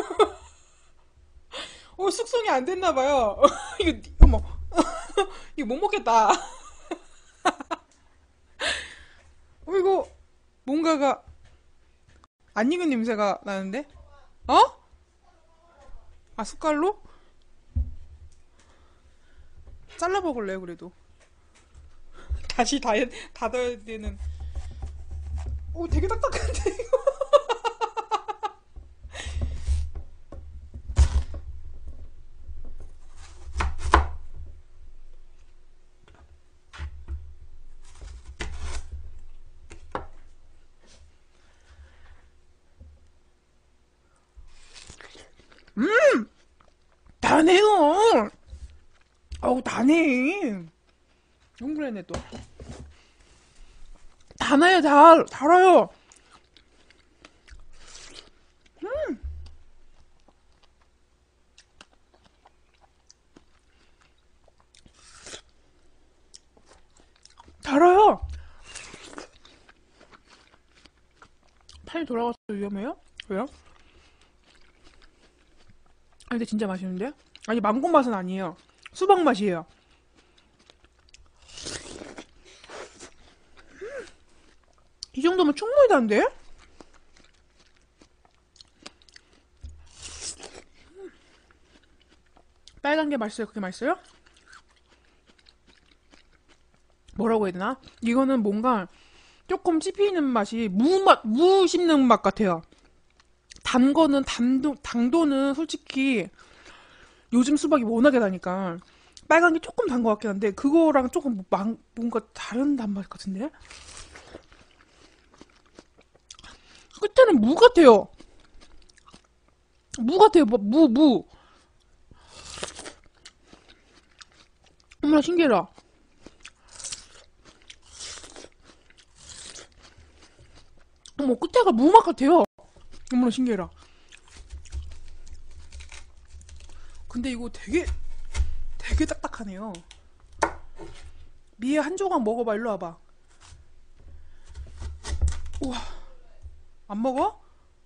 숙성이 안 됐나 봐요. 어머, 이거 못 먹겠다. 이거, 뭔가가 안 익은 냄새가 나는데? 어? 숟갈로? 잘라 먹을래요, 그래도. 다시 닫아야 되는. 되게 딱딱한데, 이거? 다네요. 다네. 동그라네 또. 다나요, 달아요. 달아요. 팔이 돌아가서 위험해요? 왜요? 근데 진짜 맛있는데? 아니, 망고 맛은 아니에요. 수박 맛이에요. 이 정도면 충분히 단데? 빨간 게 맛있어요? 그게 맛있어요? 뭐라고 해야 되나? 이거는 뭔가 조금 씹히는 맛이 무 씹는 맛 같아요. 단 거는 당도는 솔직히 요즘 수박이 워낙에 다니까 빨간 게 조금 단 것 같긴 한데 그거랑 조금 뭔가 다른 단맛 같은데? 끝에는 무 같아요. 무 같아요. 무. 어머나 신기해라. 어머 끝에가 무맛 같아요. 어머나 신기해라. 근데 이거 되게 딱딱하네요. 미에 한 조각 먹어봐. 일로 와봐. 우와. 안 먹어?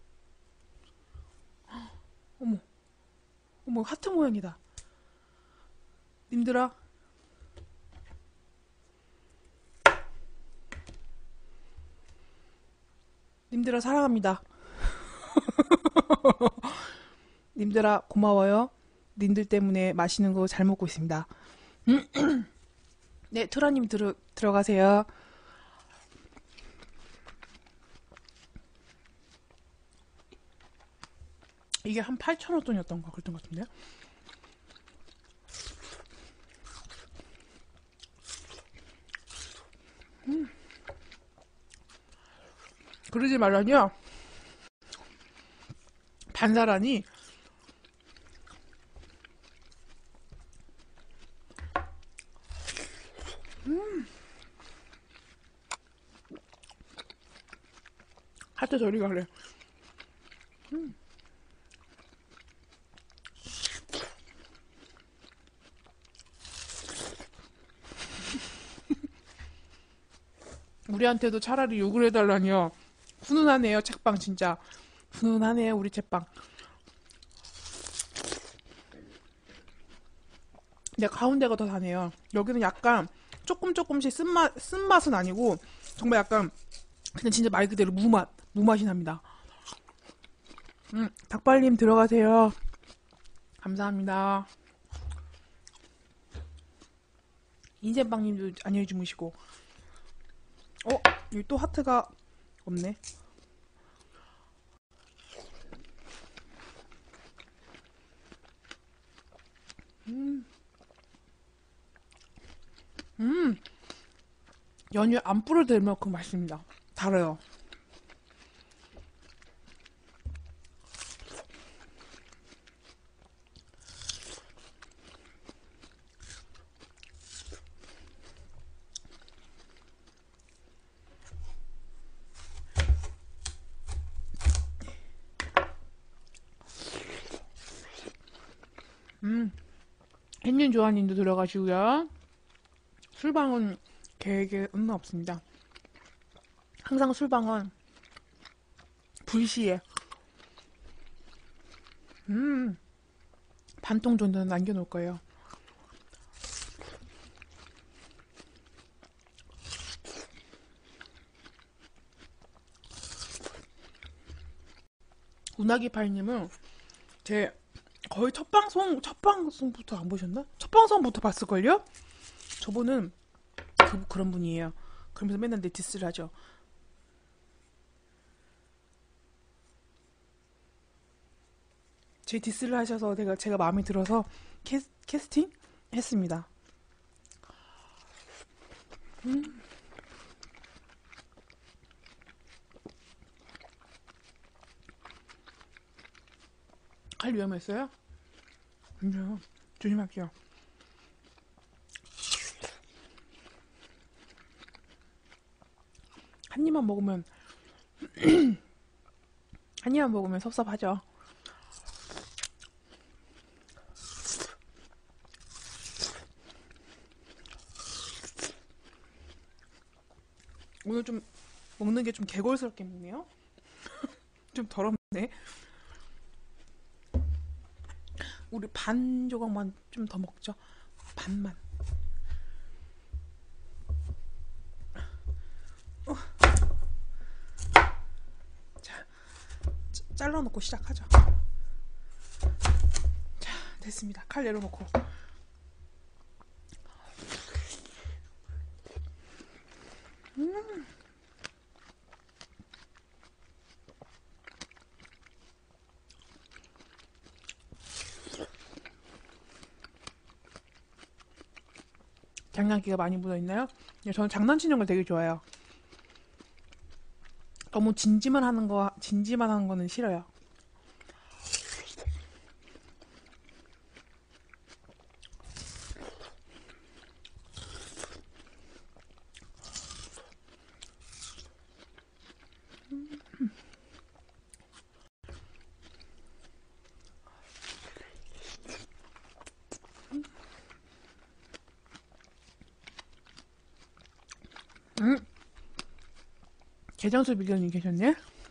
어머 하트 모양이다. 님들아, 사랑합니다. 님들아 고마워요. 님들 때문에 맛있는 거 잘 먹고 있습니다. 네, 투라님 들어가세요. 이게 한 8,000원 돈이었던가 그랬던 것 같은데. 그러지 말라뇨. 반사라니. 하트 저리 가래. 우리한테도 차라리 욕을 해달라니요. 훈훈하네요, 책빵 진짜. 훈훈하네요, 우리 책빵. 근데 가운데가 더 다네요. 여기는 약간 조금씩 쓴맛은 아니고 정말 약간 그냥 진짜 말 그대로 무맛이 납니다. 닭발님 들어가세요. 감사합니다. 인센빵님도 안녕히 주무시고. 여기 또 하트가 없네. 연유 안 뿌려도 될 만큼 맛있습니다. 달아요. 햇님 조아님도 들어가시고요. 술방은 계획에 없습니다. 항상 술방은 불시에 반통 정도는 남겨놓을 거예요. 운하기파이님은 제 거의 첫 방송부터 안 보셨나? 첫 방송부터 봤을걸요? 저분은 그런 분이에요. 그러면서 맨날 내 디스를 하죠. 제 디스를 하셔서 제가 마음에 들어서 캐스팅 했습니다. 칼 위험했어요? 아니요. 조심할게요. 한 입만 먹으면 한 입만 먹으면 섭섭하죠. 오늘 좀 먹는 게 좀 개걸스럽게 먹네요. 좀 더럽네. 우리 반 조각만 좀 더 먹죠. 반만. 자, 잘라놓고 시작하죠. 자, 됐습니다. 칼 내려놓고. 장난기가 많이 묻어있나요? 저는 장난치는 걸 되게 좋아해요. 너무 진지만 하는 거는 싫어요. 게장수 빌려님 계셨네?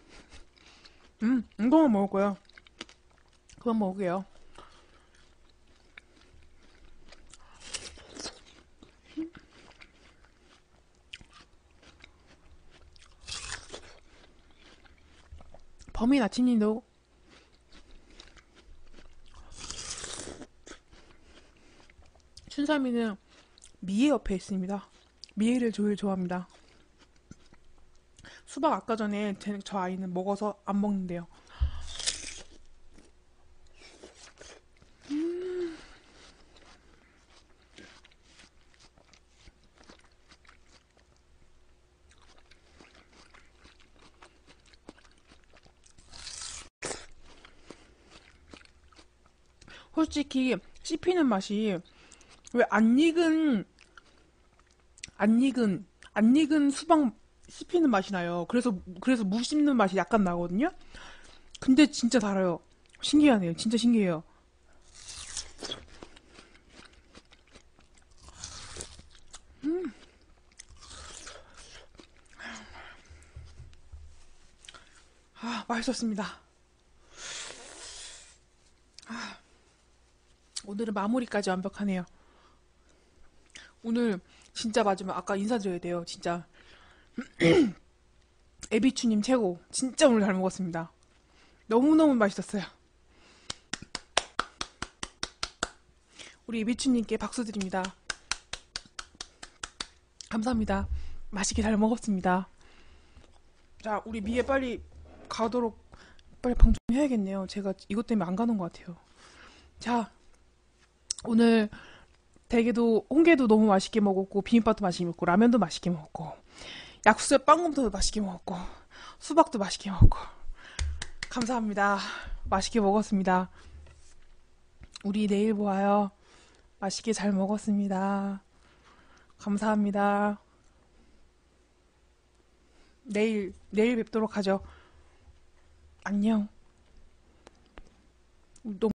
이거만 먹을 거야. 그만 먹을게요. 범인 아치님도 춘삼이는 미애 옆에 있습니다. 미애를 제일 좋아합니다. 수박 아까 전에 저 아이는 먹어서 안 먹는데요. 솔직히 씹히는 맛이 왜 안 익은 수박 씹히는 맛이 나요. 그래서 무 씹는 맛이 약간 나거든요. 근데 진짜 달아요. 신기하네요. 진짜 신기해요. 맛있었습니다. 오늘은 마무리까지 완벽하네요. 오늘 진짜 마지막 아까 인사드려야 돼요. 진짜 에비추님 최고. 진짜 오늘 잘 먹었습니다. 너무너무 맛있었어요. 우리 미추님께 박수 드립니다. 감사합니다. 맛있게 잘 먹었습니다. 자, 우리 미애 빨리 가도록, 빨리 방송해야겠네요. 제가 이것 때문에 안 가는 것 같아요. 자, 오늘 대게도, 홍게도 너무 맛있게 먹었고, 비빔밥도 맛있게 먹고, 라면도 맛있게 먹었고, 약수에 빵금도 맛있게 먹었고, 수박도 맛있게 먹었고, 감사합니다. 맛있게 먹었습니다. 우리 내일 보아요. 맛있게 잘 먹었습니다. 감사합니다. 내일 뵙도록 하죠. 안녕. 너무